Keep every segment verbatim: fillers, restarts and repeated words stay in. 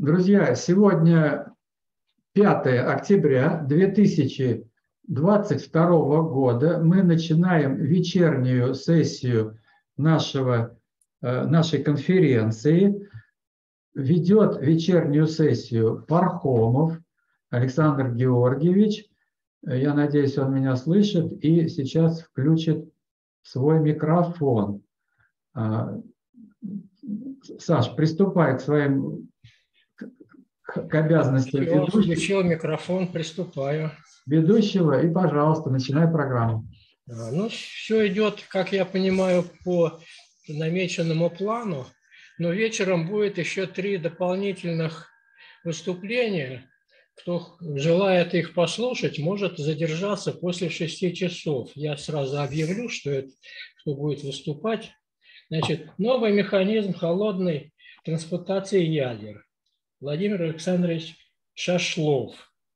Друзья, сегодня пятое октября две тысячи двадцать второго года. Мы начинаем вечернюю сессию нашего, нашей конференции. Ведет вечернюю сессию Пархомов Александр Георгиевич. Я надеюсь, он меня слышит и сейчас включит свой микрофон. Саш, приступай к своим к обязанностям Все, ведущего. включил микрофон, приступаю. Ведущего, и, пожалуйста, начинай программу. Ну, все идет, как я понимаю, по намеченному плану, но вечером будет еще три дополнительных выступления. Кто желает их послушать, может задержаться после шести часов. Я сразу объявлю, что это, кто будет выступать. Значит, новый механизм холодной трансплантации ядер. Владимир Александрович Шашлов.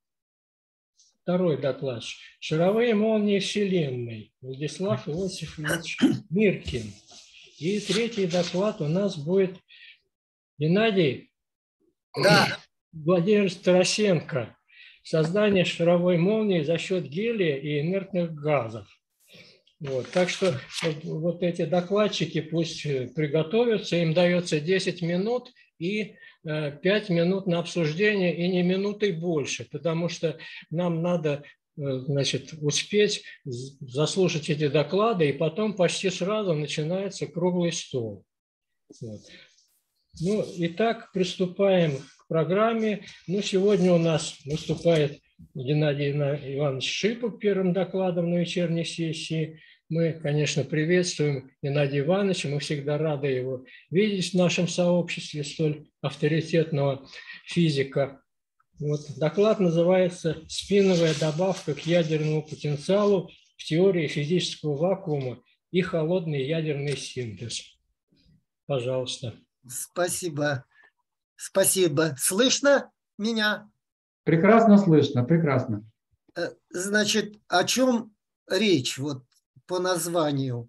Второй доклад. Шаровые молнии Вселенной. Владислав Иосифович Миркин. И третий доклад у нас будет Геннадий да. Владимирович Тарасенко. Создание шаровой молнии за счет гелия и инертных газов. Вот. Так что вот, вот эти докладчики пусть приготовятся. Им дается десять минут и пять минут на обсуждение, и не минуты больше, потому что нам надо, значит, успеть заслушать эти доклады, и потом почти сразу начинается круглый стол. Вот. Ну, итак, приступаем к программе. Ну, сегодня у нас выступает Геннадий Иванович Шипов первым докладом на вечерней сессии. Мы, конечно, приветствуем Геннадия Ивановича, мы всегда рады его видеть в нашем сообществе, столь авторитетного физика. Вот. Доклад называется «Спиновая добавка к ядерному потенциалу в теории физического вакуума и холодный ядерный синтез». Пожалуйста. Спасибо. Спасибо. Слышно меня? Прекрасно слышно, прекрасно. Значит, о чем речь вот по названию?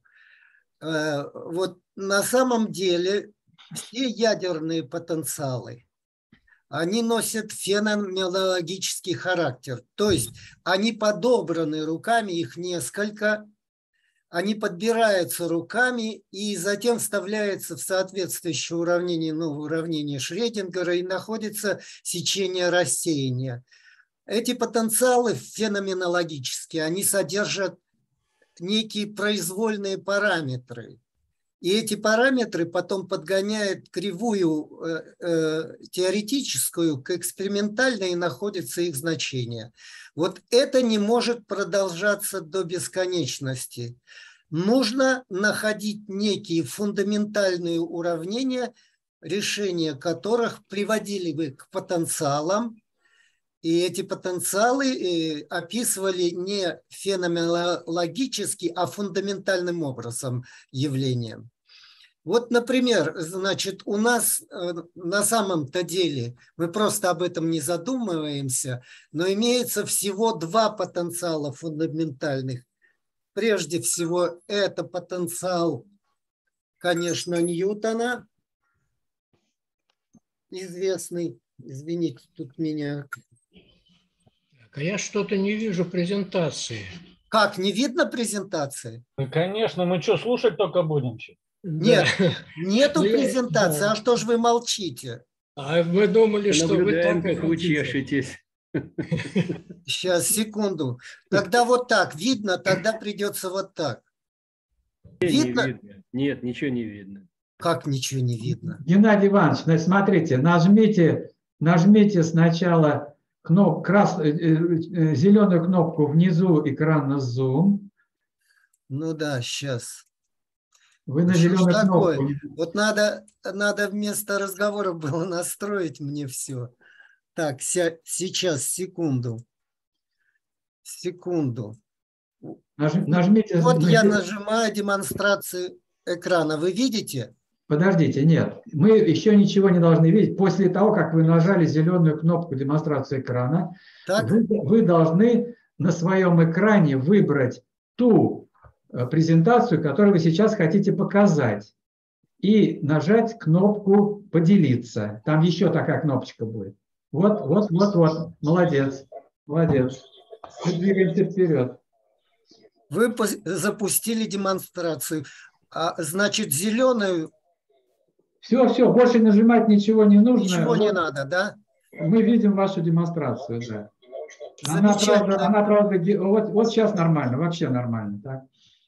Вот на самом деле все ядерные потенциалы, они носят феноменологический характер. То есть они подобраны руками, их несколько, они подбираются руками и затем вставляются в соответствующее уравнение, ну, уравнение Шрёдингера, и находится сечение рассеяния. Эти потенциалы феноменологические, они содержат некие произвольные параметры. И эти параметры потом подгоняют кривую э, э, теоретическую к экспериментальной, и находится их значение. Вот это не может продолжаться до бесконечности. Нужно находить некие фундаментальные уравнения, решения которых приводили бы к потенциалам. И эти потенциалы описывали не феноменологически, а фундаментальным образом явлением. Вот, например, значит, у нас на самом-то деле, мы просто об этом не задумываемся, но имеется всего два потенциала фундаментальных. Прежде всего, это потенциал, конечно, Ньютона, известный. Извините, тут меня... Я что-то не вижу презентации. Как, не видно презентации? Ну, конечно, мы что, слушать только будем? Нет, Да. нету Ну, презентации, да. А что же вы молчите? А мы думали, что вы Наблюдаем, так как вы чешетесь. Сейчас, секунду. Тогда вот так. Видно, тогда придется вот так. Видно? Не видно. Нет, ничего не видно. Как ничего не видно? Геннадий Иванович, смотрите, нажмите, нажмите сначала кноп, крас, зеленую кнопку внизу экрана Zoom. Ну да, сейчас. Вы на Что зеленую ж такое? кнопку. Вот надо, надо вместо разговора было настроить мне все. Так, ся, сейчас, секунду. Секунду. Наж, нажмите. Вот на... я нажимаю демонстрацию экрана. Вы видите? Подождите, нет. Мы еще ничего не должны видеть. После того, как вы нажали зеленую кнопку демонстрации экрана, вы, вы должны на своем экране выбрать ту презентацию, которую вы сейчас хотите показать. и нажать кнопку «Поделиться». Там еще такая кнопочка будет. Вот, вот, вот, вот. Молодец. Молодец. Мы двигаемся вперед. Вы запустили демонстрацию. А, значит, зеленую... Все, все, больше нажимать ничего не нужно. Ничего вот, не надо, да? Мы видим вашу демонстрацию, да. Она, правда, она, правда, вот, вот сейчас нормально, вообще нормально. Так?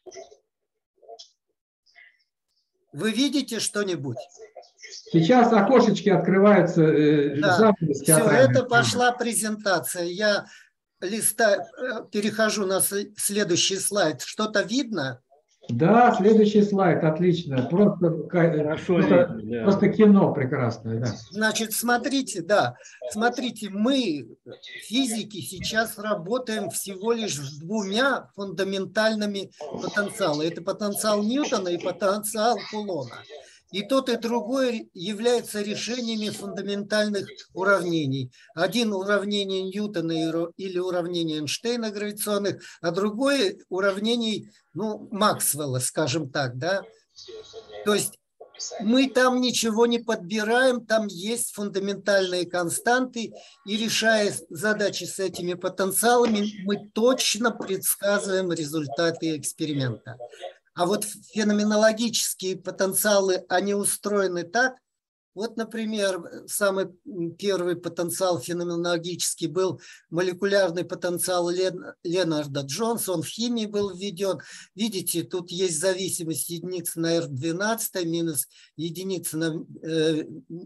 Вы видите что-нибудь? Сейчас окошечки открываются. Да. Все, это пошла презентация. Я листаю, перехожу на следующий слайд. Что-то видно? Да, следующий слайд, отлично. Просто, Хорошо просто, видно, да. просто кино прекрасное. Да. Значит, смотрите, да, смотрите, мы, физики, сейчас работаем всего лишь с двумя фундаментальными потенциалами. Это потенциал Ньютона и потенциал Кулона. И тот, и другой являются решениями фундаментальных уравнений. Один уравнение Ньютона или уравнение Эйнштейна гравитационных, а другое уравнений, ну, Максвелла, скажем так, да. То есть мы там ничего не подбираем, там есть фундаментальные константы, и решая задачи с этими потенциалами, мы точно предсказываем результаты эксперимента. А вот феноменологические потенциалы, они устроены так. Вот, например, самый первый потенциал феноменологический был молекулярный потенциал Лен, Ленарда Джонса, он в химии был введен. Видите, тут есть зависимость единицы на эр двенадцать минус единицы на, э,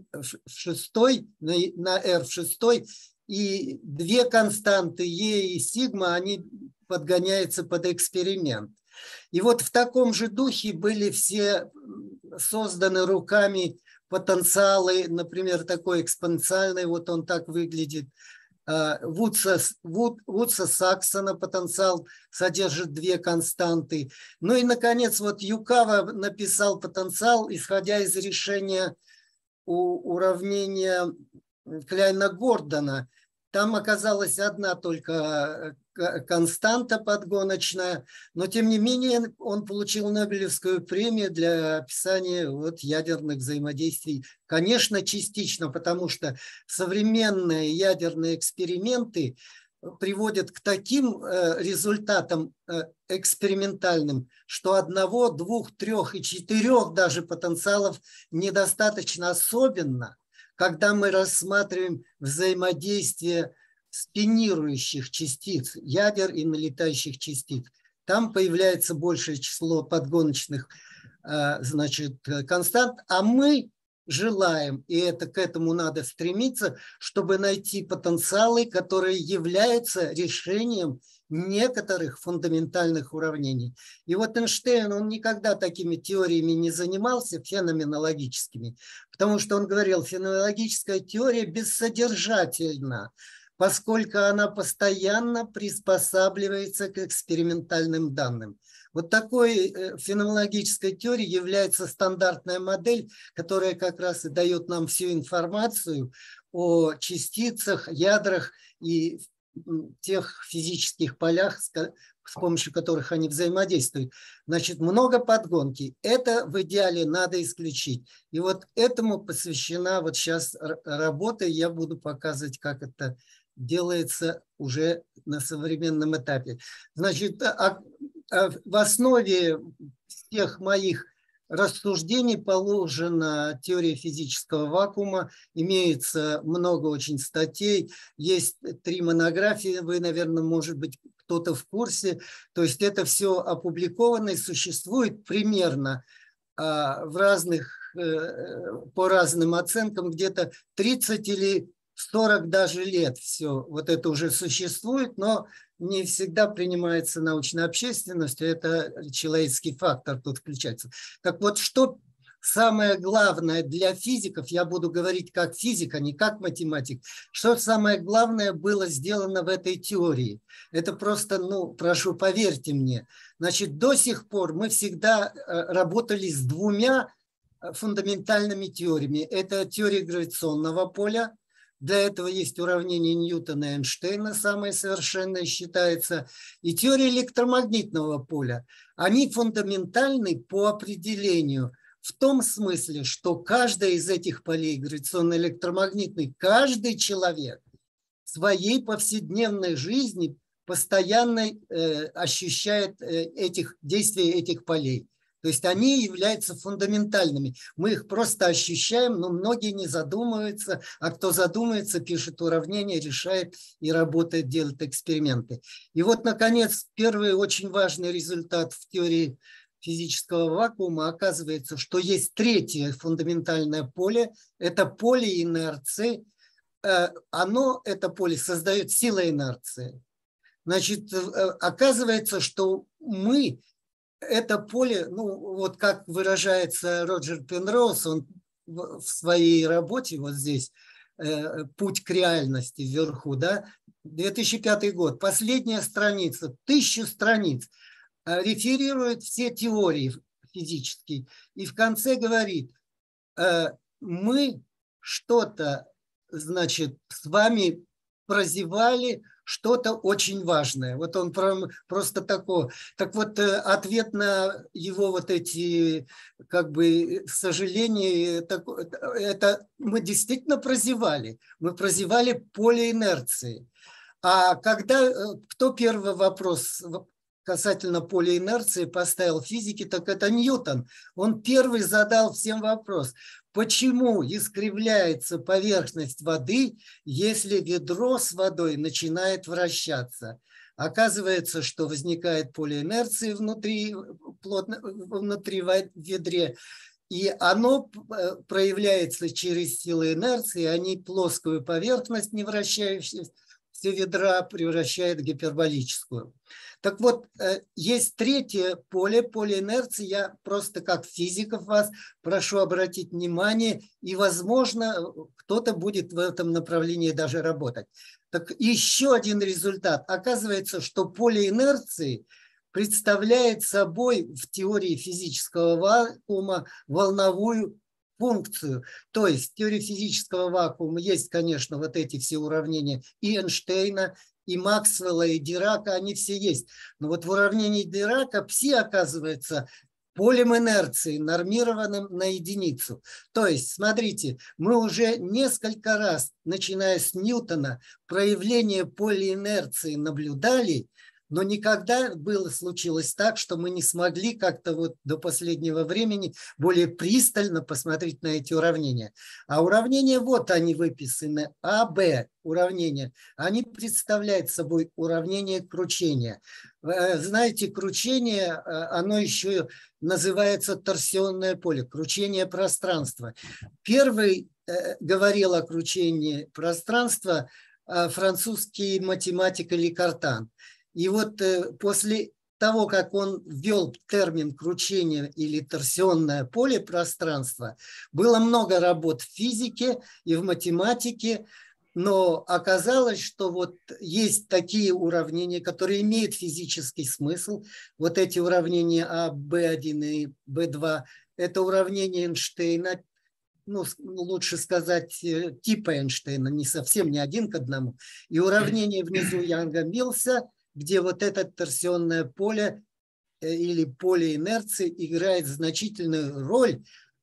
шестой, на, на эр в шестой, и две константы Е и сигма, они подгоняются под эксперимент. И вот в таком же духе были все созданы руками потенциалы, например, такой экспоненциальный, вот он так выглядит. Вудса, Вуд, Вудса Саксона потенциал содержит две константы. Ну и, наконец, вот Юкава написал потенциал, исходя из решения у, уравнения Кляйна-Гордона. Там оказалась одна только константа подгоночная, но тем не менее он получил Нобелевскую премию для описания вот ядерных взаимодействий. Конечно, частично, потому что современные ядерные эксперименты приводят к таким результатам экспериментальным, что одного, двух, трех и четырех даже потенциалов недостаточно, особенно когда мы рассматриваем взаимодействие спинирующих частиц, ядер и налетающих частиц. Там появляется большее число подгоночных, значит, констант, а мы желаем, и это к этому надо стремиться, чтобы найти потенциалы, которые являются решением некоторых фундаментальных уравнений. И вот Эйнштейн, он никогда такими теориями не занимался, феноменологическими, потому что он говорил, феноменологическая теория бессодержательна, поскольку она постоянно приспосабливается к экспериментальным данным. Вот такой феноменологической теорией является стандартная модель, которая как раз и дает нам всю информацию о частицах, ядрах и тех физических полях, с помощью которых они взаимодействуют. Значит, много подгонки. Это в идеале надо исключить. И вот этому посвящена вот сейчас работа. Я буду показывать, как это делается уже на современном этапе. Значит, в основе всех моих рассуждений положена теория физического вакуума, имеется много очень статей, есть три монографии, вы, наверное, может быть, кто-то в курсе, то есть это все опубликовано и существует примерно а, в разных, э, по разным оценкам, где-то тридцать или сорок даже лет все, вот это уже существует, но не всегда принимается научной общественностью, это человеческий фактор тут включается. Так вот, что самое главное для физиков, я буду говорить как физик, а не как математик, что самое главное было сделано в этой теории? Это просто, ну, прошу, поверьте мне, значит, до сих пор мы всегда работали с двумя фундаментальными теориями. Это теория гравитационного поля. Для этого есть уравнение Ньютона и Эйнштейна, самое совершенное считается, и теория электромагнитного поля. Они фундаментальны по определению, в том смысле, что каждая из этих полей, гравитационно-электромагнитный, каждый человек в своей повседневной жизни постоянно э, ощущает э, этих, действия этих полей. То есть они являются фундаментальными. Мы их просто ощущаем, но многие не задумываются, а кто задумается, пишет уравнения, решает и работает, делает эксперименты. И вот, наконец, первый очень важный результат в теории физического вакуума оказывается, что есть третье фундаментальное поле, это поле инерции. Оно, это поле, создает силу инерции. Значит, оказывается, что мы это поле, ну вот как выражается Роджер Пенроуз, он в своей работе вот здесь «Путь к реальности» вверху, да, две тысячи пятый год, последняя страница, тысячу страниц, реферирует все теории физические и в конце говорит, мы что-то, значит, с вами прозевали, что-то очень важное. Вот он просто такой. Так вот, ответ на его вот эти, как бы, сожаления, это мы действительно прозевали. Мы прозевали поле инерции. А когда, кто первый вопрос касательно поля инерции поставил в физике, так это Ньютон. Он первый задал всем вопрос. Почему искривляется поверхность воды, если ведро с водой начинает вращаться? Оказывается, что возникает поле инерции внутри, плотно, внутри в ведре, и оно проявляется через силу инерции, они плоскую поверхность, не вращающуюся ведра, превращает в гиперболическую. Так вот, есть третье поле, поле инерции. Я просто как физиков вас прошу обратить внимание, и, возможно, кто-то будет в этом направлении даже работать. Так еще один результат. Оказывается, что поле инерции представляет собой в теории физического вакуума волновую функцию. То есть в теории физического вакуума есть, конечно, вот эти все уравнения и Эйнштейна, и Максвелла, и Дирака, они все есть. Но вот в уравнении Дирака пси оказывается полем инерции, нормированным на единицу. То есть, смотрите, мы уже несколько раз, начиная с Ньютона, проявление поля инерции наблюдали, но никогда было, случилось так, что мы не смогли как-то вот до последнего времени более пристально посмотреть на эти уравнения. А уравнения, вот они выписаны, А, Б уравнения, они представляют собой уравнение кручения. Знаете, кручение, оно еще называется торсионное поле, кручение пространства. Первый говорил о кручении пространства французский математик Эли Картан. И вот после того, как он ввел термин кручение или торсионное поле пространства, было много работ в физике и в математике, но оказалось, что вот есть такие уравнения, которые имеют физический смысл. Вот эти уравнения А, Б один и Б два – это уравнения Эйнштейна, ну, лучше сказать, типа Эйнштейна, не совсем не один к одному. И уравнение внизу Янга-Милса, где вот это торсионное поле или поле инерции играет значительную роль,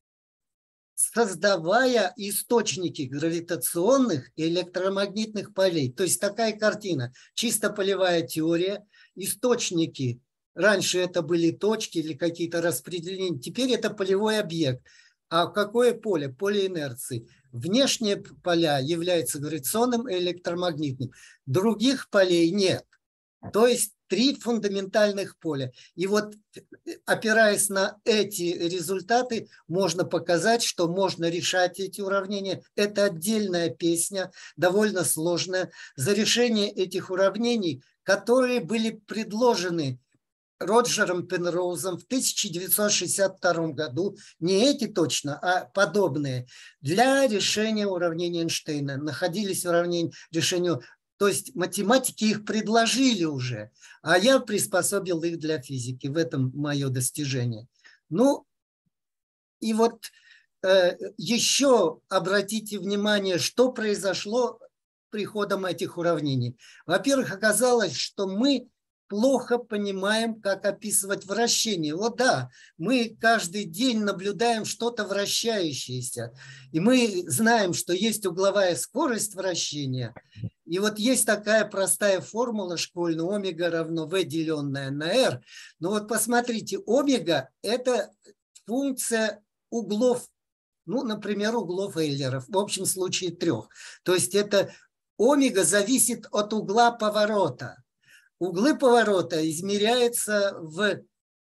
создавая источники гравитационных и электромагнитных полей. То есть такая картина. Чисто полевая теория, источники. Раньше это были точки или какие-то распределения. Теперь это полевой объект. А какое поле? Поле инерции. Внешние поля являются гравитационным и электромагнитным. Других полей нет. То есть три фундаментальных поля. И вот, опираясь на эти результаты, можно показать, что можно решать эти уравнения. Это отдельная песня, довольно сложная. За решение этих уравнений, которые были предложены Роджером Пенроузом в тысяча девятьсот шестьдесят втором году, не эти точно, а подобные, для решения уравнения Эйнштейна. Находились уравнения решения. То есть математики их предложили уже, а я приспособил их для физики. В этом мое достижение. Ну, и вот э, еще обратите внимание, что произошло приходом этих уравнений. Во-первых, оказалось, что мы плохо понимаем, как описывать вращение. Вот да, мы каждый день наблюдаем что-то вращающееся, и мы знаем, что есть угловая скорость вращения. И вот есть такая простая формула школьная: омега равно v, деленное на r. Но вот посмотрите, омега – это функция углов, ну, например, углов Эйлера, в общем случае трех. То есть это омега зависит от угла поворота. Углы поворота измеряются в,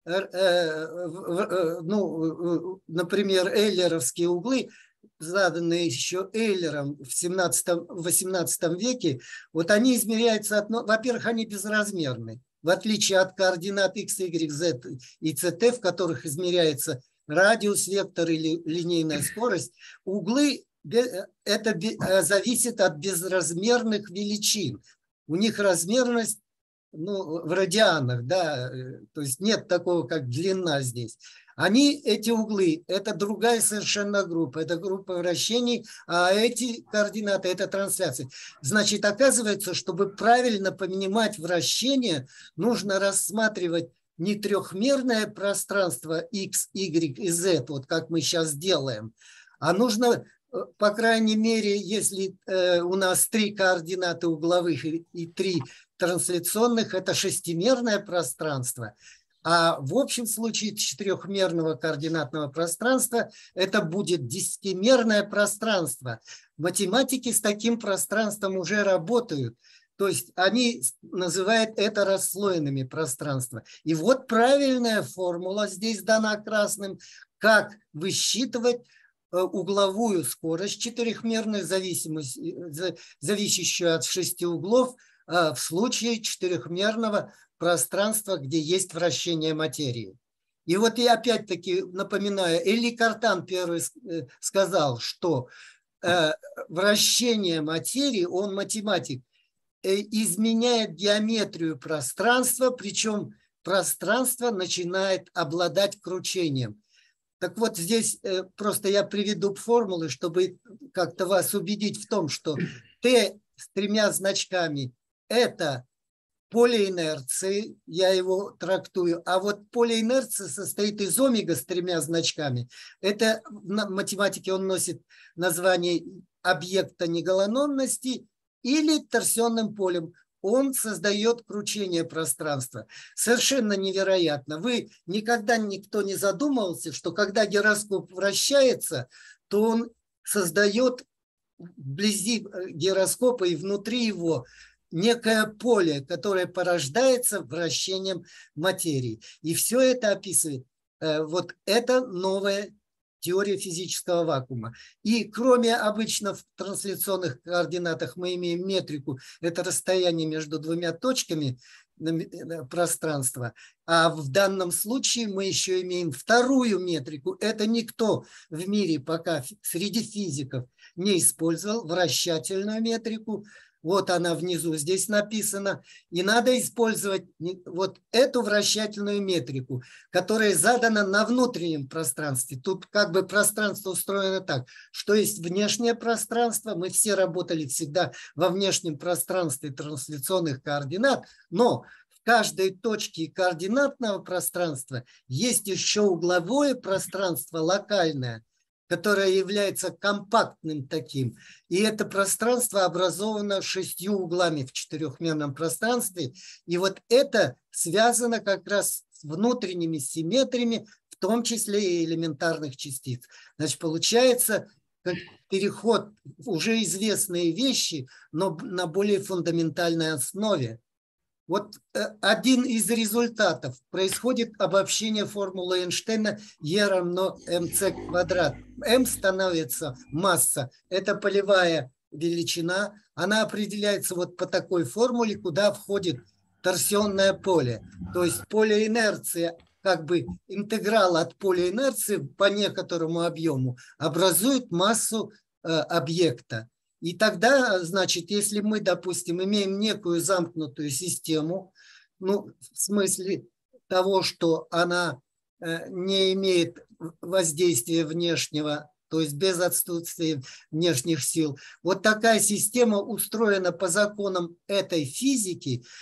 ну, например, эйлеровские углы, заданные еще Эйлером в семнадцатом-восемнадцатом веке. Вот они измеряются, во-первых, они безразмерны, в отличие от координат x, y, z и ct, в которых измеряется радиус, вектор или линейная скорость. Углы это зависит от безразмерных величин. У них размерность, ну, в радианах, да, то есть нет такого, как длина здесь. Они, эти углы, это другая совершенно группа, это группа вращений, а эти координаты – это трансляции. Значит, оказывается, чтобы правильно понимать вращение, нужно рассматривать не трехмерное пространство x, y и z, вот как мы сейчас делаем, а нужно, по крайней мере, если э, у нас три координаты угловых и, и три трансляционных, это шестимерное пространство, а в общем случае четырехмерного координатного пространства это будет десятимерное пространство. Математики с таким пространством уже работают. То есть они называют это расслоенными пространствами. И вот правильная формула здесь дана красным, как высчитывать угловую скорость четырехмерную, зависящую от шести углов, в случае четырехмерного пространства, где есть вращение материи. И вот я опять-таки напоминаю, Эли Картан первый сказал, что вращение материи, он математик, изменяет геометрию пространства, причем пространство начинает обладать кручением. Так вот здесь просто я приведу формулы, чтобы как-то вас убедить в том, что Т с тремя значками – это поле инерции, я его трактую, а вот поле инерции состоит из омега с тремя значками. Это в математике он носит название объекта негаланонности или торсионным полем. Он создает кручение пространства. Совершенно невероятно. Вы никогда никто не задумывался, что когда гироскоп вращается, то он создает вблизи гироскопа и внутри его некое поле, которое порождается вращением материи. И все это описывает. Вот это новая теория физического вакуума. И кроме обычно в трансляционных координатах мы имеем метрику, это расстояние между двумя точками пространства, а в данном случае мы еще имеем вторую метрику. Это никто в мире пока среди физиков не использовал, вращательную метрику. Вот она внизу здесь написана. И надо использовать вот эту вращательную метрику, которая задана на внутреннем пространстве. Тут как бы пространство устроено так, что есть внешнее пространство. Мы все работали всегда во внешнем пространстве трансляционных координат, но в каждой точке координатного пространства есть еще угловое пространство локальное, которое является компактным таким. И это пространство образовано шестью углами в четырехмерном пространстве. И вот это связано как раз с внутренними симметриями, в том числе и элементарных частиц. Значит, получается как переход в уже известные вещи, но на более фундаментальной основе. Вот один из результатов. Происходит обобщение формулы Эйнштейна Е равно МЦ квадрат. М становится масса. Это полевая величина. Она определяется вот по такой формуле, куда входит торсионное поле. То есть поле инерции, как бы интеграл от поля инерции по некоторому объему образует массу э, объекта. И тогда, значит, если мы, допустим, имеем некую замкнутую систему, ну, в смысле того, что она э, не имеет воздействия внешнего, то есть без отсутствия внешних сил, вот такая система устроена по законам этой физики,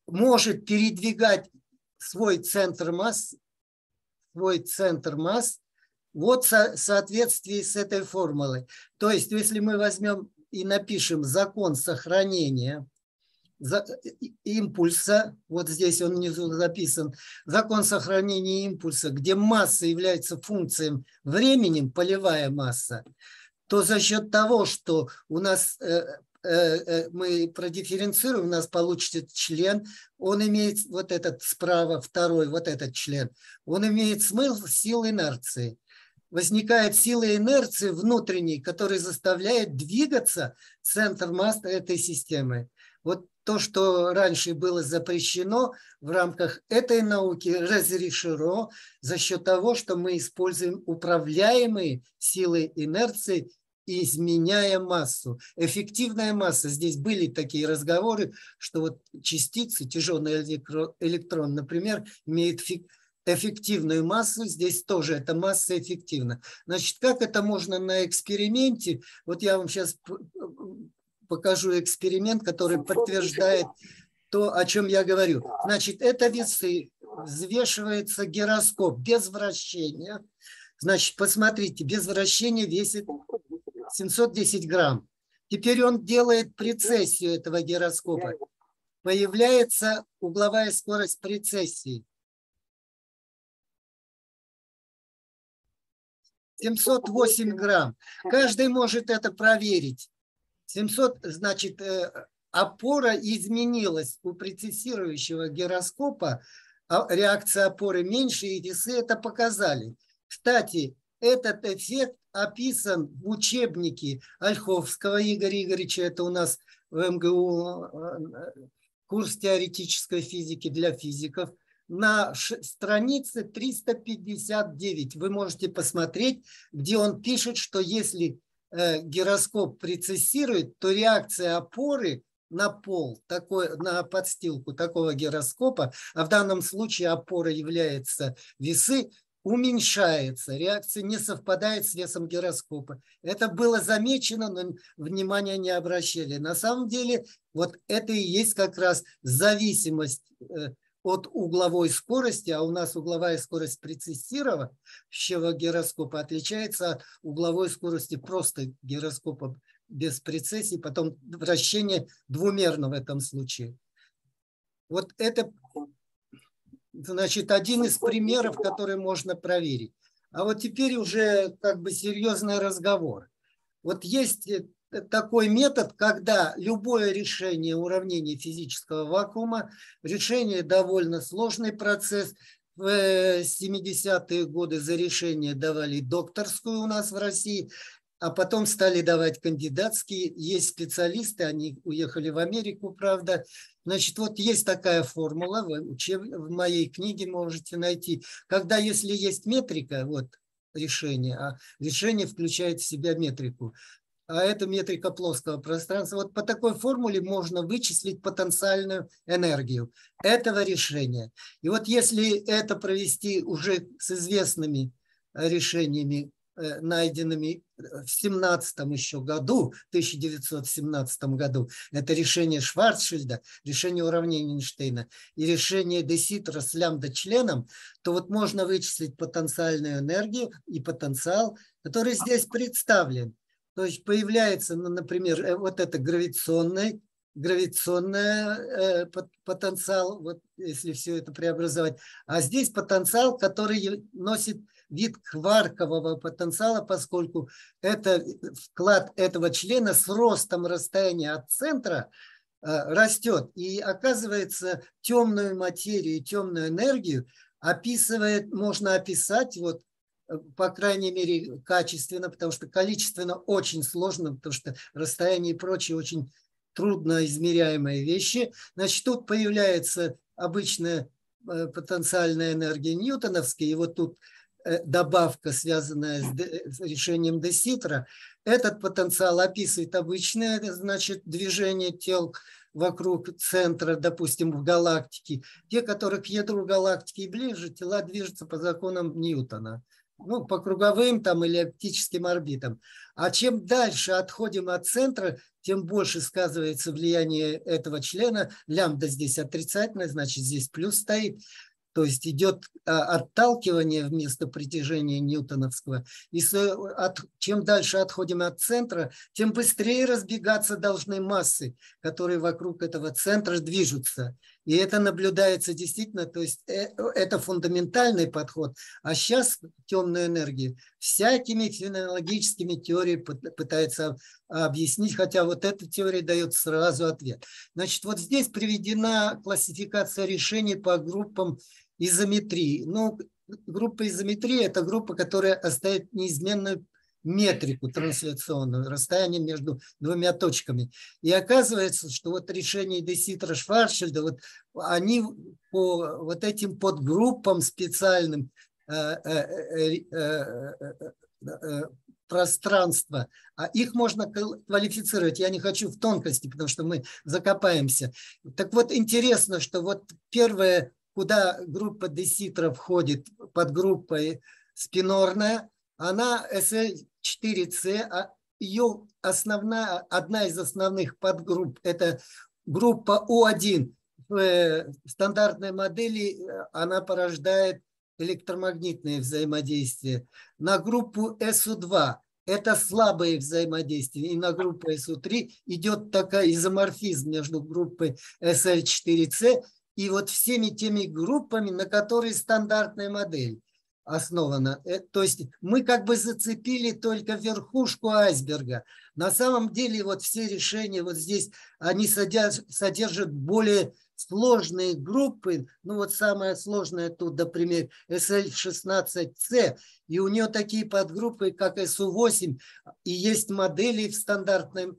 может передвигать свой центр масс, свой центр масс вот в соответствии с этой формулой. То есть, если мы возьмем и напишем закон сохранения импульса, вот здесь он внизу записан, закон сохранения импульса, где масса является функцией времени, полевая масса, то за счет того, что у нас э, э, мы продифференцируем, у нас получится член, он имеет вот этот справа, второй, вот этот член, он имеет смысл силы инерции. Возникает сила инерции внутренней, которая заставляет двигаться центр массы этой системы. Вот то, что раньше было запрещено в рамках этой науки, разрешено за счет того, что мы используем управляемые силой инерции, изменяя массу. Эффективная масса. Здесь были такие разговоры, что вот частицы, тяжелый электрон, например, имеет эффективную массу. Здесь тоже эта масса эффективна. Значит, как это можно на эксперименте? Вот я вам сейчас покажу эксперимент, который подтверждает то, о чем я говорю. Значит, это весы. Взвешивается гироскоп без вращения. Значит, посмотрите, без вращения весит семьсот десять грамм. Теперь он делает прецессию этого гироскопа. Появляется угловая скорость прецессии. семьсот восемь грамм. Каждый может это проверить. семьсот, значит, опора изменилась у прецессирующего гироскопа, реакция опоры меньше, и весы это показали. Кстати, этот эффект описан в учебнике Ольховского Игоря Игоревича, это у нас в эм гэ у курс теоретической физики для физиков, на странице триста пятьдесят девять. Вы можете посмотреть, где он пишет, что если гироскоп прецессирует, то реакция опоры на пол, такой, на подстилку такого гироскопа, а в данном случае опора является весы, уменьшается. Реакция не совпадает с весом гироскопа. Это было замечено, но внимания не обращали. На самом деле, вот это и есть как раз зависимость от угловой скорости, а у нас угловая скорость прецессирующего гироскопа отличается от угловой скорости просто гироскопа без прецессии, потом вращение двумерно в этом случае. Вот это, значит, один из примеров, который можно проверить. А вот теперь уже как бы серьезный разговор. Вот есть такой метод, когда любое решение уравнений физического вакуума, решение довольно сложный процесс. В семидесятые годы за решение давали докторскую у нас в России, а потом стали давать кандидатские. Есть специалисты, они уехали в Америку, правда. Значит, вот есть такая формула, в, учеб... в моей книге можете найти, когда если есть метрика, вот решение, а решение включает в себя метрику, а это метрика плоского пространства. Вот по такой формуле можно вычислить потенциальную энергию этого решения. И вот если это провести уже с известными решениями, найденными в семнадцатом еще году, тысяча девятьсот семнадцатом году, это решение Шварцшильда, решение уравнения Эйнштейна и решение де Ситра с лямбда-членом, то вот можно вычислить потенциальную энергию и потенциал, который здесь представлен. То есть появляется, ну, например, вот это гравитационный, гравитационный э, потенциал, вот если все это преобразовать. А здесь потенциал, который носит вид кваркового потенциала, поскольку это вклад этого члена с ростом расстояния от центра э, растет. И оказывается, темную материю, темную энергию описывает, можно описать вот, по крайней мере, качественно, потому что количественно очень сложно, потому что расстояние и прочие очень трудно измеряемые вещи. Значит, тут появляется обычная потенциальная энергия ньютоновская, и вот тут добавка, связанная с решением де Ситра. Этот потенциал описывает обычное, значит, движение тел вокруг центра, допустим, в галактике. Те, которые к ядру галактики ближе, тела движутся по законам Ньютона. ну, по круговым там или оптическим орбитам. А чем дальше отходим от центра, тем больше сказывается влияние этого члена. Лямбда здесь отрицательная, значит, здесь плюс стоит. То есть идет отталкивание вместо притяжения ньютоновского. И от, чем дальше отходим от центра, тем быстрее разбегаться должны массы, которые вокруг этого центра движутся. И это наблюдается действительно, то есть это фундаментальный подход. А сейчас темную энергию всякими феноменологическими теориями пытается объяснить, хотя вот эта теория дает сразу ответ. Значит, вот здесь приведена классификация решений по группам изометрии. Ну, группа изометрии – это группа, которая оставит неизменную метрику трансляционную, расстояние между двумя точками. И оказывается, что вот решения де Ситра Шварцшильда, вот они по вот этим подгруппам специальным э, э, э, э, э, пространства, а их можно квалифицировать. Я не хочу в тонкости, потому что мы закопаемся. Так вот, интересно, что вот первое, куда группа де Ситра входит под группой спинорная, она эс эл четыре цэ, а ее основная, одна из основных подгрупп – это группа о один. В стандартной модели она порождает электромагнитные взаимодействия. На группу эс о два это слабые взаимодействия. И на группу эс о три идет такой изоморфизм между группой эс эл четыре цэ и вот всеми теми группами, на которые стандартная модель основана. То есть мы как бы зацепили только верхушку айсберга. На самом деле вот все решения вот здесь, они содержат, содержат более сложные группы. Ну вот самая сложная тут, например, эс эл шестнадцать цэ. И у нее такие подгруппы, как эс о восемь. И есть модели в стандартном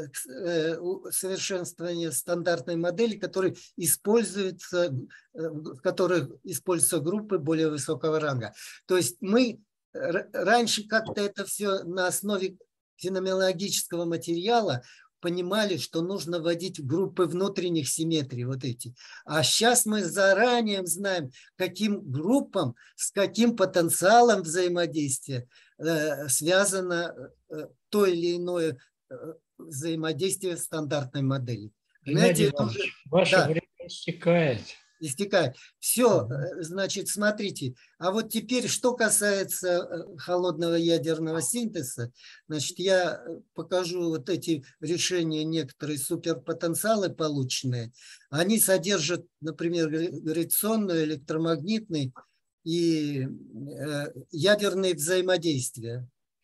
совершенствование стандартной модели, которые используются, в которых используются группы более высокого ранга. То есть мы раньше как-то это все на основе феноменологического материала понимали, что нужно вводить группы внутренних симметрий, вот эти. А сейчас мы заранее знаем, каким группам, с каким потенциалом взаимодействия э, связано э, то или иное э, взаимодействие стандартной модели. Геннадий Иванович, уже... ваше да. время истекает. Истекает. Все, значит, смотрите. А вот теперь, что касается холодного ядерного синтеза, значит, я покажу вот эти решения, некоторые суперпотенциалы полученные. Они содержат, например, гравитационные, электромагнитные и ядерные взаимодействия.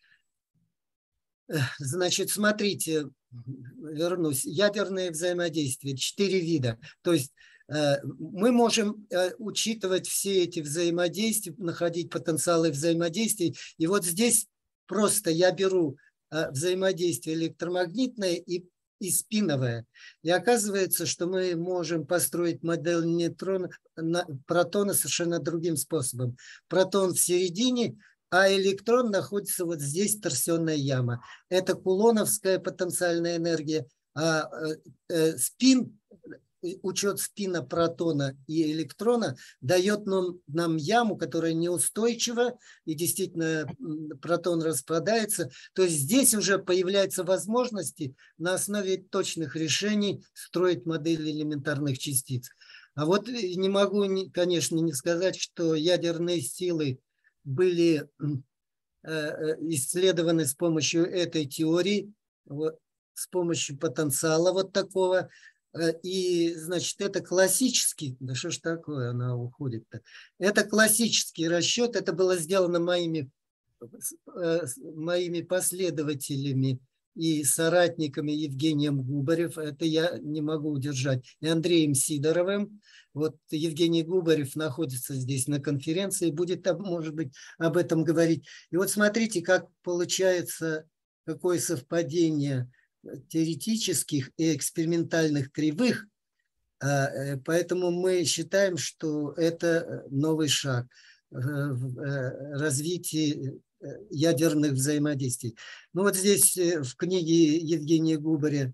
Значит, смотрите, вернусь. Ядерные взаимодействия, четыре вида. То есть мы можем учитывать все эти взаимодействия, находить потенциалы взаимодействий. И вот здесь просто я беру взаимодействие электромагнитное и, и спиновое. И оказывается, что мы можем построить модель нейтрона, протона совершенно другим способом. Протон в середине, а электрон находится вот здесь, торсионная яма. Это кулоновская потенциальная энергия. А э, спин, учет спина протона и электрона дает нам, нам яму, которая неустойчива, и действительно протон распадается. То есть здесь уже появляются возможности на основе точных решений строить модели элементарных частиц. А вот не могу, конечно, не сказать, что ядерные силы были исследованы с помощью этой теории, вот, с помощью потенциала вот такого. И, значит, это классический, да что ж такое, она уходит-то. Это классический расчет, это было сделано моими, моими последователями и соратниками Евгением Губарев, это я не могу удержать, и Андреем Сидоровым. Вот Евгений Губарев находится здесь на конференции, будет, может быть, об этом говорить. И вот смотрите, как получается, какое совпадение теоретических и экспериментальных кривых. Поэтому мы считаем, что это новый шаг в развитии ядерных взаимодействий. Ну вот здесь в книге Евгения Губаря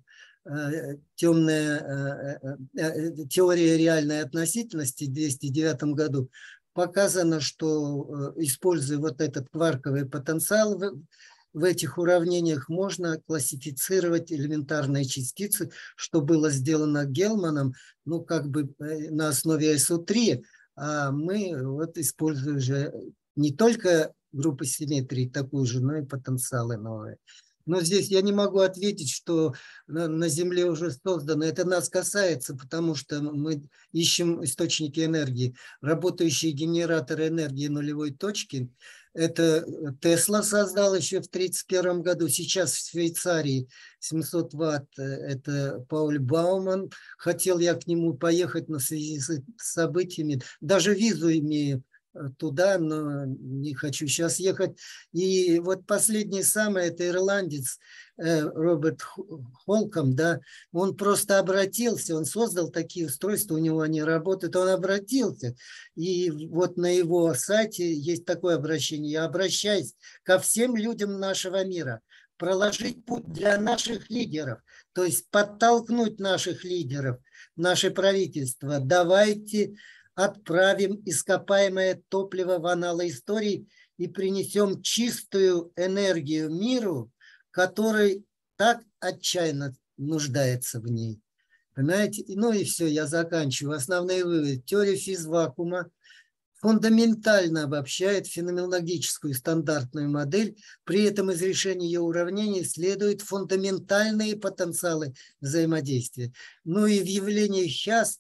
«Темная теория реальной относительности» в двести девятом году показано, что, используя вот этот кварковый потенциал, в, в этих уравнениях можно классифицировать элементарные частицы, что было сделано Гелманом, ну, как бы на основе эс о три, а мы вот используем же не только группу симметрии такую же, но и потенциалы новые. Но здесь я не могу ответить, что на, на Земле уже создано. Это нас касается, потому что мы ищем источники энергии. Работающие генераторы энергии нулевой точки. Это Тесла создал еще в тридцать первом году. Сейчас в Швейцарии семьсот ватт. Это Пауль Бауман. Хотел я к нему поехать на связи с событиями. Даже визу имею туда, но не хочу сейчас ехать. И вот последний самый, это ирландец Роберт Холком, да, он просто обратился, он создал такие устройства, у него они работают, он обратился. И вот на его сайте есть такое обращение: я обращаюсь ко всем людям нашего мира, проложить путь для наших лидеров, то есть подтолкнуть наших лидеров, наше правительство. Давайте отправим ископаемое топливо в аналы истории и принесем чистую энергию миру, который так отчаянно нуждается в ней. Понимаете? Ну и все, я заканчиваю. Основные выводы. Теория физвакуума фундаментально обобщает феноменологическую стандартную модель, при этом из решения ее уравнений следуют фундаментальные потенциалы взаимодействия. Ну и в явлении Хасс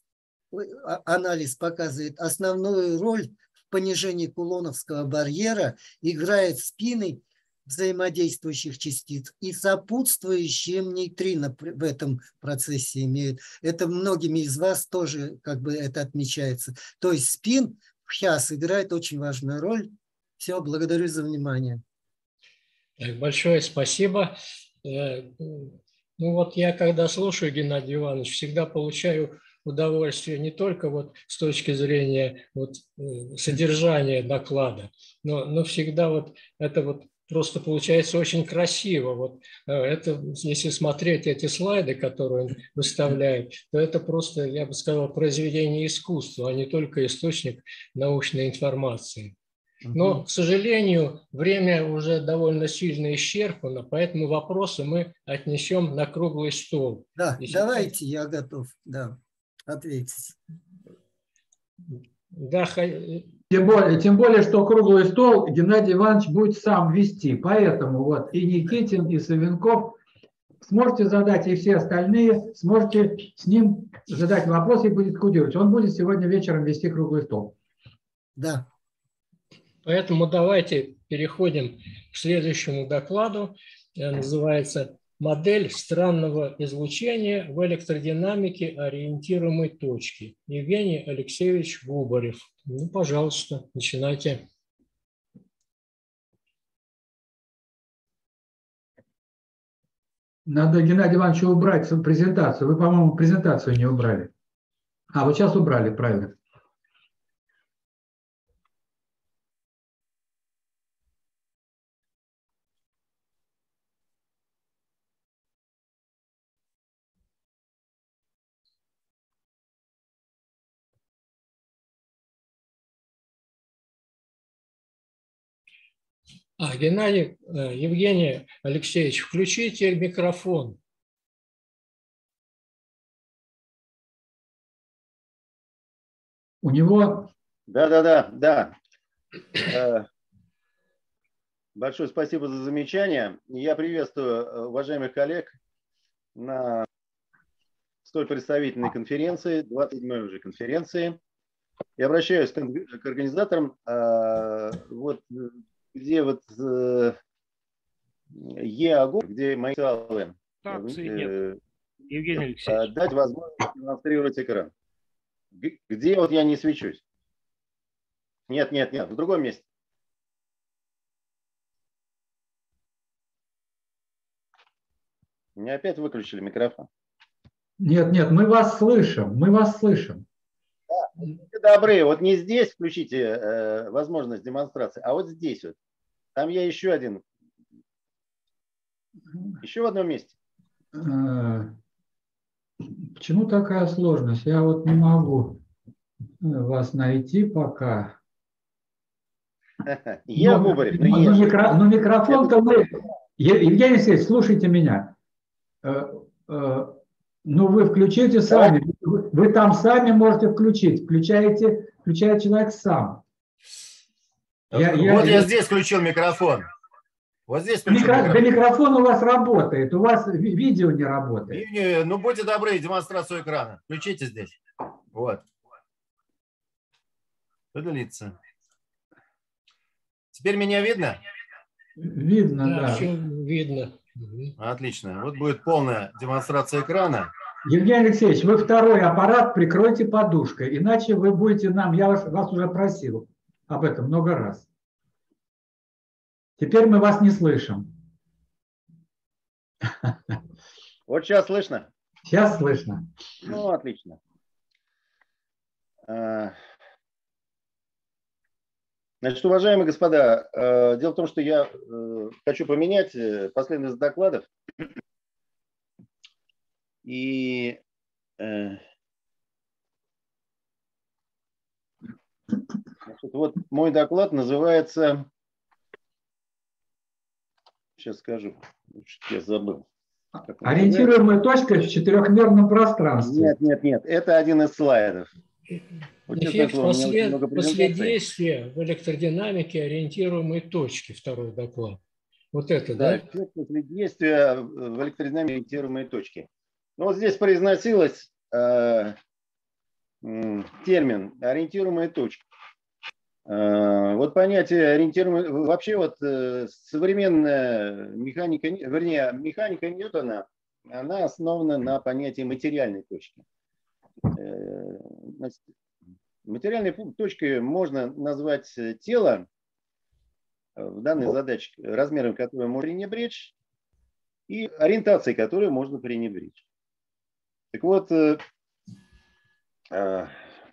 анализ показывает, основную роль в понижении кулоновского барьера играет спины взаимодействующих частиц и сопутствующие нейтрино в этом процессе имеют. Это многими из вас тоже как бы это отмечается. То есть спин в Хасс играет очень важную роль. Все, благодарю за внимание. Большое спасибо. Ну вот я, когда слушаю Геннадия Ивановича, всегда получаю удовольствие не только вот с точки зрения вот содержания доклада, но, но всегда вот это вот просто получается очень красиво. Вот это, если смотреть эти слайды, которые он выставляет, то это просто, я бы сказал, произведение искусства, а не только источник научной информации. Но, к сожалению, время уже довольно сильно исчерпано, поэтому вопросы мы отнесем на круглый стол. Да, Если давайте, я готов, да, ответить. Да, тем более, тем более, что круглый стол Геннадий Иванович будет сам вести, поэтому вот и Никитин, и Савенков сможете задать, и все остальные сможете с ним задать вопросы и будет кодировать. Он будет сегодня вечером вести круглый стол. Да. Поэтому давайте переходим к следующему докладу. Называется «Модель странного излучения в электродинамике ориентируемой точки». Евгений Алексеевич Губарев. Ну, пожалуйста, начинайте. Надо Геннадию Ивановичу убрать презентацию. Вы, по-моему, презентацию не убрали. А, вот сейчас убрали, правильно. А, Геннадий, Евгений Алексеевич, включите микрофон. У него... Да, да, да, да. Большое спасибо за замечание. Я приветствую уважаемых коллег на столь представительной конференции, двадцать седьмой уже конференции. Я обращаюсь к организаторам, вот, где вот ЕАГО, где мои инициалы, Евгений Алексеевич, дать возможность демонстрировать экран. Где вот я не свечусь? Нет, нет, нет, в другом месте. Мне опять выключили микрофон. Нет, нет, мы вас слышим, мы вас слышим. Да, добрые, вот не здесь включите э, возможность демонстрации, а вот здесь вот. Там я еще один. Еще в одном месте. Почему такая сложность? Я вот не могу вас найти пока. Е Ну, Губарев, ну, ну, е. микро- ну, микрофон-то мы... Е- Евгений Алексеевич, слушайте меня. Э, э, Ну, вы включите сами. Вы, вы там сами можете включить. Включаете, включает человек сам. Я, я, Вот я я- здесь включил микрофон. Вот здесь включил Микро- Да микрофон. микрофон у вас работает, у вас ви- видео не работает. И, ну, будьте добры, демонстрацию экрана. Включите здесь. Вот. Удалиться. Теперь меня видно? Видно, Да, да. все видно. Мгм. Отлично. Вот будет полная демонстрация экрана. Евгений Алексеевич, вы второй аппарат прикройте подушкой, иначе вы будете нам, я вас, вас уже просил об этом много раз. Теперь мы вас не слышим. Вот сейчас слышно? Сейчас слышно. Ну, отлично. А, Значит, уважаемые господа, э, дело в том, что я э, хочу поменять э, последовательность докладов. И э, значит, вот мой доклад называется... Сейчас скажу. Я забыл. Как он Ориентируемая точка в четырехмерном пространстве. Нет, нет, нет. Это один из слайдов. Вот, честное Эффект слово, у меня очень после, много после презентаций. действия в электродинамике ориентируемой точки, второй доклад. Вот это, Да, да? эффект после действия в электродинамике ориентируемой точки. Ну, вот здесь произносилось э, м, термин ориентируемая точка. Э, вот понятие ориентируемой... Вообще вот э, современная механика, вернее, механика Ньютона, она основана на понятии материальной точки. Э, значит, материальной точкой можно назвать тело, в данной задаче, размером которого можно пренебречь, и ориентацией которой можно пренебречь. Так вот, э, э,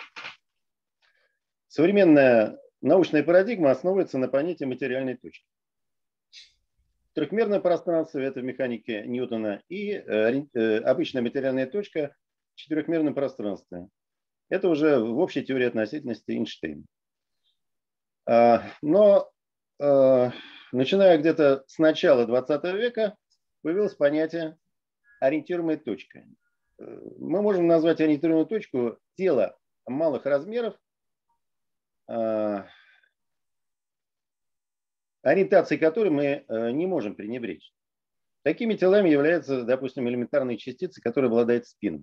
современная научная парадигма основывается на понятии материальной точки. Трехмерное пространство – это в механике Ньютона, и э, э, обычная материальная точка в четырехмерном пространстве. Это уже в общей теории относительности Эйнштейна. А, но э, начиная где-то с начала двадцатого века появилось понятие ориентируемой точки. Мы можем назвать ориентируемую точку тело малых размеров, э, ориентацией которой мы э, не можем пренебречь. Такими телами являются, допустим, элементарные частицы, которые обладают спином.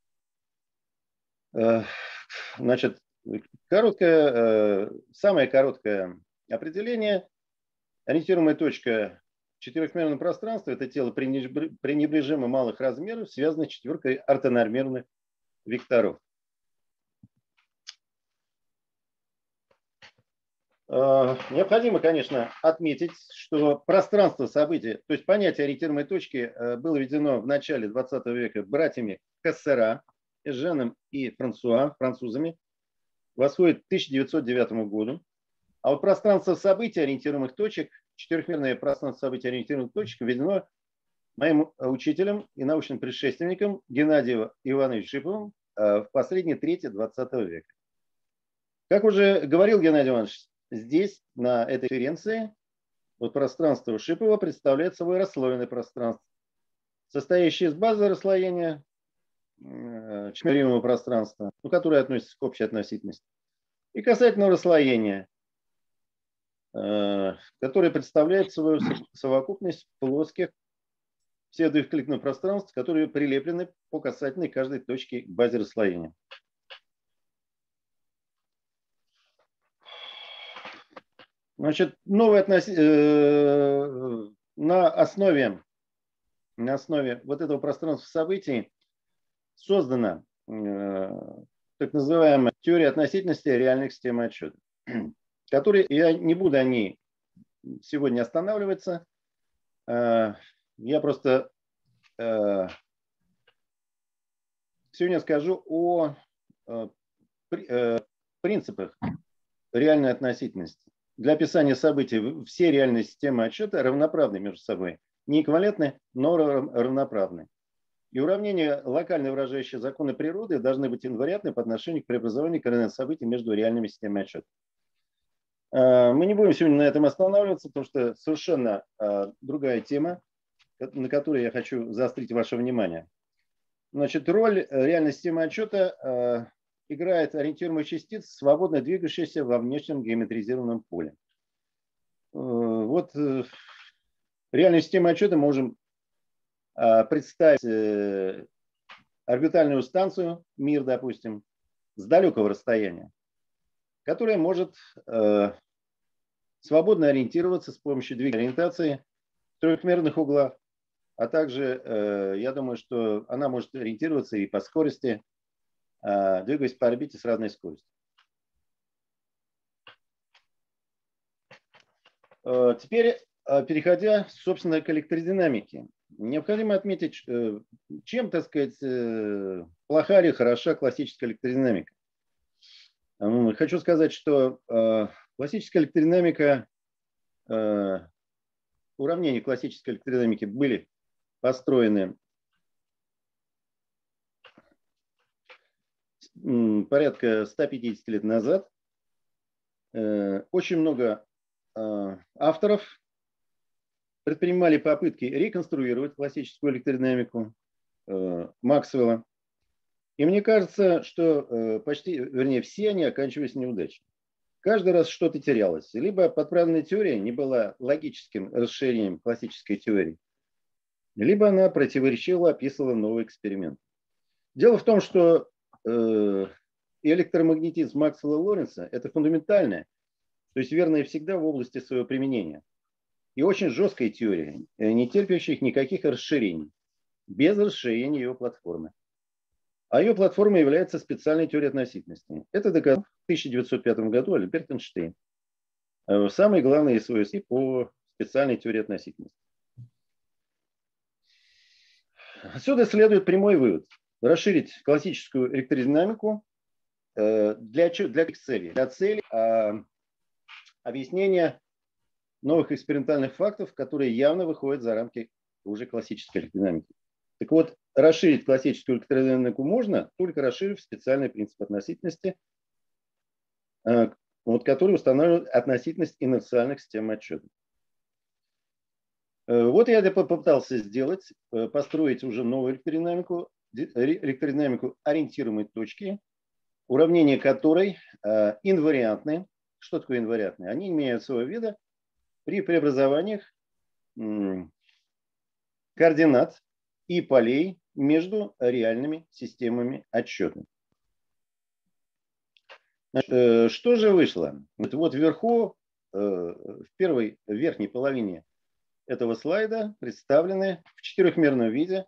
Э, значит, короткое, э, самое короткое определение. Ориентируемая точка в четырехмерном пространстве – это тело пренебрежимо малых размеров, связанное с четверкой ортонормированных векторов. Необходимо, конечно, отметить, что пространство события, то есть понятие ориентируемой точки, было введено в начале двадцатого века братьями Кассера, Эженом и Франсуа, французами, восходит к тысяча девятьсот девятому году. А вот пространство событий ориентируемых точек, четырехмерное пространство событий ориентируемых точек введено моим учителем и научным предшественником Геннадием Ивановичем Шиповым в последней трети двадцатого века. Как уже говорил Геннадий Иванович, здесь, на этой конференции, вот пространство Шипова представляет собой расслоенное пространство, состоящее из базы расслоения четырехмерного пространства, ну, которое относится к общей относительности, и касательного расслоения, которое представляет свою совокупность плоских псевдоэвклидных пространств, которые прилеплены по касательной каждой точке к базе расслоения. Значит, новые относи... э, на основе, на основе вот этого пространства событий создана э, так называемая теория относительности реальных систем отсчета, которые, я не буду о ней сегодня останавливаться, э, я просто э, сегодня скажу о э, при, э, принципах реальной относительности. Для описания событий все реальные системы отсчета равноправны между собой. Не эквивалентны, но равноправны. И уравнения, локально выражающие законы природы, должны быть инвариантны по отношению к преобразованию координат событий между реальными системами отсчета. Мы не будем сегодня на этом останавливаться, потому что совершенно другая тема, на которой я хочу заострить ваше внимание. Значит, роль реальной системы отчета играет ориентируемых частиц, свободно двигающихся во внешнем геометризированном поле. Вот реальную систему отчета можем представить орбитальную станцию, мир, допустим, с далекого расстояния, которая может э, свободно ориентироваться с помощью двигателя ориентации в трехмерных углах, а также, э, я думаю, что она может ориентироваться и по скорости, э, двигаясь по орбите с разной скоростью. Э, теперь, э, переходя, собственно, к электродинамике, необходимо отметить, э, чем, так сказать, э, плоха или хороша классическая электродинамика. Хочу сказать, что э, классическая электродинамика, э, уравнения классической электродинамики были построены м, порядка ста пятидесяти лет назад. Э, очень много э, авторов предпринимали попытки реконструировать классическую электродинамику э, Максвелла. И мне кажется, что почти, вернее, все они оканчивались неудачей. Каждый раз что-то терялось. Либо подправленная теория не была логическим расширением классической теории, либо она противоречиво описывала новый эксперимент. Дело в том, что э, электромагнетизм Максвелла Лоренца – это фундаментальная, то есть верная всегда в области своего применения. И очень жесткая теория, не терпящая никаких расширений, без расширения ее платформы. А ее платформой является специальная теория относительности. Это доказал в тысяча девятьсот пятом году Альберт Эйнштейн. Самые главные свойства по специальной теории относительности. Отсюда следует прямой вывод. Расширить классическую электродинамику для, для каких целей? Для целей а, объяснения новых экспериментальных фактов, которые явно выходят за рамки уже классической электродинамики. Так вот, расширить классическую электродинамику можно, только расширив специальный принцип относительности, вот, который устанавливает относительность инерциальных систем отчета. Вот я попытался сделать, построить уже новую электродинамику, электродинамику ориентируемой точки, уравнения которой инвариантны. Что такое инвариантные? Они меняют своего вида при преобразованиях координат и полей между реальными системами отчета. Значит, что же вышло? Вот вверху, в первой в верхней половине этого слайда представлены в четырехмерном виде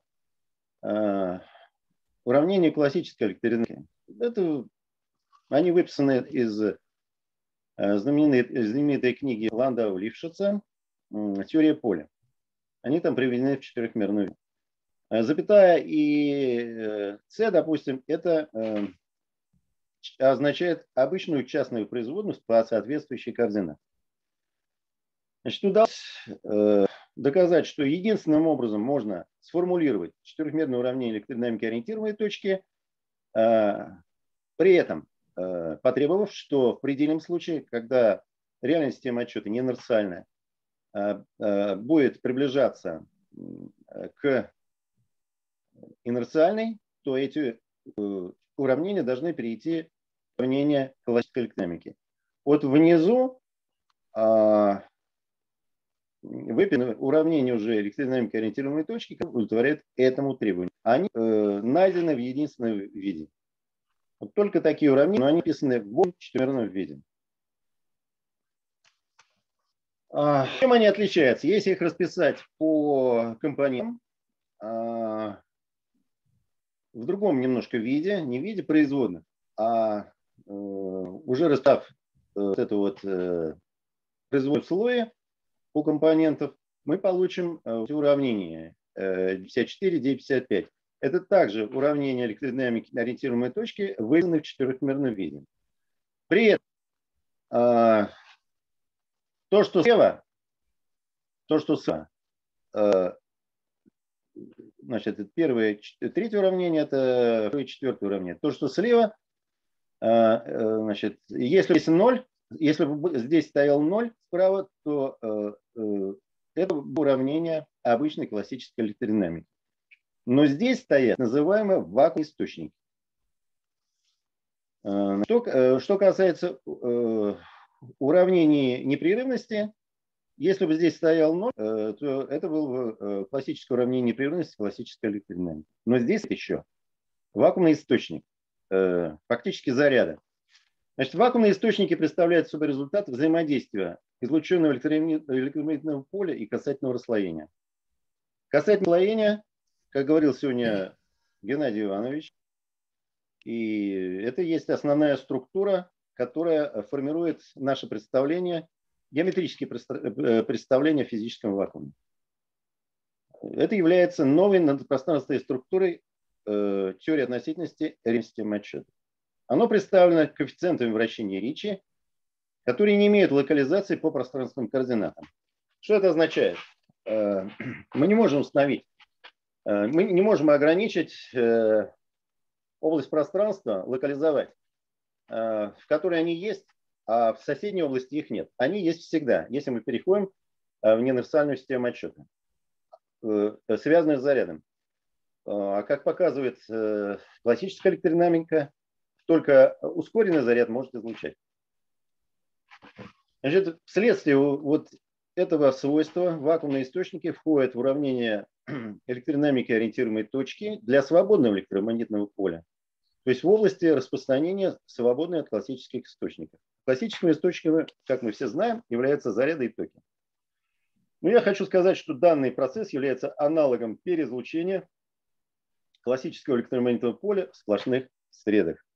уравнения классической электродинамики. Это, они выписаны из знаменитой, знаменитой книги Ландау-Лившица «Теория поля». Они там приведены в четырехмерном виде. Запятая и С, допустим, это э, означает обычную частную производную по соответствующей координате. Значит, удалось э, доказать, что единственным образом можно сформулировать четырехмерное уравнение электродинамики ориентируемой точки, э, при этом э, потребовав, что в предельном случае, когда реальная система отчета не инерциальная, э, э, будет приближаться э, к инерциальной, то эти э, уравнения должны перейти в уравнение классической электродинамики. Вот внизу э, выписаны уравнения уже электродинамики ориентируемой точки, которые удовлетворяют этому требованию. Они э, найдены в единственном виде. Вот только такие уравнения, но они написаны в четырехмерном виде. А, чем они отличаются? Если их расписать по компонентам, а, в другом немножко виде, не в виде производных, а э, уже расстав э, вот это вот э, производное слое по компонентам, мы получим э, уравнение э, пятьдесят четыре, девять, пятьдесят пять. Это также уравнение электродинамики ориентируемой точки, выраженное в четырехмерном виде. При этом э, то, что слева, то, что слева, э, значит, это первое, третье уравнение, это второе, четвертое уравнение. То, что слева, значит, если есть ноль, если бы здесь стоял ноль справа, то это уравнение обычной классической электродинамики. Но здесь стоят называемые вакуумные источники. Что, что касается уравнений непрерывности, если бы здесь стоял ноль, то это было бы классическое уравнение непрерывности классической электродинамики. Но здесь еще вакуумный источник, фактически заряда. Значит, вакуумные источники представляют собой результат взаимодействия излученного электромагнитного поля и касательного расслоения. Касательное расслоение, как говорил сегодня Геннадий Иванович, и это есть основная структура, которая формирует наше представление, геометрические представления о физическом вакууме. Это является новой надпространственной структурой э, теории относительности системы отсчета. Оно представлено коэффициентами вращения Ричи, которые не имеют локализации по пространственным координатам. Что это означает? Мы не можем установить, мы не можем ограничить область пространства, локализовать, в которой они есть, а в соседней области их нет. Они есть всегда, если мы переходим в неуниверсальную систему отсчета, связанную с зарядом. А как показывает классическая электродинамика, только ускоренный заряд может излучать. Значит, вследствие вот этого свойства вакуумные источники входят в уравнение электродинамики ориентируемой точки для свободного электромагнитного поля, то есть в области распространения свободной от классических источников. Классическими источниками, как мы все знаем, являются заряды и токи. Но я хочу сказать, что данный процесс является аналогом переизлучения классического электромагнитного поля в сплошных средах.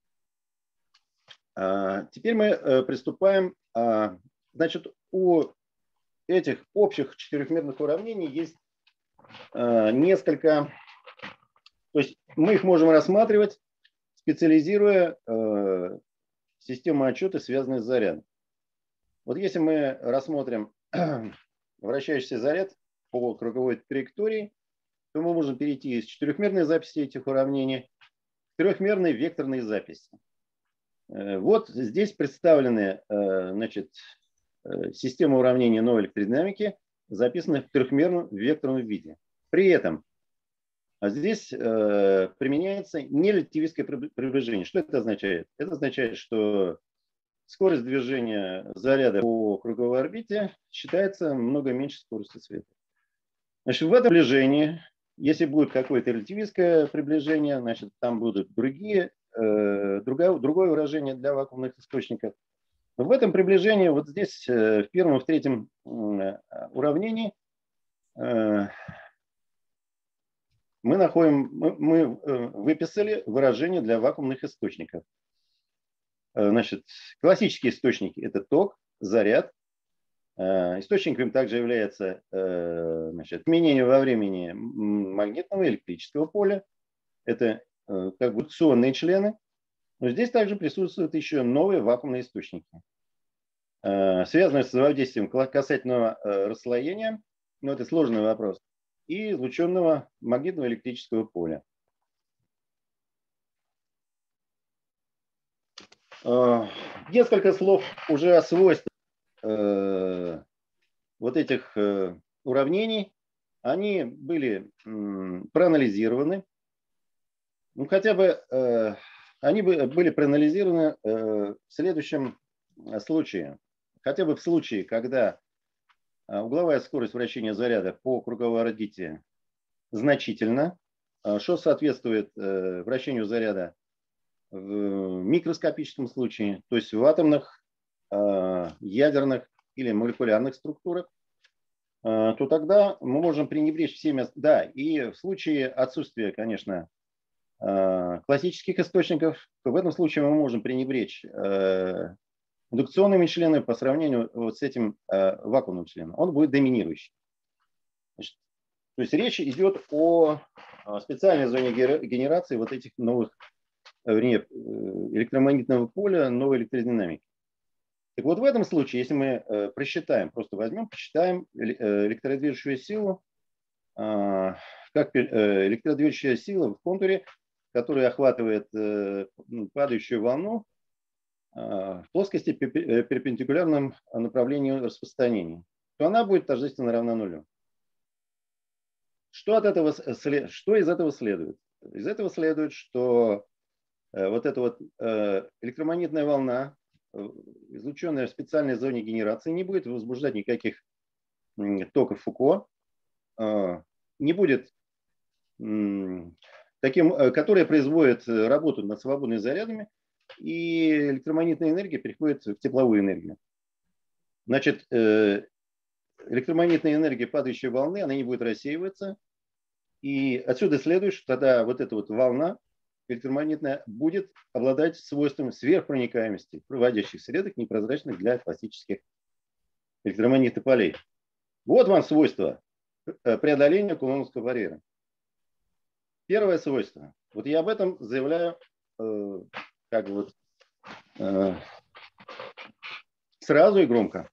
Теперь мы приступаем. Значит, у этих общих четырехмерных уравнений есть несколько, то есть мы их можем рассматривать, специализируя систему отсчета, связанную с зарядом. Вот если мы рассмотрим вращающийся заряд по круговой траектории, то мы можем перейти из четырехмерной записи этих уравнений к трехмерной векторной записи. Вот здесь представлены, значит, система уравнений новой электродинамики, записанная в трехмерном векторном виде. При этом здесь применяется нерелятивистское приближение. Что это означает? Это означает, что скорость движения заряда по круговой орбите считается много меньше скорости света. Значит, в этом приближении, если будет какое-то релятивистское приближение, значит, там будут другие, э, другое, другое выражение для вакуумных источников. Но в этом приближении, вот здесь, э, в первом и в третьем э, уравнении, э, мы находим, мы, мы э, выписали выражение для вакуумных источников. Значит, классические источники – это ток, заряд. Источником также является, значит, изменение во времени магнитного и электрического поля. Это как бы индукционные члены. Но здесь также присутствуют еще новые вакуумные источники, связанные с взаимодействием касательного расслоения, но это сложный вопрос, и излученного магнитного и электрического поля. Несколько слов уже о свойствах э, вот этих э, уравнений. Они были э, проанализированы. Ну, хотя бы э, они были проанализированы э, в следующем случае. Хотя бы в случае, когда угловая скорость вращения заряда по круговой орбите значительна, что соответствует э, вращению заряда в микроскопическом случае, то есть в атомных, ядерных или молекулярных структурах, то тогда мы можем пренебречь всеми... Да, и в случае отсутствия, конечно, классических источников, то в этом случае мы можем пренебречь индукционными членами по сравнению вот с этим вакуумным членом. Он будет доминирующий. Значит, то есть речь идет о специальной зоне генерации вот этих новых электромагнитного поля, новой электродинамики. Так вот, в этом случае, если мы э, просчитаем, просто возьмем, посчитаем электродвижущую силу, э, как э, электродвижущая сила в контуре, которая охватывает э, падающую волну, в плоскости перпендикулярном направлению распространения, то она будет тождественно равна нулю. Что, от этого, что из этого следует? Из этого следует, что вот эта вот электромагнитная волна, излученная в специальной зоне генерации, не будет возбуждать никаких токов Фуко, не будет таким, которая производит работу над свободными зарядами, и электромагнитная энергия переходит в тепловую энергию. Значит, электромагнитная энергия падающей волны, она не будет рассеиваться, и отсюда следует, что тогда вот эта вот волна электромагнитная будет обладать свойством сверхпроникаемости проводящих средок, непрозрачных для классических электромагнитных полей. Вот вам свойство преодоления кулоновского барьера. Первое свойство. Вот я об этом заявляю э, как бы вот, э, сразу и громко.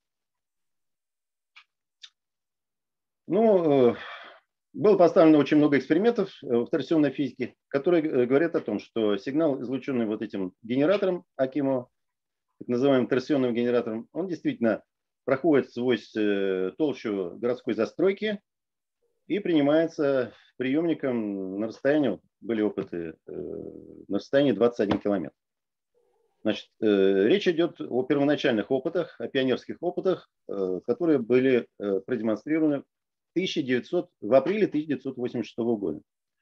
Ну, э, было поставлено очень много экспериментов в торсионной физике, которые говорят о том, что сигнал, излученный вот этим генератором Акимова, так называемым торсионным генератором, он действительно проходит сквозь толщу городской застройки и принимается приемником на расстоянии, были опыты, на расстоянии двадцать один километр. Значит, речь идет о первоначальных опытах, о пионерских опытах, которые были продемонстрированы тысяча девятьсот, в апреле тысяча девятьсот восемьдесят шестого года.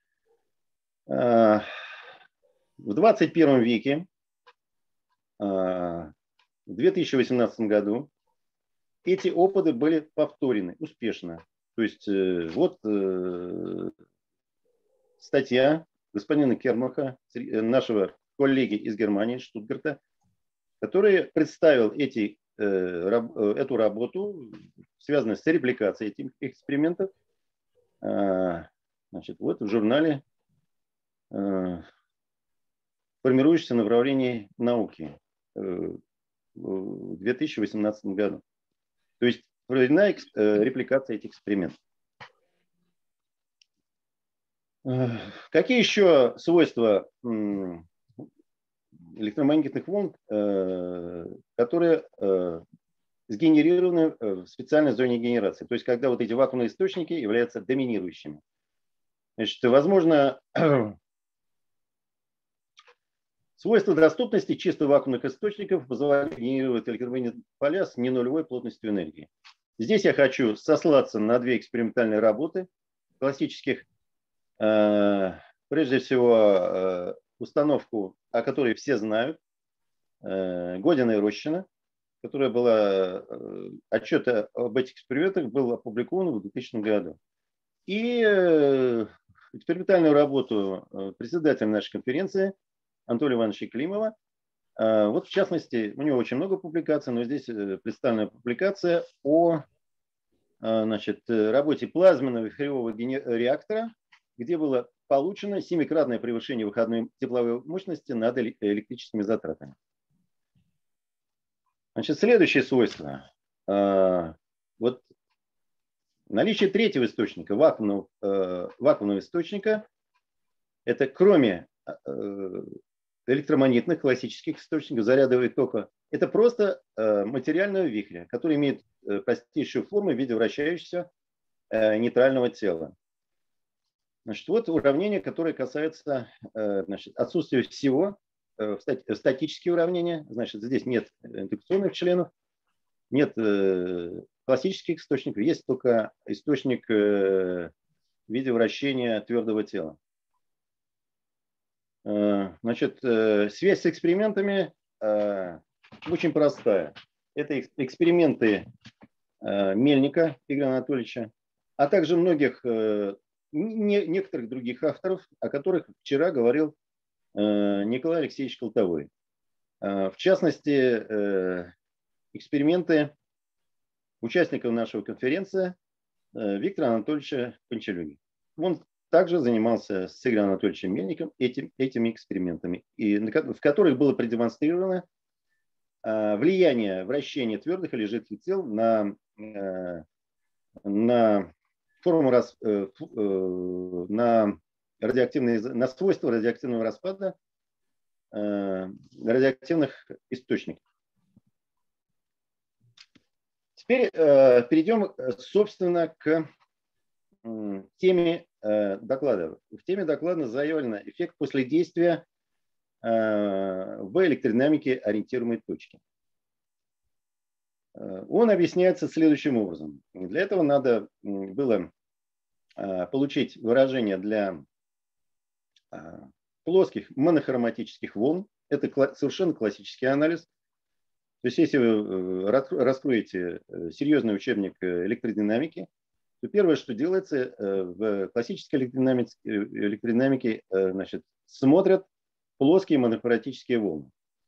В двадцать первом веке, в две тысячи восемнадцатом году, эти опыты были повторены успешно. То есть вот статья господина Кермаха, нашего коллеги из Германии, Штутгарта, который представил эти, эту работу, связанную с репликацией этих экспериментов, значит, вот в журнале «Формирующееся направление науки» в две тысячи восемнадцатом году. То есть проведена репликация этих экспериментов. Какие еще свойства электромагнитных волн, которые сгенерированы в специальной зоне генерации? То есть когда вот эти вакуумные источники являются доминирующими. Значит, возможно, свойство доступности чисто вакуумных источников позволяет генерировать электромагнитные поля с ненулевой плотностью энергии. Здесь я хочу сослаться на две экспериментальные работы классических. Прежде всего, установку, о которой все знают, Година и Рощина, которая была, отчет об этих экспериментах был опубликован в двухтысячном году. И экспериментальную работу председателя нашей конференции Анатолия Ивановича Климова. Вот в частности, у него очень много публикаций, но здесь представлена публикация о, значит, работе плазменного вихревого реактора, где было получено семикратное превышение выходной тепловой мощности над электрическими затратами. Значит, следующее свойство. Вот наличие третьего источника, вакуумного, вакуумного источника, это кроме электромагнитных классических источников зарядового тока, это просто материального вихря, который имеет простейшую форму в виде вращающегося нейтрального тела. Значит, вот уравнение, которое касается, значит, отсутствия всего, статические уравнения. Значит, здесь нет индукционных членов, нет классических источников, есть только источник в виде вращения твердого тела. Значит, связь с экспериментами очень простая. Это эксперименты Мельника Игоря Анатольевича, а также многих Не, некоторых других авторов, о которых вчера говорил э, Николай Алексеевич Колтовой. Э, в частности, э, эксперименты участников нашего конференции э, Виктора Анатольевича Панчелюги. Он также занимался с Игорем Анатольевичем Мельником этим, этими экспериментами, и, в которых было продемонстрировано э, влияние вращения твердых или жидких тел на, э, на форму рас, э, э, на, радиоактивные, на свойства радиоактивного распада радиоактивных источников. Теперь перейдем, собственно, к теме доклада. В теме доклада заявлено эффект после действия в электродинамике ориентируемой точки. Он объясняется следующим образом. Для этого надо было получить выражение для плоских монохроматических волн. Это совершенно классический анализ. То есть, если вы раскроете серьезный учебник электродинамики, то первое, что делается в классической электродинамике, электродинамике значит, смотрят плоские монохроматические волны.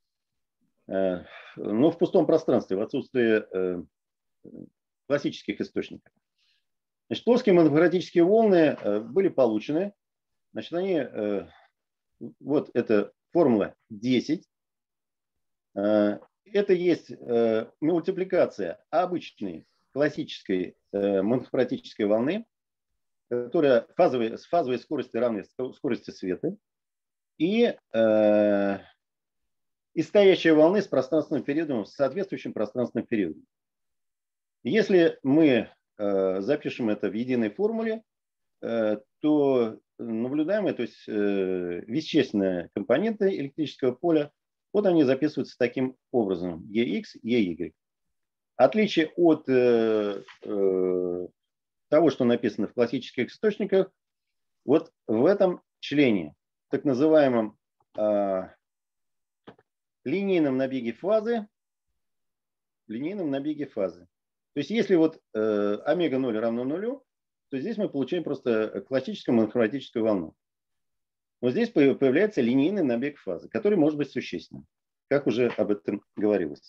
Но в пустом пространстве, в отсутствии классических источников. Значит, плоские монохроматические волны были получены. Значит, они, вот это формула десять. Это есть мультипликация обычной классической монохроматической волны, которая фазовой, с фазовой скоростью равной скорости света, и, э, и стоящей волны с пространственным периодом, с соответствующим пространственным периодом. Если мы э, запишем это в единой формуле, э, то наблюдаемые, то есть э, вещественные компоненты электрического поля, вот они записываются таким образом: E X, E Y. Отличие от э, э, того, что написано в классических источниках, вот в этом члене, так называемом э, линейном набеге фазы, линейном набеге фазы. То есть, если вот э, омега ноль равно нулю, то здесь мы получаем просто классическую монохроматическую волну. Но здесь появляется линейный набег фазы, который может быть существенным, как уже об этом говорилось.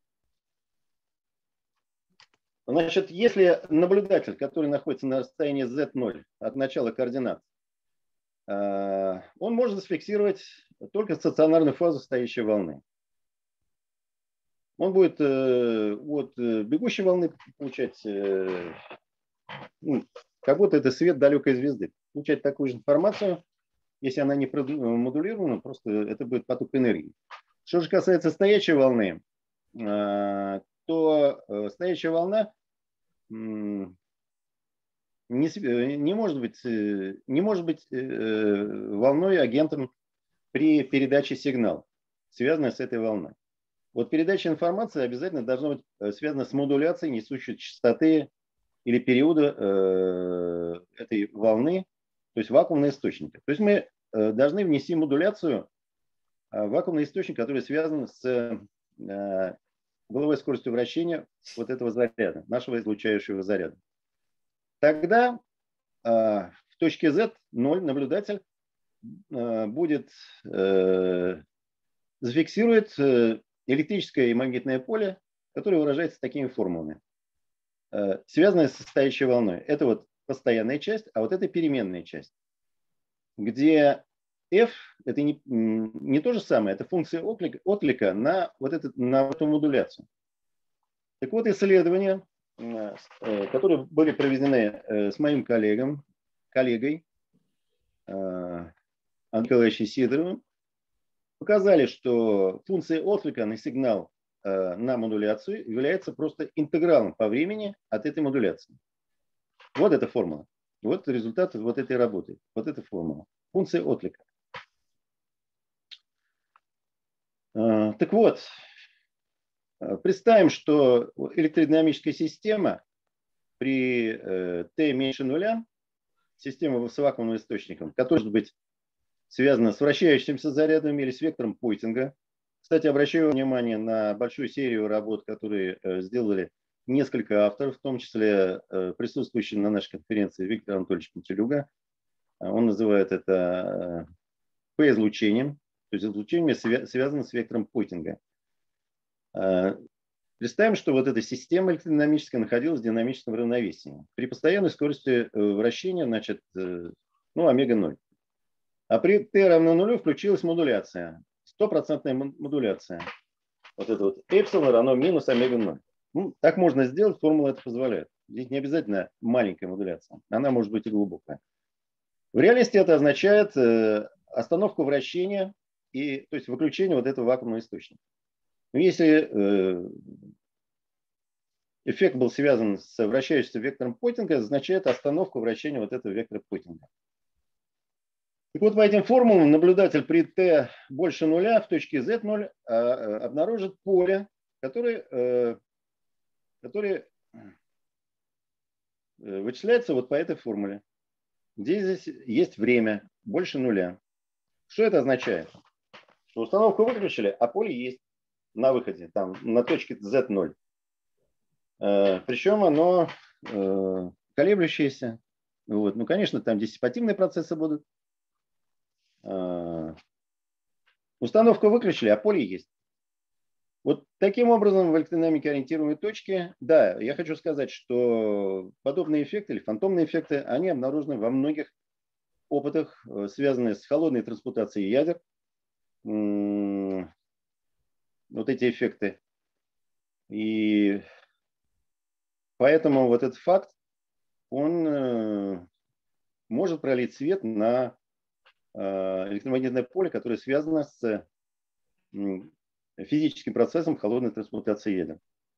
Значит, если наблюдатель, который находится на расстоянии зет ноль от начала координат, он может зафиксировать только стационарную фазу стоящей волны. Он будет от бегущей волны получать, ну, как будто это свет далекой звезды, получать такую же информацию, если она не модулирована, просто это будет поток энергии. Что же касается стоячей волны, то стоячая волна не, не может быть, не может быть волной, агентом при передаче сигнала, связанной с этой волной. Вот передача информации обязательно должна быть связана с модуляцией несущей частоты или периода этой волны, то есть вакуумные источники. То есть мы должны внести модуляцию в вакуумный источник, который связан с волновой скоростью вращения вот этого заряда, нашего излучающего заряда. Тогда в точке Z ноль наблюдатель будет зафиксирует электрическое и магнитное поле, которое выражается такими формулами, связанное с стоящей волной. Это вот постоянная часть, а вот это переменная часть, где F это не, не то же самое, это функция отклика, отклика на, вот это, на эту модуляцию. Так вот, исследования, которые были проведены с моим коллегом, коллегой Андреем Николаевичем Сидоровым, показали, что функция отклика на сигнал на модуляцию является просто интегралом по времени от этой модуляции. Вот эта формула. Вот результат вот этой работы. Вот эта формула. Функция отклика. Так вот, представим, что электродинамическая система при Т меньше нуля, система с вакуумным источником, которая может быть связана с вращающимся зарядом или с вектором Пойтинга. Кстати, обращаю внимание на большую серию работ, которые сделали несколько авторов, в том числе присутствующий на нашей конференции Виктор Анатольевич Пантелюга. Он называет это П-излучением. То есть излучение связано с вектором Пойтинга. Представим, что вот эта система электродинамическая находилась в динамическом равновесии. При постоянной скорости вращения, значит, ну, омега ноль. А при Т равно нулю включилась модуляция. Стопроцентная модуляция. Вот это вот эпсилон равно минус омега ноль. Ну, так можно сделать, формула это позволяет. Здесь не обязательно маленькая модуляция. Она может быть и глубокая. В реальности это означает остановку вращения и, то есть выключение вот этого вакуумного источника. Но если э, эффект был связан с вращающимся вектором Поттинга, означает остановку вращения вот этого вектора Поттинга. Так вот, по этим формулам наблюдатель при t больше нуля в точке зет ноль обнаружит поле, которое, которое вычисляется вот по этой формуле, где здесь есть время больше нуля. Что это означает? Что установку выключили, а поле есть на выходе, там, на точке зет ноль. Причем оно колеблющееся. Вот. Ну, конечно, там диссипативные процессы будут. Установку выключили, а поле есть. Вот таким образом в электродинамике ориентируемой точки, да, я хочу сказать, что подобные эффекты или фантомные эффекты, они обнаружены во многих опытах, связанных с холодной трансмутацией ядер. Вот эти эффекты. И поэтому вот этот факт, он может пролить свет на электромагнитное поле, которое связано с физическим процессом холодной трансмутации ядер.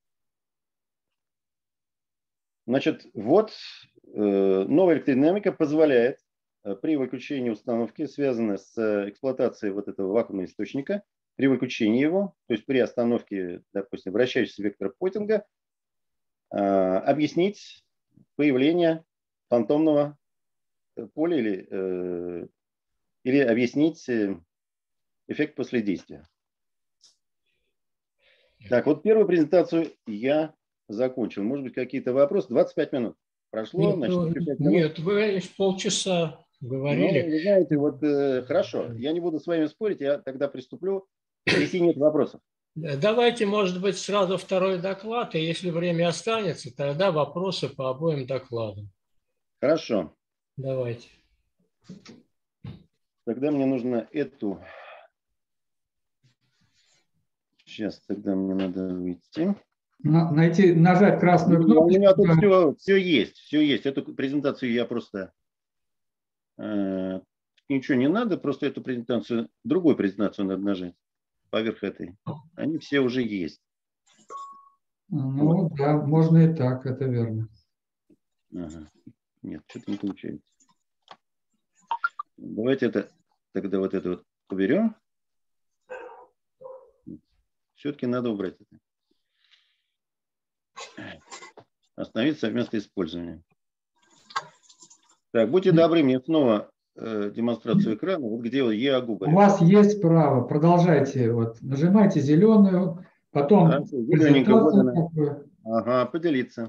Значит, вот новая электродинамика позволяет при выключении установки, связанной с эксплуатацией вот этого вакуумного источника, при выключении его, то есть при остановке, допустим, вращающегося вектора Поттинга, объяснить появление фантомного поля или или объяснить эффект после действия. Так, вот первую презентацию я закончил. Может быть, какие-то вопросы? двадцать пять минут прошло. Нет, значит, пять нет, вы полчаса говорили. Ну, вы знаете, вот э, хорошо, я не буду с вами спорить, я тогда приступлю, если нет вопросов. Давайте, может быть, сразу второй доклад, и если время останется, тогда вопросы по обоим докладам. Хорошо. Давайте. Тогда мне нужно эту... Сейчас, тогда мне надо выйти. Найти, нажать красную кнопку. У меня тут все, все есть, все есть. Эту презентацию я просто... Э, ничего не надо, просто эту презентацию, другую презентацию надо нажать поверх этой. Они все уже есть. Ну вот. Да, можно и так, это верно. Ага. Нет, что-то не получается. Давайте это, тогда вот это вот уберем. Все-таки надо убрать это. Остановить совместное использование. Так, будьте добры, мне снова э, демонстрацию экрана. Вот где ЕАГУ. У вас есть право, продолжайте. Вот, нажимайте зеленую, потом Хорошо, зелененько, вот она. такую. Ага, поделиться.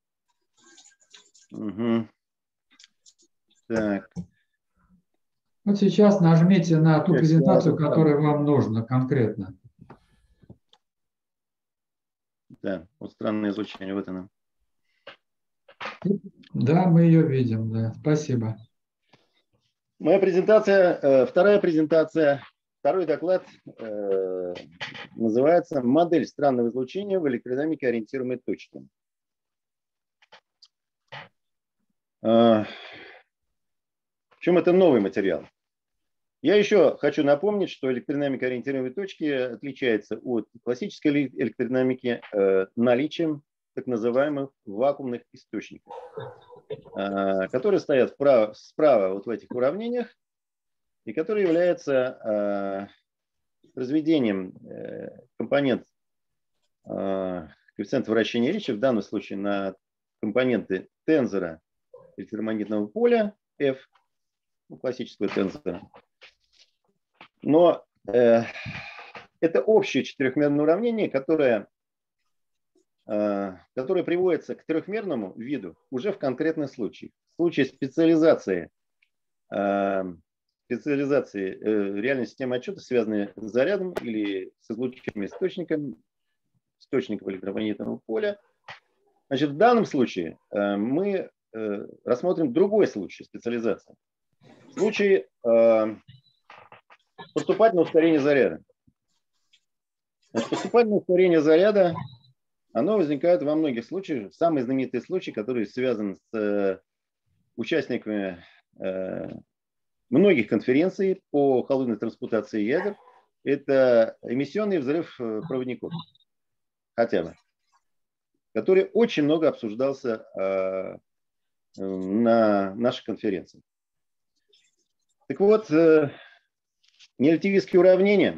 Угу. Так. Вот сейчас нажмите на ту Так, презентацию, да, которая вам нужна конкретно. Да, вот странное излучение, вот оно. Да, мы ее видим, да. Спасибо. Моя презентация, э, вторая презентация, второй доклад э, называется «Модель странного излучения в электродинамике ориентируемой точки». Э, в чем это новый материал? Я еще хочу напомнить, что электродинамика ориентируемой точки отличается от классической электродинамики э, наличием так называемых вакуумных источников, э, которые стоят вправо, справа вот в этих уравнениях и которые являются э, произведением э, компонент э, коэффициента вращения Ричи, в данном случае на компоненты тензора электромагнитного поля F, ну, классического тензора. Но э, это общее четырехмерное уравнение, которое, э, которое приводится к трехмерному виду уже в конкретных случаях. В случае специализации, э, специализации э, реальной системы отчета, связанной с зарядом или с излучительным источником, источником электромагнитного поля, значит, в данном случае э, мы э, рассмотрим другой случай специализации. Случай э, поступательное ускорение заряда. Значит, поступательное ускорение заряда, оно возникает во многих случаях. Самый знаменитый случай, который связан с э, участниками э, многих конференций по холодной трансмутации ядер, это эмиссионный взрыв проводников, хотя бы, который очень много обсуждался э, на нашей конференции. Так вот, э, нерелятивистские уравнения,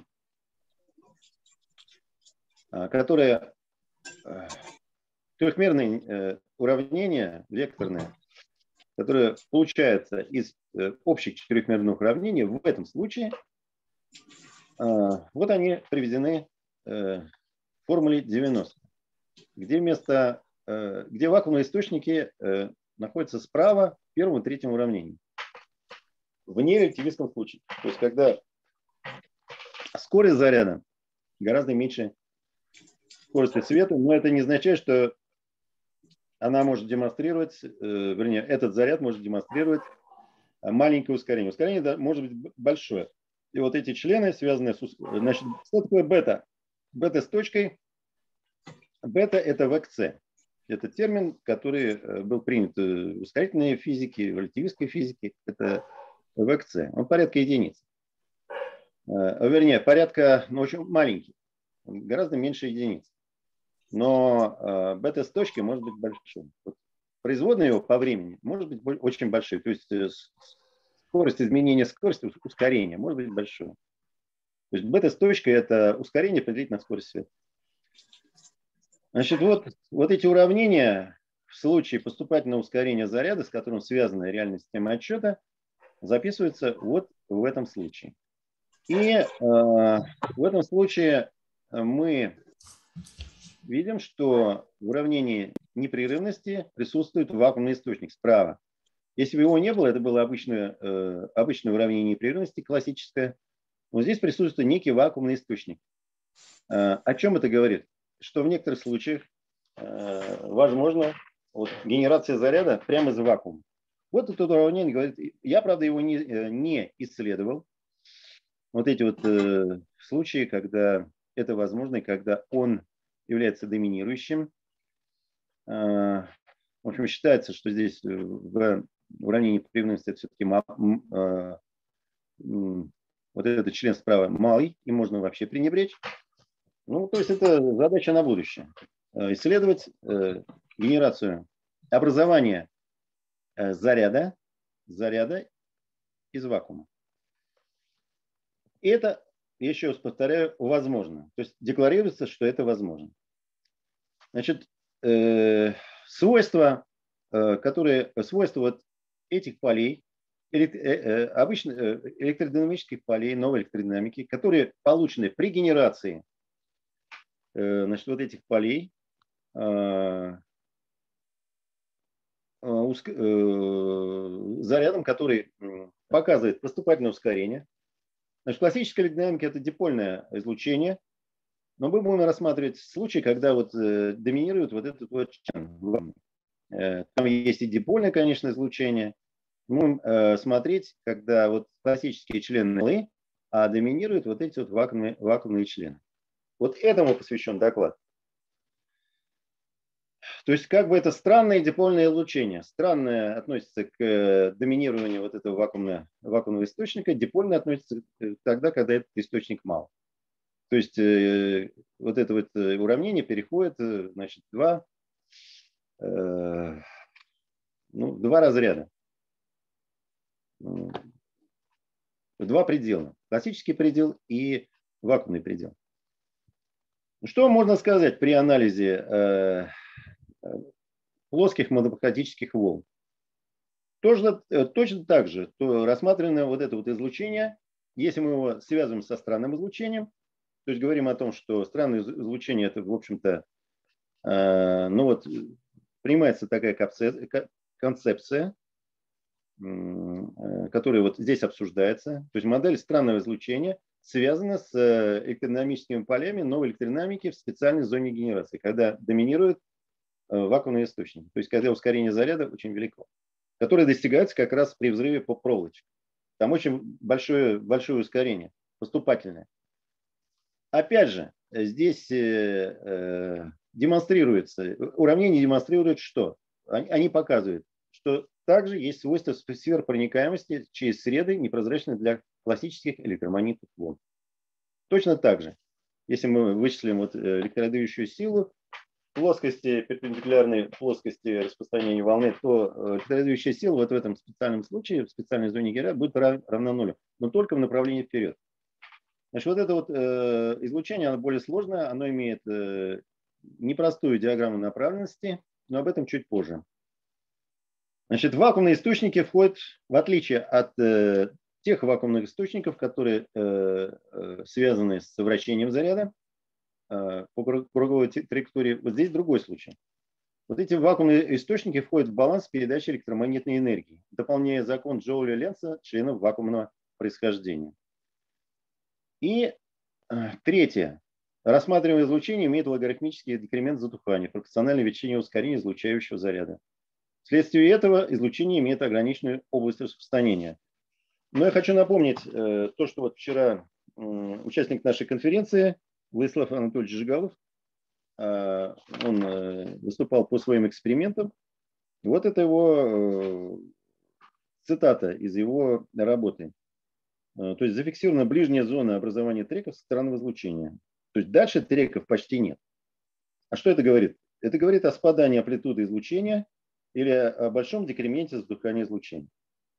которые э, трехмерные э, уравнения, векторные, которые получаются из э, общих четырехмерных уравнений, в этом случае э, вот они приведены э, в формуле девяносто, где вместо, э, где вакуумные источники э, находятся справа в первом и третьем уравнении. В нерелятивистском случае, то есть когда скорость заряда гораздо меньше скорости света, но это не означает, что она может демонстрировать, э, вернее, этот заряд может демонстрировать маленькое ускорение. Ускорение да, может быть большое. И вот эти члены, связанные с... Значит, что такое бета? Бета с точкой. Бета – это ВКЦ. Это термин, который был принят в ускорительной физике, в релятивистской физике. Это ВКЦ. Он порядка единиц. Вернее, порядка, ну, очень маленький. Гораздо меньше единиц. Но э, бета с точки может быть большой. Вот производная его по времени может быть очень большой. То есть э, скорость изменения скорости, ускорения может быть большой. То есть бета с точкой – это ускорение приблизительно скорости света. Значит, вот, вот эти уравнения в случае поступательного ускорения заряда, с которым связана реальная система отсчета, записываются вот в этом случае. И э, в этом случае мы видим, что в уравнении непрерывности присутствует вакуумный источник справа. Если бы его не было, это было обычное, э, обычное уравнение непрерывности, классическое. Но здесь присутствует некий вакуумный источник. Э, о чем это говорит? Что в некоторых случаях э, возможно вот, генерация заряда прямо из вакуума. Вот это уравнение говорит, я, правда, его не, не исследовал. Вот эти вот э, случаи, когда это возможно, и когда он является доминирующим. В общем, считается, что здесь в уравнении непрерывности это все-таки вот этот член справа малый, и можно вообще пренебречь. Ну, то есть это задача на будущее. Исследовать генерацию, образование заряда, заряда из вакуума. И это, еще раз повторяю, возможно. То есть декларируется, что это возможно. Значит, э, свойства, э, которые, свойства вот этих полей, элект, э, э, обычно, э, электродинамических полей, новой электродинамики, которые получены при генерации э, значит, вот этих полей, э, э, уск, э, зарядом, который показывает поступательное ускорение. Значит, классическая электродинамика – это дипольное излучение. Но мы будем рассматривать случаи, когда вот э, доминирует вот этот вот член. Э, там есть и дипольное, конечно, излучение. Мы будем э, смотреть, когда вот классические члены малы, а доминируют вот эти вот вакуумные, вакуумные члены. Вот этому посвящен доклад. То есть как бы это странное дипольное излучение. Странное относится к э, доминированию вот этого вакуумного, вакуумного источника, дипольное относится тогда, когда этот источник мал. То есть э, вот это вот уравнение переходит, э, значит, два, э, ну, два разряда. Два предела. Классический предел и вакуумный предел. Что можно сказать при анализе э, плоских монохроматических волн? Тоже, точно так же то рассматриваем вот это вот излучение, если мы его связываем со странным излучением. То есть говорим о том, что странное излучение это, в общем-то, э, ну вот, принимается такая концепция, э, которая вот здесь обсуждается. То есть модель странного излучения связана с электродинамическими полями новой электродинамики в специальной зоне генерации, когда доминирует э, вакуумный источник. То есть когда ускорение заряда очень велико, которое достигается как раз при взрыве по проволочке. Там очень большое, большое ускорение, поступательное. Опять же, здесь э, э, демонстрируется, уравнение демонстрирует, что? Они, они показывают, что также есть свойства сфер проникаемости через среды, непрозрачные для классических электромагнитных волн. Точно так же, если мы вычислим вот электродвижущую силу в плоскости, перпендикулярной плоскости распространения волны, то электродвижущая сила вот в этом специальном случае, в специальной зоне Гера, будет равна нулю, но только в направлении вперед. Значит, вот это вот э, излучение, оно более сложное, оно имеет э, непростую диаграмму направленности, но об этом чуть позже. Значит, вакуумные источники входят, в отличие от э, тех вакуумных источников, которые э, э, связаны с вращением заряда э, по круговой траектории, вот здесь другой случай. Вот эти вакуумные источники входят в баланс передачи электромагнитной энергии, дополняя закон Джоуля-Ленца, членов вакуумного происхождения. И э, третье. Рассматриваемое излучение имеет логарифмический декремент затухания, пропорциональное величине ускорения излучающего заряда. Вследствие этого излучение имеет ограниченную область распространения. Но я хочу напомнить э, то, что вот вчера э, участник нашей конференции Владислав Анатольевич Жигалов, э, он э, выступал по своим экспериментам. Вот это его э, цитата из его работы. То есть зафиксирована ближняя зона образования треков со стороны излучения. То есть дальше треков почти нет. А что это говорит? Это говорит о спадании амплитуды излучения или о большом декременте затухания излучения.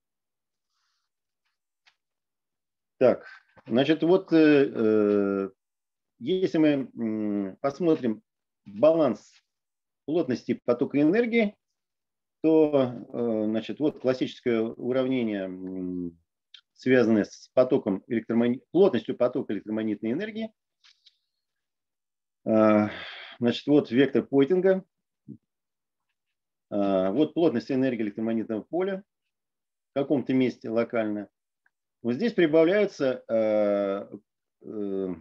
Так, значит, вот э, если мы э, посмотрим баланс плотности потока энергии, то э, значит, вот классическое уравнение, связанные с потоком электромагнит... плотностью потока электромагнитной энергии. Значит, вот вектор Пойтинга. Вот плотность энергии электромагнитного поля в каком-то месте локально. Вот здесь прибавляются вот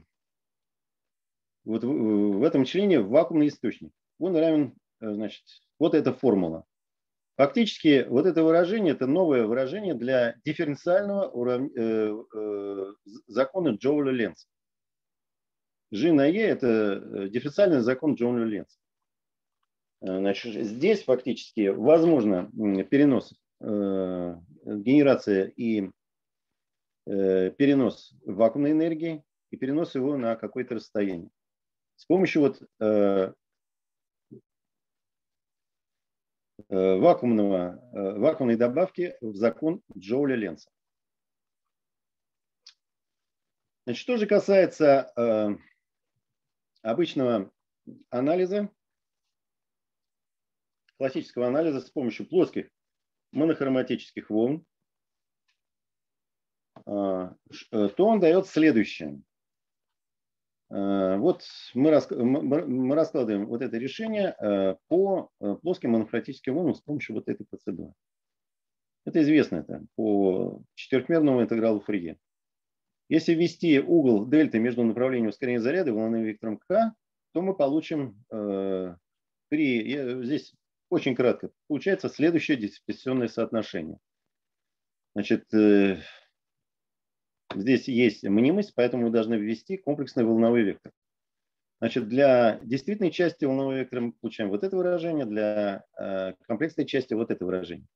в этом члене вакуумный источник. Он равен, значит, вот эта формула. Фактически вот это выражение, это новое выражение для дифференциального урав... э, э, закона Джоуля-Ленца. G на E – это дифференциальный закон Джоуля-Ленца. Значит, здесь фактически возможно перенос, э, генерация и э, перенос вакуумной энергии и перенос его на какое-то расстояние. С помощью вот э, вакуумного, вакуумной добавки в закон Джоуля-Ленца. Значит, что же касается э, обычного анализа, классического анализа с помощью плоских монохроматических волн, э, то он дает следующее. Вот мы, рас, мы раскладываем вот это решение по плоским монохроматическим волнам с помощью вот этой процедуры. Это известно это по четырехмерному интегралу Фурье. Если ввести угол дельты между направлением ускорения заряда и волновым вектором К, то мы получим э, при, я, здесь очень кратко, получается следующее диспозиционное соотношение. Значит, э, здесь есть мнимость, поэтому мы должны ввести комплексный волновой вектор. Значит, для действительной части волнового вектора мы получаем вот это выражение, для э, комплексной части вот это выражение,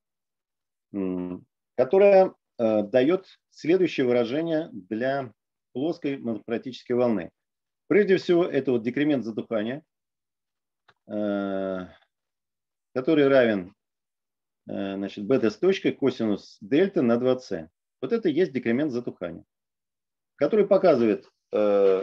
которое э, дает следующее выражение для плоской монохроматической волны. Прежде всего, это вот декремент затухания, э, который равен э, значит, бета с точкой косинус дельта на два це. Вот это и есть декремент затухания, который показывает, э,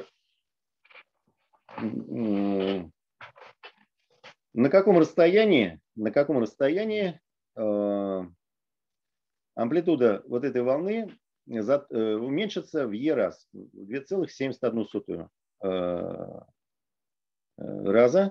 э, на каком расстоянии, на каком расстоянии э, амплитуда вот этой волны за, э, уменьшится в e раз, в две целых семьдесят одну сотую э, раза.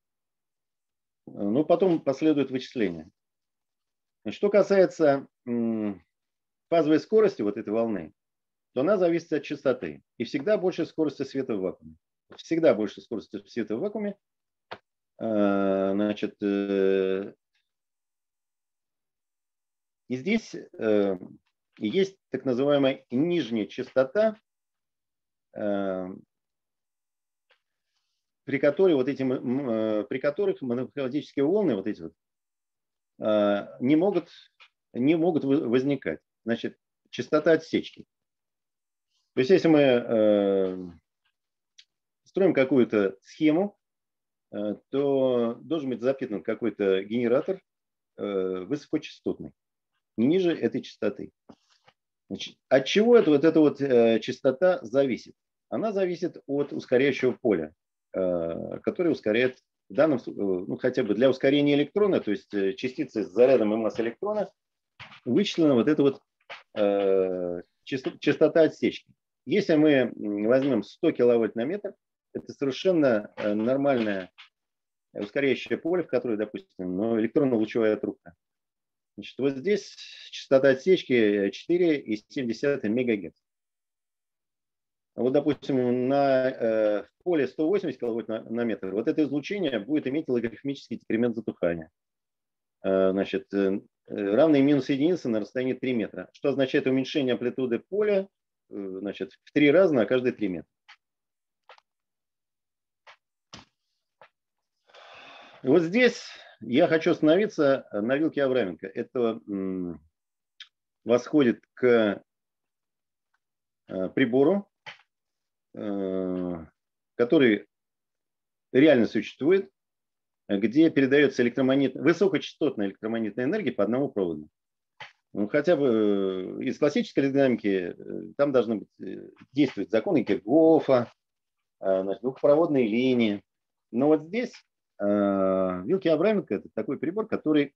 Ну, потом последует вычисление. Что касается э, фазовой скорости вот этой волны, то она зависит от частоты. И всегда больше скорости света в вакууме. Всегда больше скорости света в вакууме. Э, значит, э, и здесь э, есть так называемая нижняя частота, э, при которой вот эти, э, при которых монохроматические волны вот эти вот, э, не могут, не могут возникать. Значит, частота отсечки. То есть если мы э, строим какую-то схему, э, то должен быть запитан какой-то генератор э, высокочастотный, не ниже этой частоты. Значит, от чего это, вот эта вот э, частота зависит? Она зависит от ускоряющего поля, э, которое ускоряет в данном, ну, хотя бы для ускорения электрона, то есть частицы с зарядом и массой электрона, вычислена вот эта вот э, частота отсечки. Если мы возьмем сто киловольт на метр, это совершенно нормальное ускоряющее поле, в которое, допустим, ну, электронно-лучевая трубка. Значит, вот здесь частота отсечки четыре и семь десятых мегагерц. Вот, допустим, на э, поле сто восемьдесят киловольт на, на метр вот это излучение будет иметь логарифмический декремент затухания. Э, значит, э, равный минус единицы на расстоянии три метра, что означает уменьшение амплитуды поля э, значит, в три раза на каждые три метра. И вот здесь я хочу остановиться на вилке Авраменко. Это м, восходит к э, прибору, который реально существует, где передается электромагнитная, высокочастотная электромагнитная энергия по одному проводу. Ну, хотя бы из классической электrodинамики там должны быть, действовать законы Кирхофа, значит, двухпроводные линии. Но вот здесь вилки Авраменко — это такой прибор, который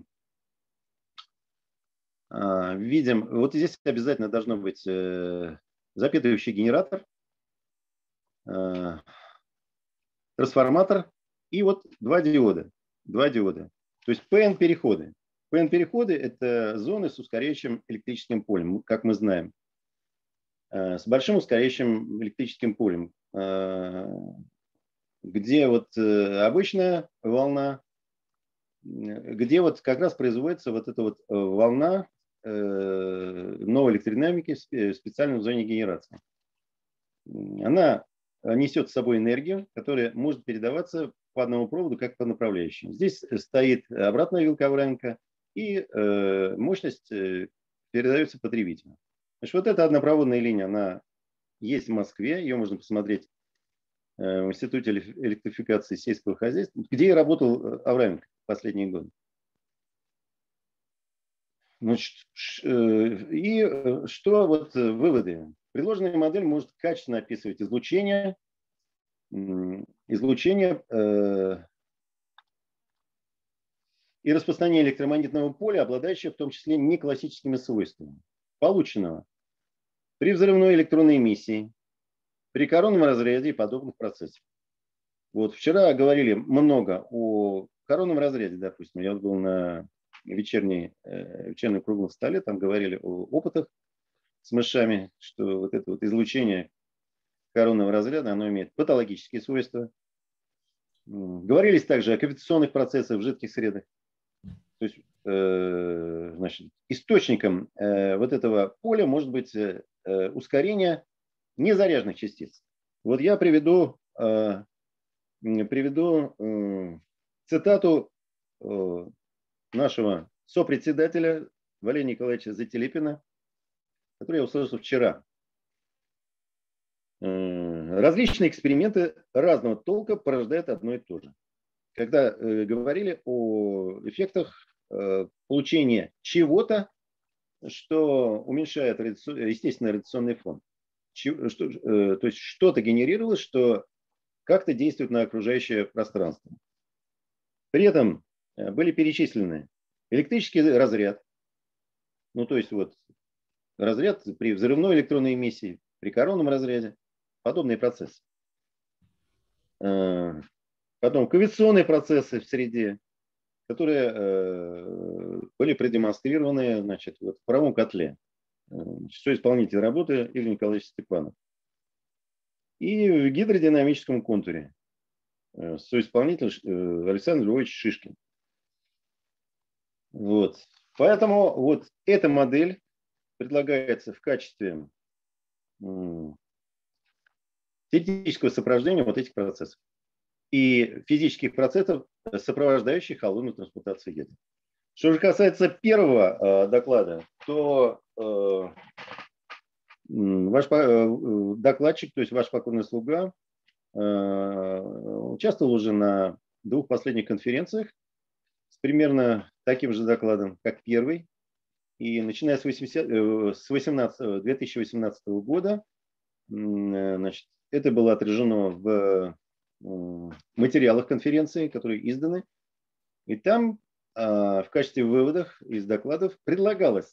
видим, вот здесь обязательно должно быть запитывающий генератор, трансформатор и вот два диода. Два диода. То есть пэ эн-переходы. пэ эн-переходы — это зоны с ускоряющим электрическим полем, как мы знаем. С большим ускоряющим электрическим полем. Где вот обычная волна, где вот как раз производится вот эта вот волна новой электродинамики в специальной зоне генерации. Она несет с собой энергию, которая может передаваться по одному проводу, как по направляющим. Здесь стоит обратная вилка Авраменко, и э, мощность передается потребителю. Значит, вот эта однопроводная линия, она есть в Москве, ее можно посмотреть э, в Институте электрификации сельского хозяйства, где и работал Авраменко в последние годы. Значит, и что вот выводы? Предложенная модель может качественно описывать излучение, излучение э, и распространение электромагнитного поля, обладающее в том числе неклассическими свойствами, полученного при взрывной электронной эмиссии, при коронном разряде и подобных процессах. Вот вчера говорили много о коронном разряде, допустим. Я был на вечерней, э, вечернем круглом столе, там говорили о опытах с мышами, что вот это вот излучение коронного разряда, оно имеет патологические свойства. Говорились также о кавитационных процессах в жидких средах. То есть, э, значит, источником э, вот этого поля может быть э, ускорение незаряженных частиц. Вот я приведу, э, приведу э, цитату э, нашего сопредседателя Валерия Николаевича Зателепина, который я услышал вчера. Различные эксперименты разного толка порождают одно и то же. Когда э, говорили о эффектах э, получения чего-то, что уменьшает радиаци... естественный радиационный фон. Че... Что... Э, то есть что-то генерировалось, что как-то действует на окружающее пространство. При этом были перечислены электрический разряд, ну то есть вот разряд при взрывной электронной эмиссии, при коронном разряде, подобные процессы. Потом кавитационные процессы в среде, которые были продемонстрированы, значит, вот в паровом котле. Соисполнитель работы Игорь Николаевич Степанов. И в гидродинамическом контуре соисполнитель Александр Львович Шишкин. Вот. Поэтому вот эта модель предлагается в качестве теоретического сопровождения вот этих процессов и физических процессов, сопровождающих холодную трансмутацию ядер. Что же касается первого э, доклада, то э, Ваш докладчик, то есть ваш покорный слуга, участвовал уже на двух последних конференциях с примерно таким же докладом, как первый. И начиная с две тысячи восемнадцатого года, значит, это было отражено в материалах конференции, которые изданы. И там в качестве выводов из докладов предлагалось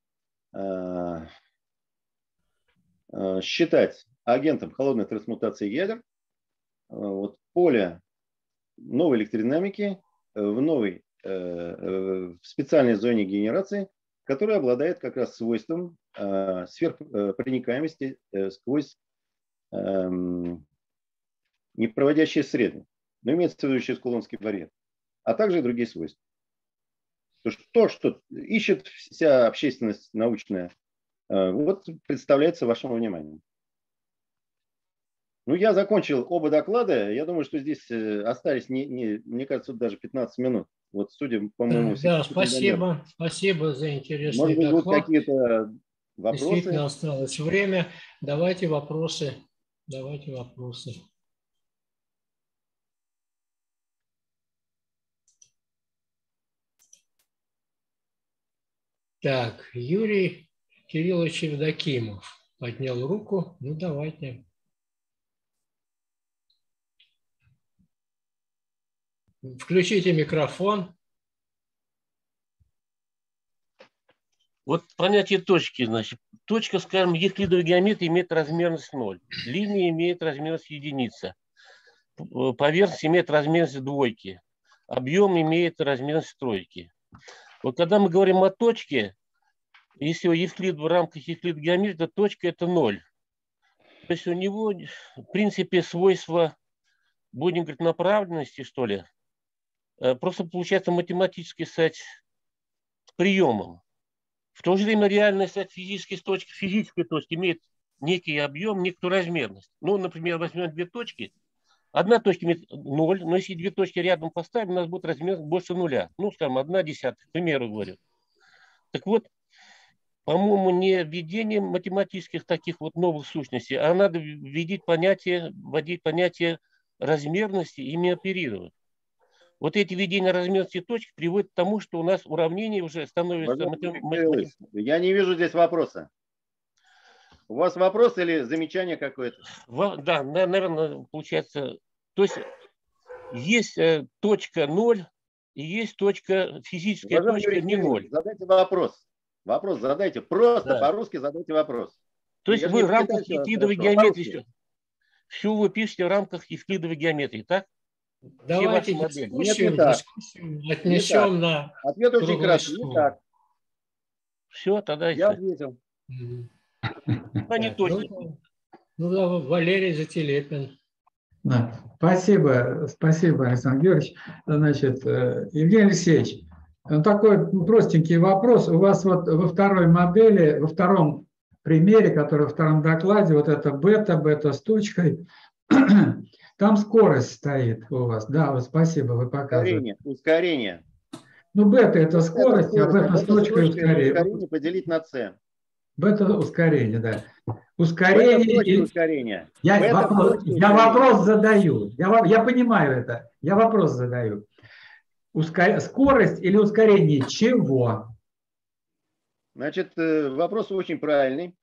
считать агентом холодной трансмутации ядер вот, поле новой электродинамики в новой в специальной зоне генерации, которая обладает как раз свойством сверхпроникаемости сквозь непроводящие среды, но имеется в виду еще Кулонский барьер, а также и другие свойства. То, что ищет вся общественность научная, вот представляется вашему вниманию. Ну, я закончил оба доклада. Я думаю, что здесь остались, не, не, мне кажется, даже пятнадцать минут. Вот, судя по моему... Да, спасибо. Спасибо за интересный Может быть, доклад. будут какие-то вопросы? Действительно осталось время. Давайте вопросы. Давайте вопросы. Так, Юрий Кириллович Евдокимов поднял руку. Ну, давайте. Включите микрофон. Вот понятие точки, значит. Точка, скажем, евклидовой геометрии имеет размерность ноль. Линия имеет размерность единица. Поверхность имеет размерность двойки. Объем имеет размерность тройки. Вот когда мы говорим о точке, если у Евклид в рамках евклидовой геометрии, то точка это ноль. То есть у него, в принципе, свойства, будем говорить, направленности, что ли, просто получается математически, сказать, приемом. В то же время реальная, сказать, физическая точка, физическая точка имеет некий объем, некую размерность. Ну, например, возьмем две точки. Одна точка имеет ноль, но если две точки рядом поставим, у нас будет размер больше нуля. Ну, скажем, одна десятая, к примеру говорю. Так вот, по-моему, не введением математических таких вот новых сущностей, а надо вводить понятие, вводить понятие размерности и ими оперировать. Вот эти введения размерности точек приводят к тому, что у нас уравнение уже становится... Матем... Я не вижу здесь вопроса. У вас вопрос или замечание какое-то? Да, наверное, получается. То есть есть точка ноль и есть точка, физическая Уважаемый точка не ноль. Задайте вопрос. Вопрос задайте. Просто да. По-русски задайте вопрос. То есть я вы в рамках евклидовой геометрии все вы пишете в рамках евклидовой геометрии, так? Давайте дискуссию, нет, дискуссию отнесем на... Ответ очень краткий. Не так. Все, тогда... Я ответил. А не точно. Ну, ну да, Валерий Зателепин. Да. Спасибо, спасибо, Александр Георгиевич. Значит, Евгений Алексеевич, такой простенький вопрос. У вас вот во второй модели, во втором примере, который во втором докладе, вот это бета, бета с точкой, там скорость стоит у вас. Да, вот спасибо, вы показываете. Ускорение. Ускорение. Ну, бета это скорость, а бета с точкой ускорение. Ускорение поделить на c. Бета ускорение, да. Ускорение. И... ускорение. Я, вопрос, я вопрос задаю. Я, я понимаю это. Я вопрос задаю. Ускор... Скорость или ускорение чего? Значит, вопрос очень правильный.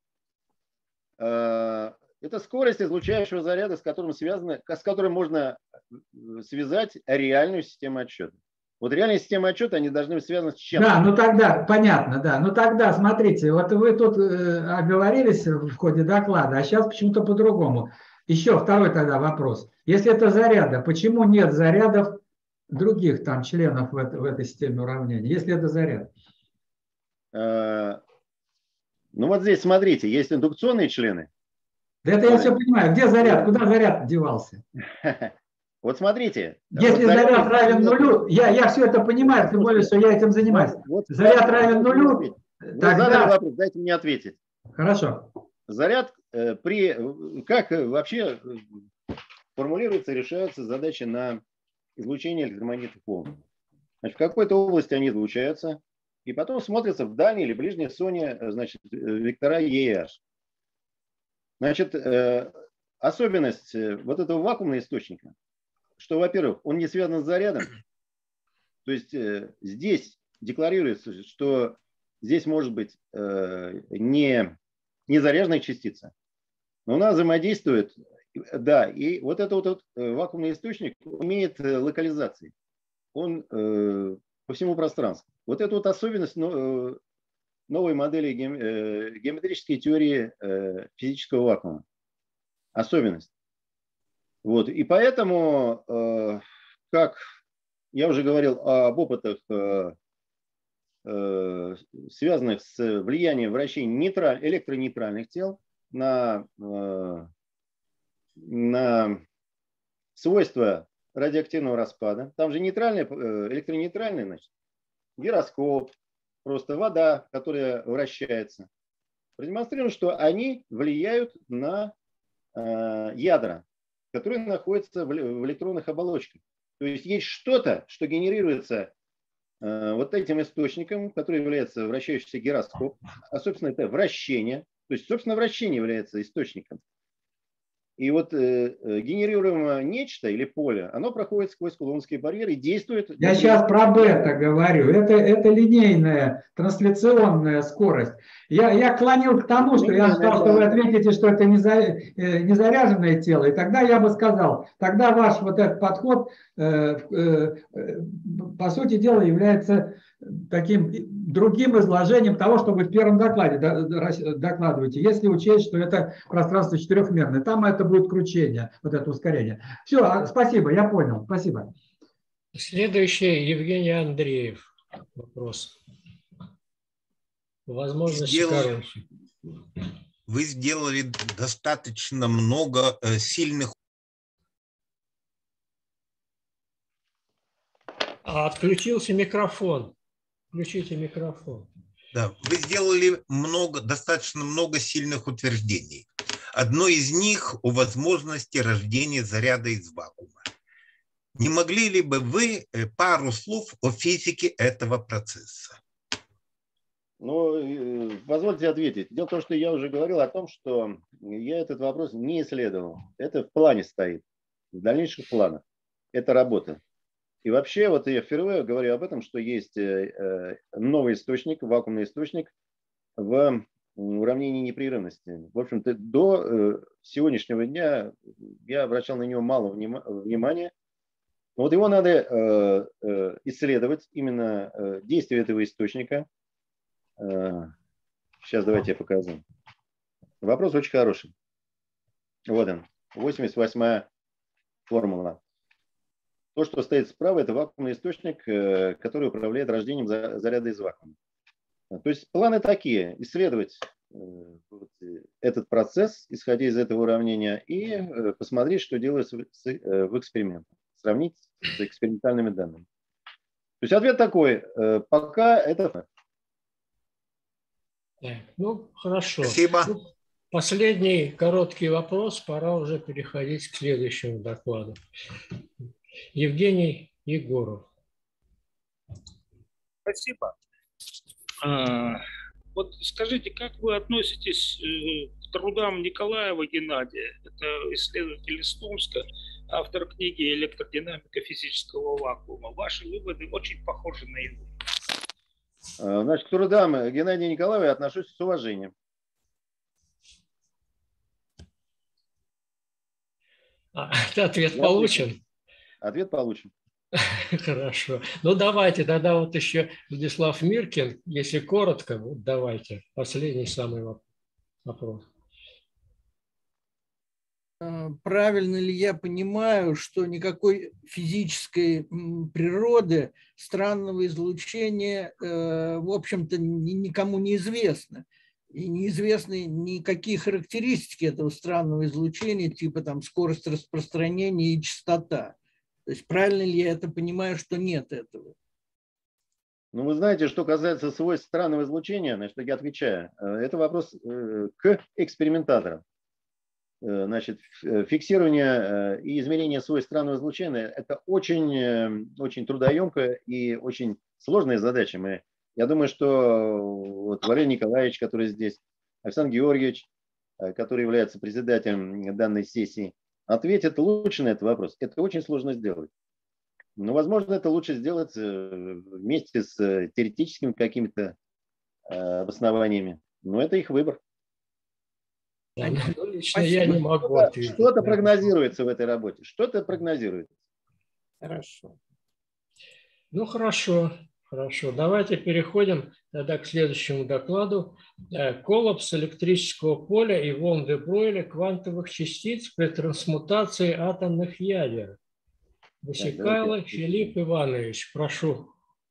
Это скорость излучающего заряда, с которым связано, с которым можно связать реальную систему отсчета. Вот реальные системы отчета, они должны быть связаны с чем-то. Да, ну тогда, понятно, да. Ну тогда, смотрите, вот вы тут э, оговорились в ходе доклада, а сейчас почему-то по-другому. Еще второй тогда вопрос. Если это заряда, почему нет зарядов других там членов в, это, в этой системе уравнений, если это заряд? Э, ну вот здесь, смотрите, есть индукционные члены. Да это я все понимаю. Где заряд? Куда заряд девался? Вот смотрите. Если вот заряд, заряд равен нулю, я, я все это понимаю, тем более, что я этим занимаюсь. Вот, заряд равен нулю, вы тогда... задали вопрос, дайте мне ответить. Хорошо. Заряд э, при... Как вообще формулируется, решаются задачи на излучение электромагнитных волн? Значит, в какой-то области они излучаются, и потом смотрятся в дальней или ближней зоне, значит, вектора E и H. Значит, особенность вот этого вакуумного источника, что, во-первых, он не связан с зарядом. То есть здесь декларируется, что здесь может быть не, не заряженная частица, но она взаимодействует, да, и вот этот вот вакуумный источник имеет локализации. Он по всему пространству. Вот это вот особенность новой модели геометрической теории физического вакуума. Особенность. Вот. И поэтому, как я уже говорил об опытах, связанных с влиянием вращения электронейтральных тел на, на свойства радиоактивного распада. Там же нейтральные, электронейтральные, значит, гироскоп, просто вода, которая вращается. Продемонстрировано, что они влияют на э, ядра, которые находятся в, в электронных оболочках. То есть есть что-то, что генерируется э, вот этим источником, который является вращающийся гироскоп, а, собственно, это вращение. То есть, собственно, вращение является источником. И вот э, генерируемое нечто или поле, оно проходит сквозь кулонские барьеры и действует... Я сейчас про бета говорю. Это, это линейная трансляционная скорость. Я, я клонил к тому, что я сказал, что вы ответите, что это не, за, не заряженное тело. И тогда я бы сказал, тогда ваш вот этот подход, э, э, по сути дела, является таким другим изложением того, что вы в первом докладе докладываете, если учесть, что это пространство четырехмерное. Там это будет кручение, вот это ускорение. Все, спасибо, я понял, спасибо. Следующий Евгений Андреев. Вопрос. Возможно, сделали, вы сделали достаточно много э, сильных... А отключился микрофон. Включите микрофон. Да, вы сделали много, достаточно много сильных утверждений. Одно из них о возможности рождения заряда из вакуума. Не могли ли бы вы пару слов о физике этого процесса? Ну, позвольте ответить. Дело в том, что я уже говорил о том, что я этот вопрос не исследовал. Это в плане стоит, в дальнейших планах. Это работа. И вообще, вот я впервые говорю об этом, что есть новый источник, вакуумный источник в уравнении непрерывности. В общем-то, до сегодняшнего дня я обращал на него мало внимания. Вот его надо исследовать, именно действие этого источника. Сейчас давайте я покажу. Вопрос очень хороший. Вот он, восемьдесят восьмая формула. То, что стоит справа, это вакуумный источник, который управляет рождением заряда из вакуума. То есть планы такие: исследовать этот процесс, исходя из этого уравнения, и посмотреть, что делается в экспериментах, сравнить с экспериментальными данными. То есть ответ такой: пока это... Ну, хорошо. Спасибо. Последний короткий вопрос, пора уже переходить к следующему докладу. Евгений Егоров. Спасибо. А, вот скажите, как вы относитесь к трудам Николаева Геннадия? Это исследователь из Томска, автор книги «Электродинамика физического вакуума». Ваши выводы очень похожи на его. Значит, к трудам Геннадия Николаева я отношусь с уважением. А, ответ получен? Ответ получен. Хорошо. Ну, давайте тогда вот еще Владислав Миркин, если коротко, вот давайте. Последний самый вопрос. Правильно ли я понимаю, что никакой физической природы странного излучения, в общем-то, никому не известно? И неизвестны никакие характеристики этого странного излучения, типа там скорость распространения и частота. То есть правильно ли я это понимаю, что нет этого? Ну, вы знаете, что касается свойств странного излучения, значит, я отвечаю. Это вопрос к экспериментаторам. Значит, фиксирование и измерение свойств странного излучения – это очень, очень трудоемкая и очень сложная задача. Мы, я думаю, что вот Валерий Николаевич, который здесь, Александр Георгиевич, который является председателем данной сессии, ответит лучше на этот вопрос. Это очень сложно сделать. Но, возможно, это лучше сделать вместе с теоретическими какими-то обоснованиями. Но это их выбор. Да, ну, лично я не могу Что-то, ответить. что-то прогнозируется в этой работе. Что-то прогнозируется. Хорошо. Ну, хорошо. Хорошо. Давайте переходим тогда к следующему докладу. Коллапс электрического поля и волн де Бройля квантовых частиц при трансмутации атомных ядер. Васикайло Филипп Иванович, прошу.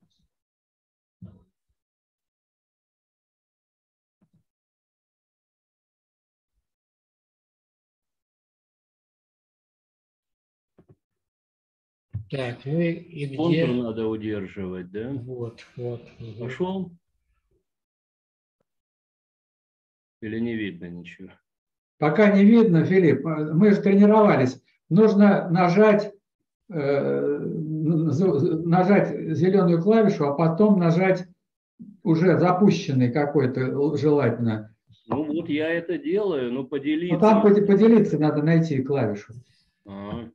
Так, ну и, и где? Контур надо удерживать, да? Вот, вот. Угу. Пошел? Или не видно ничего? Пока не видно, Филипп. Мы же тренировались. Нужно нажать, э, нажать зеленую клавишу, а потом нажать уже запущенный какой-то, желательно. Ну вот я это делаю, но поделиться. Но там поделиться надо найти клавишу. А-а.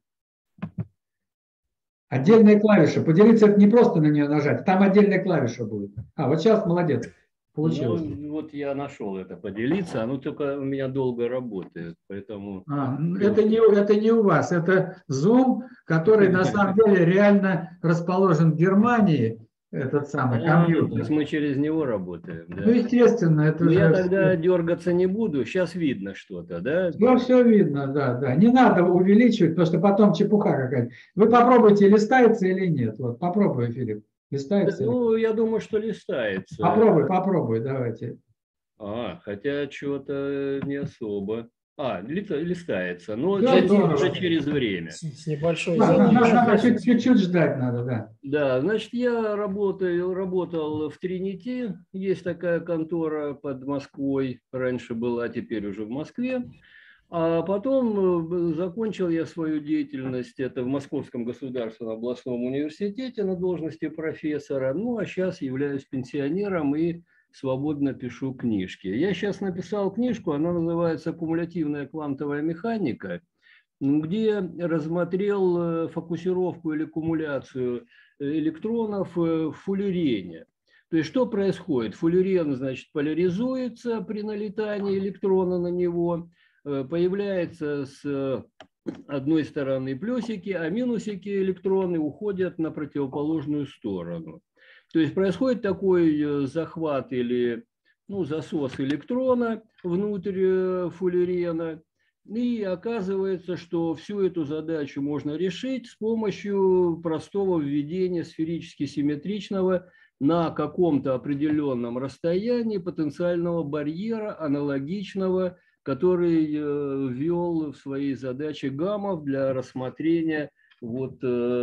Отдельная клавиша. Поделиться — это не просто на нее нажать, там отдельная клавиша будет. А, вот сейчас молодец. Получилось. Ну, вот я нашел это, поделиться, оно только у меня долго работает, поэтому... А, это, не, это не у вас, это Zoom, который на самом деле реально расположен в Германии, этот самый компьютер. То есть мы через него работаем, да? Ну, естественно, это Но же... я тогда дергаться не буду, сейчас видно что-то, да? Ну, все видно, да, да. Не надо увеличивать, потому что потом чепуха какая-то. Вы попробуйте, листается или нет. Вот, попробуй, Филипп. Листается? Ну, я думаю, что листается. Попробуй, попробуй, давайте. А, хотя что-то не особо. А, листается, но Да, уже через время. С небольшой надо, надо чуть-чуть ждать надо, да. Да, значит, я работаю, работал в Тринити, есть такая контора под Москвой, раньше была, теперь уже в Москве. А потом закончил я свою деятельность, это в Московском государственном областном университете на должности профессора, ну а сейчас являюсь пенсионером и свободно пишу книжки. Я сейчас написал книжку, она называется «Кумулятивная квантовая механика», где рассмотрел фокусировку или кумуляцию электронов в фуллерене. То есть что происходит? Фуллерен, значит, поляризуется при налетании электрона на него, появляется с одной стороны плюсики, а минусики электроны уходят на противоположную сторону. То есть происходит такой захват или ну, засос электрона внутрь фуллерена, и оказывается, что всю эту задачу можно решить с помощью простого введения сферически симметричного на каком-то определенном расстоянии потенциального барьера, аналогичного, который ввел в своей задаче Гамов для рассмотрения вот,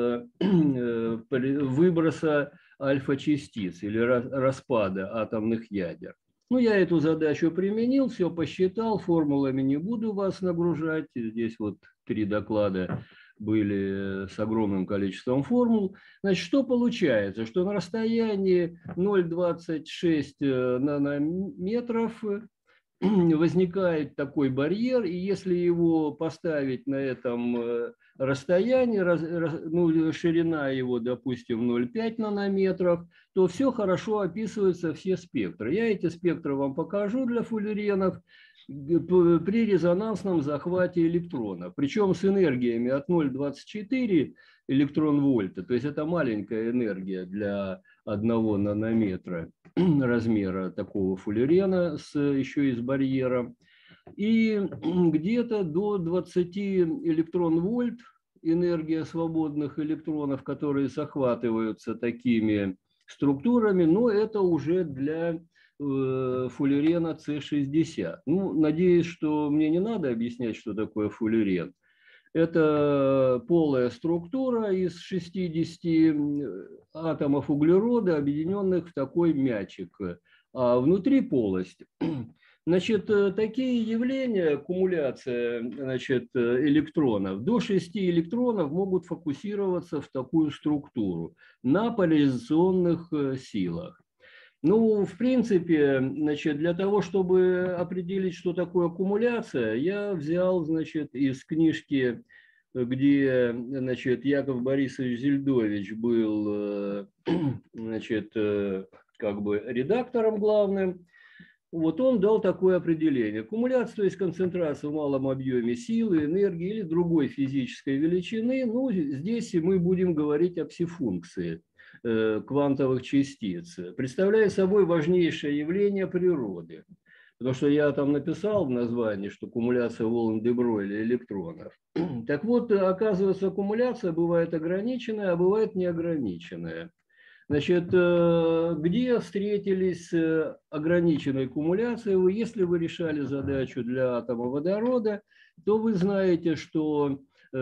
выброса альфа-частиц или распада атомных ядер. Ну, я эту задачу применил, все посчитал, формулами не буду вас нагружать. Здесь вот три доклада были с огромным количеством формул. Значит, что получается? Что на расстоянии ноль целых двадцать шесть нанометров возникает такой барьер, и если его поставить на этом расстоянии, ну, ширина его, допустим, ноль целых пять нанометров, то все хорошо описываются, все спектры. Я эти спектры вам покажу для фуллеренов при резонансном захвате электрона, причем с энергиями от ноль целых двадцать четыре электрон-вольта, то есть это маленькая энергия для одного нанометра размера такого фуллерена с, еще и с барьером, и где-то до двадцати электрон-вольт энергия свободных электронов, которые захватываются такими структурами, но это уже для э, фуллерена С шестьдесят. Ну, надеюсь, что мне не надо объяснять, что такое фуллерен. Это полая структура из шестидесяти атомов углерода, объединенных в такой мячик, а внутри полость. Значит, такие явления, кумуляция, значит, электронов, до шести электронов могут фокусироваться в такую структуру на поляризационных силах. Ну, в принципе, значит, для того, чтобы определить, что такое аккумуляция, я взял, значит, из книжки, где, значит, Яков Борисович Зельдович был, значит, как бы редактором главным. Вот он дал такое определение. Аккумуляция, то есть концентрация в малом объеме силы, энергии или другой физической величины. Ну, здесь мы будем говорить о псифункции квантовых частиц, представляет собой важнейшее явление природы. Потому что я там написал в названии, что аккумуляция волн де Бройля электронов. Так вот, оказывается, аккумуляция бывает ограниченная, а бывает неограниченная. Значит, где встретились ограниченные аккумуляции? Вы, если вы решали задачу для атома водорода, то вы знаете, что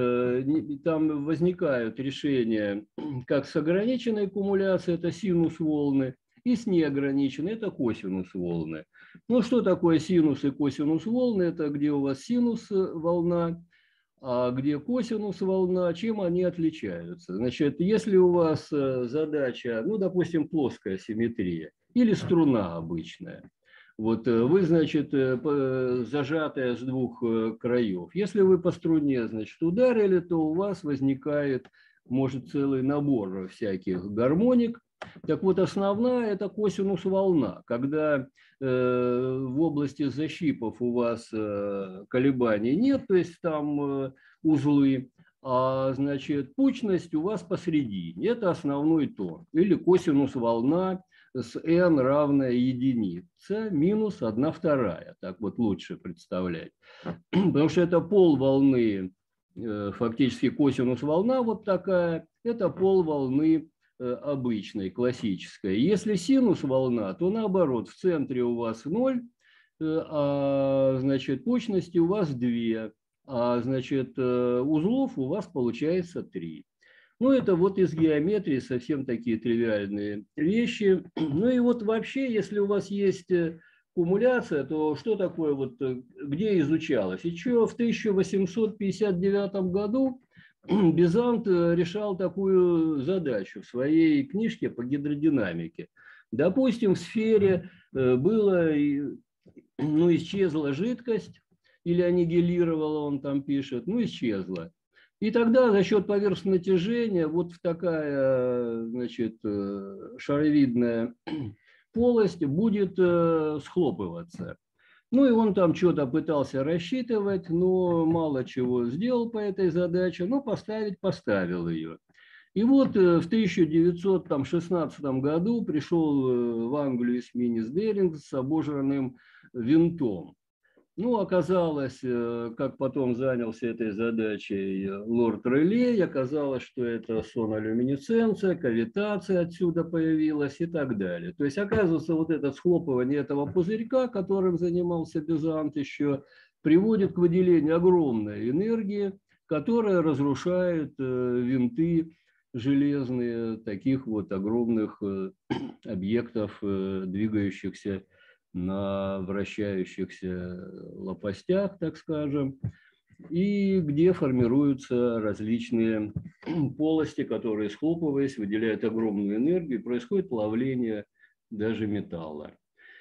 там возникают решения как с ограниченной аккумуляцией, это синус волны, и с неограниченной, это косинус волны. Ну, что такое синус и косинус волны? Это где у вас синус волна, а где косинус волна, чем они отличаются? Значит, если у вас задача, ну, допустим, плоская симметрия или струна обычная, вот вы, значит, зажатая с двух краев. Если вы по струне, значит, ударили, то у вас возникает, может, целый набор всяких гармоник. Так вот, основная – это косинус волна. Когда э, в области защипов у вас э, колебаний нет, то есть там э, узлы, а, значит, пучность у вас посредине. Это основной тон. Или косинус волна с n равная единице минус одна вторая. Так вот лучше представлять. Потому что это пол волны, фактически косинус волна вот такая, это пол волны обычной, классической. Если синус волна, то наоборот, в центре у вас ноль, а, значит, пучности у вас две, а, значит, узлов у вас получается три. Ну, это вот из геометрии совсем такие тривиальные вещи. Ну и вот вообще, если у вас есть аккумуляция, то что такое, вот, где изучалось? Еще в тысяча восемьсот пятьдесят девятом году Бизант решал такую задачу в своей книжке по гидродинамике. Допустим, в сфере было, ну, исчезла жидкость, или аннигилировала, он там пишет, ну, исчезла. И тогда за счет поверхностного натяжения вот такая, значит, шаровидная полость будет схлопываться. Ну и он там что-то пытался рассчитывать, но мало чего сделал по этой задаче, но поставить поставил ее. И вот в тысяча девятьсот шестнадцатом году пришел в Англию эсминец Беринг с обожранным винтом. Ну, оказалось, как потом занялся этой задачей лорд Релей, оказалось, что это сонолюминесценция, кавитация отсюда появилась и так далее. То есть, оказывается, вот это схлопывание этого пузырька, которым занимался Бизант еще, приводит к выделению огромной энергии, которая разрушает винты железные таких вот огромных объектов, двигающихся на вращающихся лопастях, так скажем, и где формируются различные полости, которые, схлопываясь, выделяют огромную энергию, и происходит плавление даже металла.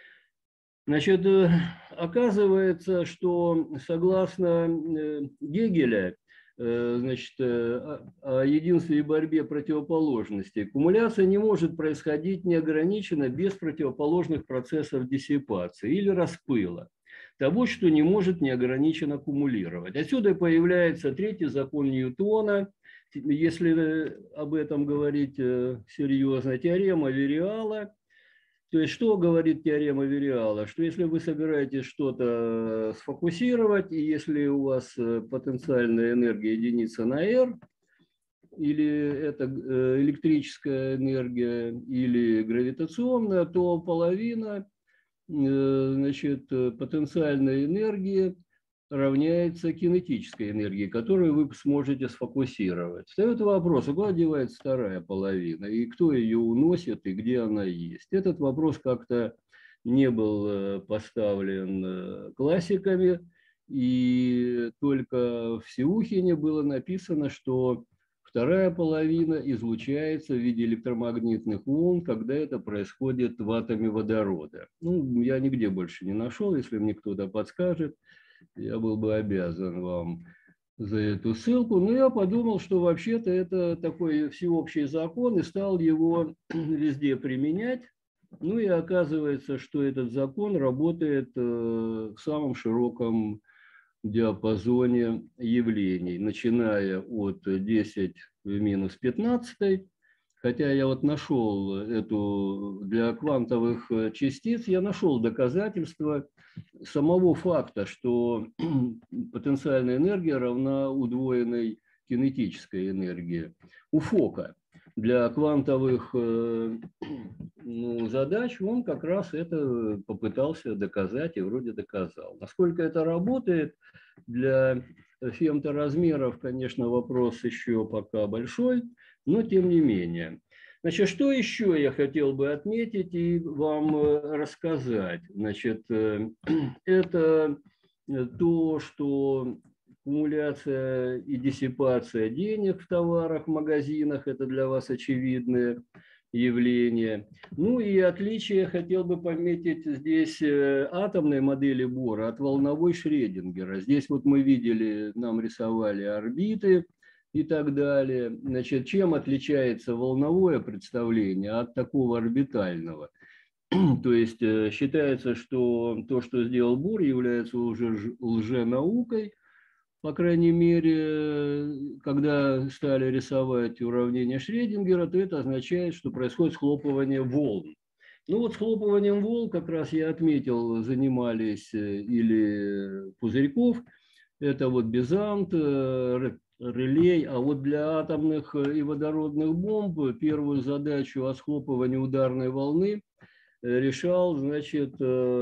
Значит, оказывается, что согласно Гегеля, значит, о единстве и борьбе противоположностей, аккумуляция не может происходить неограниченно без противоположных процессов диссипации или распыла, того, что не может неограниченно аккумулировать. Отсюда появляется третий закон Ньютона, если об этом говорить серьезно, теорема Вериала. То есть, что говорит теорема Вериала? Что если вы собираетесь что-то сфокусировать, и если у вас потенциальная энергия единица на R, или это электрическая энергия, или гравитационная, то половина, значит, потенциальной энергии равняется кинетической энергии, которую вы сможете сфокусировать. Встает вопрос, а куда девается вторая половина, и кто ее уносит, и где она есть. Этот вопрос как-то не был поставлен классиками, и только в Сеухине было написано, что Вторая половина излучается в виде электромагнитных волн, когда это происходит в атоме водорода. Ну, я нигде больше не нашел, если мне кто-то подскажет, я был бы обязан вам за эту ссылку. Но я подумал, что вообще-то это такой всеобщий закон, и стал его везде применять. Ну и оказывается, что этот закон работает в самом широком диапазоне явлений, начиная от десять в минус пятнадцать. Хотя я вот нашел эту для квантовых частиц, я нашел доказательства самого факта, что потенциальная энергия равна удвоенной кинетической энергии у Фока. Для квантовых ну, задач он как раз это попытался доказать и вроде доказал. Насколько это работает для фемторазмеров, конечно, вопрос еще пока большой, но тем не менее. Значит, что еще я хотел бы отметить и вам рассказать? Значит, это то, что аккумуляция и диссипация денег в товарах, в магазинах – это для вас очевидное явление. Ну и отличие хотел бы пометить здесь атомной модели Бора от волновой Шрёдингера. Здесь вот мы видели, нам рисовали орбиты и так далее. Значит, чем отличается волновое представление от такого орбитального? То есть считается, что то, что сделал Бор, является уже лженаукой. По крайней мере, когда стали рисовать уравнения Шрёдингера, то это означает, что происходит схлопывание волн. Ну вот схлопыванием волн, как раз я отметил, занимались или Пузырьков, это вот Безант, Релей, а вот для атомных и водородных бомб первую задачу о схлопывании ударной волны решал, значит,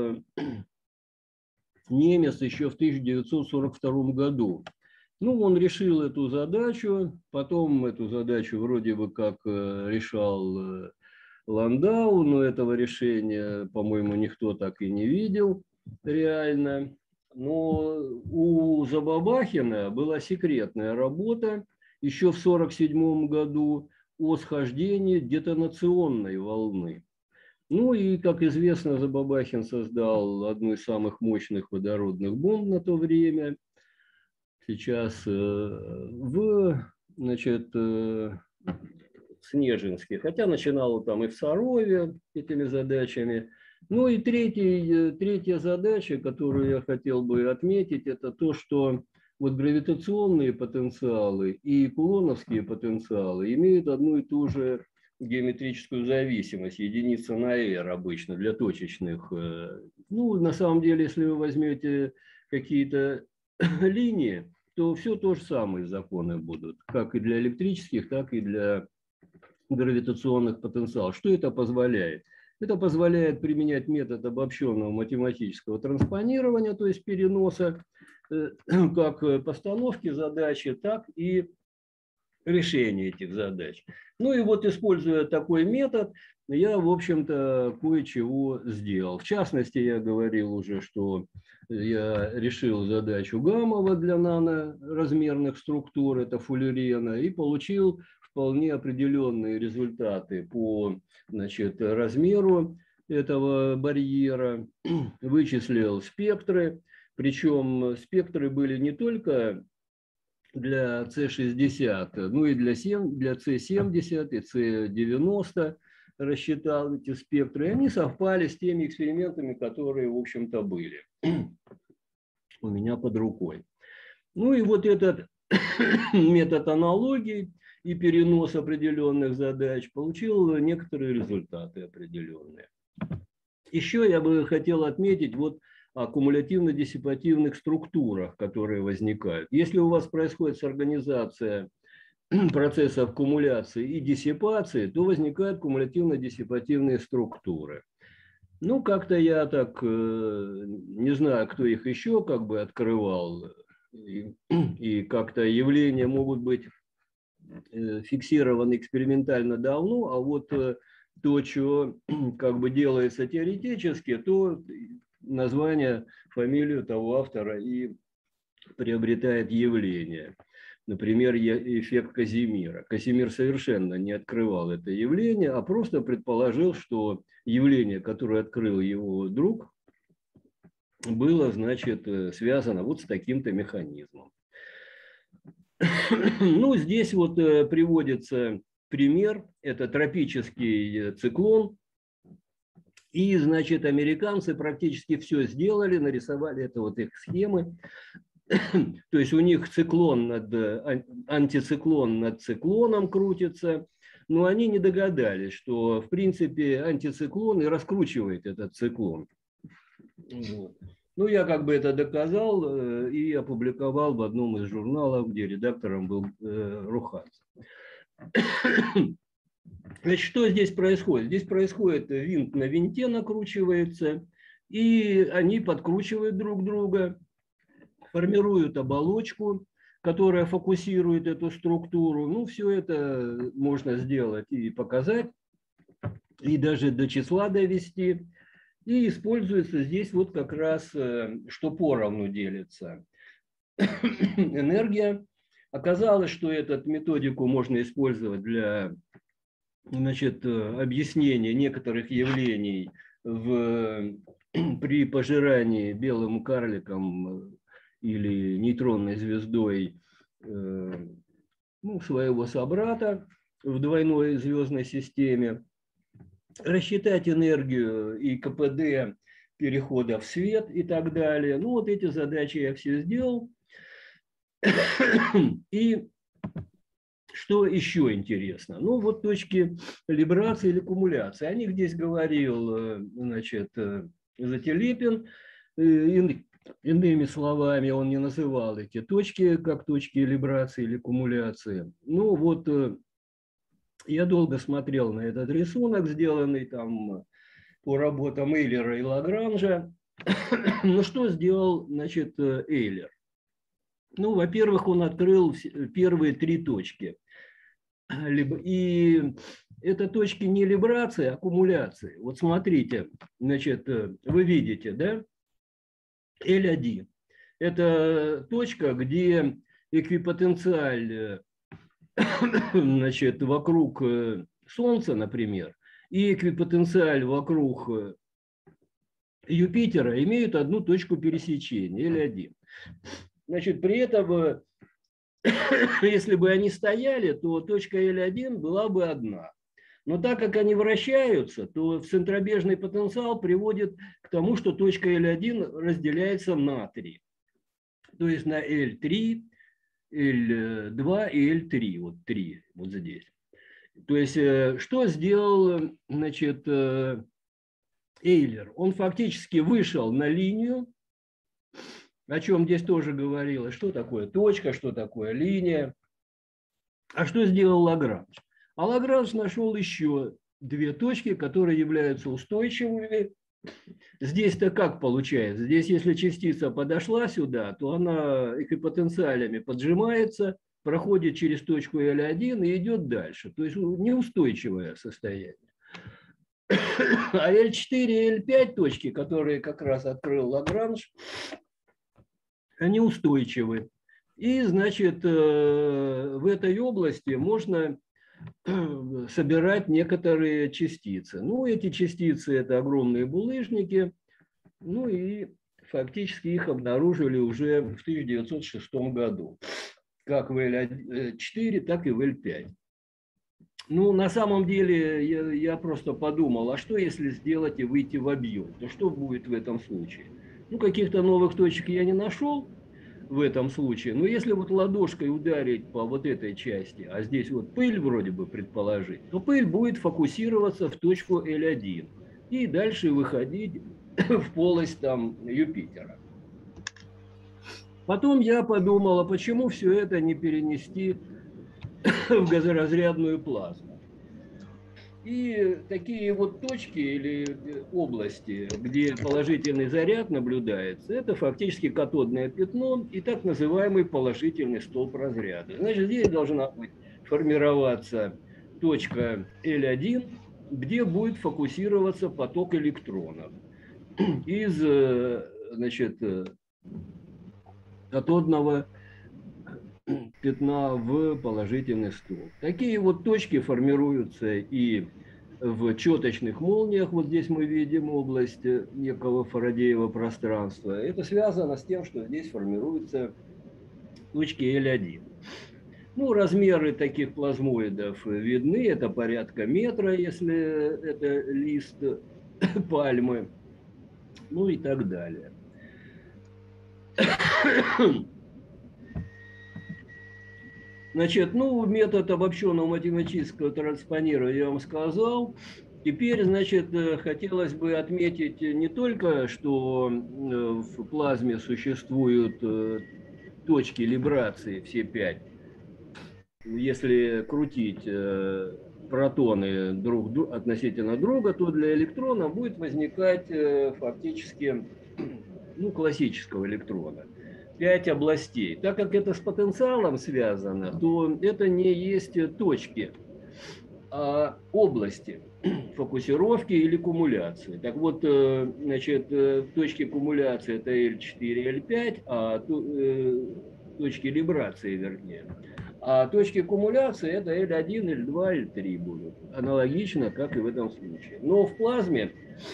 немец еще в тысяча девятьсот сорок втором году. Ну, он решил эту задачу, потом эту задачу вроде бы как решал Ландау, но этого решения, по-моему, никто так и не видел реально. Но у Забабахина была секретная работа еще в сорок седьмом году о схождении детонационной волны. Ну и, как известно, Забабахин создал одну из самых мощных водородных бомб на то время. Сейчас в, значит, Снежинске, хотя начинал там и в Сарове этими задачами. Ну и третий, третья задача, которую я хотел бы отметить, это то, что вот гравитационные потенциалы и кулоновские потенциалы имеют одну и ту же геометрическую зависимость, единица на r обычно для точечных. Ну, на самом деле, если вы возьмете какие-то линии, то все то же самое законы будут, как и для электрических, так и для гравитационных потенциалов. Что это позволяет? Это позволяет применять метод обобщенного математического транспонирования, то есть переноса как постановки задачи, так и решения этих задач. Ну и вот, используя такой метод, я, в общем-то, кое-чего сделал. В частности, я говорил уже, что я решил задачу Гамова для наноразмерных структур, это Фуллерена, и получил вполне определенные результаты по, значит, размеру этого барьера, вычислил спектры, причем спектры были не только для С шестьдесят, ну и для, для С семьдесят и С девяносто рассчитал эти спектры, и они совпали с теми экспериментами, которые, в общем-то, были у меня под рукой. Ну и вот этот метод аналогии и перенос определенных задач получил некоторые результаты определенные. Еще я бы хотел отметить вот о кумулятивно-диссипативных структурах, которые возникают. Если у вас происходит организация процессов кумуляции и диссипации, то возникают кумулятивно-диссипативные структуры. Ну, как-то я так, не знаю, кто их еще как бы открывал, и, и как-то явления могут быть фиксированы экспериментально давно, а вот то, что как бы делается теоретически, то название, фамилию того автора и приобретает явление. Например, эффект Казимира. Казимир совершенно не открывал это явление, а просто предположил, что явление, которое открыл его друг, было, значит, связано вот с таким-то механизмом. Ну, здесь вот приводится пример. Это тропический циклон. И, значит, американцы практически все сделали, нарисовали, это вот их схемы. То есть у них циклон над, антициклон над циклоном крутится, но они не догадались, что, в принципе, антициклон и раскручивает этот циклон. Вот. Ну, я как бы это доказал и опубликовал в одном из журналов, где редактором был Руханцев. Значит, что здесь происходит? Здесь происходит, винт на винте накручивается, и они подкручивают друг друга, формируют оболочку, которая фокусирует эту структуру. Ну, все это можно сделать и показать, и даже до числа довести. И используется здесь вот как раз, что поровну делится энергия. Оказалось, что эту методику можно использовать для, значит, объяснения некоторых явлений в, при пожирании белым карликом или нейтронной звездой ну, своего собрата в двойной звездной системе, рассчитать энергию и КПД перехода в свет и так далее. Ну, вот эти задачи я все сделал. И что еще интересно? Ну, вот точки либрации или кумуляции. О них здесь говорил, значит, Зателепин. Иными словами, он не называл эти точки как точки либрации или кумуляции. Ну, вот я долго смотрел на этот рисунок, сделанный там по работам Эйлера и Лагранжа. Ну, что сделал, значит, Эйлер? Ну, во-первых, он открыл первые три точки. И это точки не либрации, а кумуляции. Вот смотрите, значит, вы видите, да? Эль один. Это точка, где эквипотенциаль, значит, вокруг Солнца, например, и эквипотенциаль вокруг Юпитера имеют одну точку пересечения, Эль один. Значит, при этом, если бы они стояли, то точка Эль один была бы одна. Но так как они вращаются, то центробежный потенциал приводит к тому, что точка Эль один разделяется на три. То есть на Эль три, Эль два и Эль три. Вот три, вот здесь. То есть что сделал, значит, Эйлер? Он фактически вышел на линию, о чем здесь тоже говорилось. Что такое точка, что такое линия. А что сделал Лагранж? А Лагранж нашел еще две точки, которые являются устойчивыми. Здесь-то как получается? Здесь, если частица подошла сюда, то она эквипотенциалями поджимается, проходит через точку Эль один и идет дальше. То есть неустойчивое состояние. А Эль четыре и Эль пять точки, которые как раз открыл Лагранж, они устойчивы. И, значит, в этой области можно собирать некоторые частицы. Ну, эти частицы – это огромные булыжники. Ну, и фактически их обнаружили уже в тысяча девятьсот шестом году. Как в Эль четыре, так и в Эль пять. Ну, на самом деле, я, я просто подумал, а что если сделать и выйти в объем? То что будет в этом случае? Ну, каких-то новых точек я не нашел в этом случае. Но если вот ладошкой ударить по вот этой части, а здесь вот пыль вроде бы предположить, то пыль будет фокусироваться в точку Эль один и дальше выходить в полость там Юпитера. Потом я подумал, а почему все это не перенести в газоразрядную плазму? И такие вот точки или области, где положительный заряд наблюдается, это фактически катодное пятно и так называемый положительный столб разряда. Значит, здесь должна быть формироваться точка Эль один, где будет фокусироваться поток электронов из, значит, катодного пятна в положительный столб. Такие вот точки формируются и в четочных молниях. Вот здесь мы видим область некого Фарадеева пространства. Это связано с тем, что здесь формируются точки L один. Ну, размеры таких плазмоидов видны. Это порядка метра, если это лист пальмы. Ну и так далее. Значит, ну, метод обобщенного математического транспонирования я вам сказал. Теперь, значит, хотелось бы отметить не только, что в плазме существуют точки либрации, все пять. Если крутить протоны друг относительно друга, то для электрона будет возникать фактически, ну, классического электрона. Пять областей. Так как это с потенциалом связано, то это не есть точки, а области фокусировки или кумуляции. Так вот, значит, точки кумуляции это L четыре, L пять, а точки либрации, вернее. А точки кумуляции это L один, L два, L три будут. Аналогично, как и в этом случае. Но в плазме,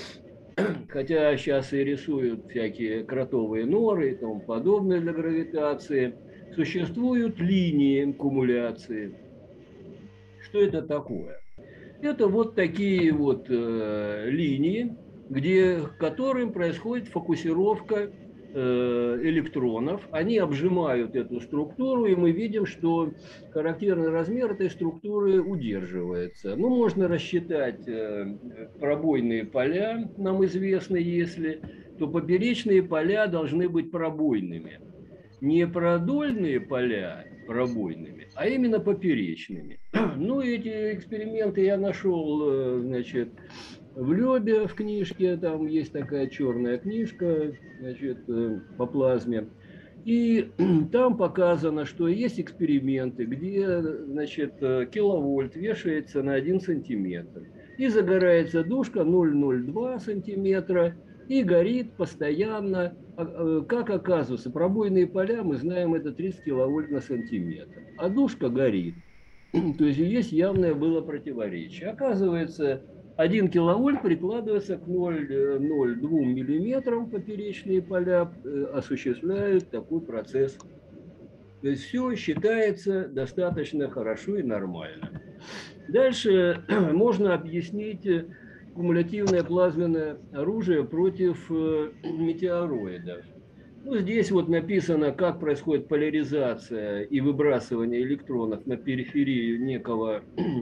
хотя сейчас и рисуют всякие кротовые норы и тому подобное для гравитации, существуют линии кумуляции. Что это такое? Это вот такие вот э, линии, где, к которым происходит фокусировка э, электронов. Они обжимают эту структуру, и мы видим, что характерный размер этой структуры удерживается. Ну, можно рассчитать э, пробойные поля, нам известно, если, то поперечные поля должны быть пробойными. Не продольные поля пробойными, а именно поперечными. Ну, эти эксперименты я нашел, значит, в Лёбе в книжке, там есть такая черная книжка, значит, по плазме. И там показано, что есть эксперименты, где, значит, киловольт вешается на один сантиметр. И загорается дужка ноль целых ноль два сантиметра. И горит постоянно. Как оказывается, пробойные поля, мы знаем, это тридцать киловольт на сантиметр. А дужка горит. То есть есть явное было противоречие. Оказывается, один киловольт прикладывается к ноль целых ноль два миллиметрам, поперечные поля осуществляют такой процесс. То есть все считается достаточно хорошо и нормально. Дальше можно объяснить кумулятивное плазменное оружие против метеороидов. Ну, здесь вот написано, как происходит поляризация и выбрасывание электронов на периферию некого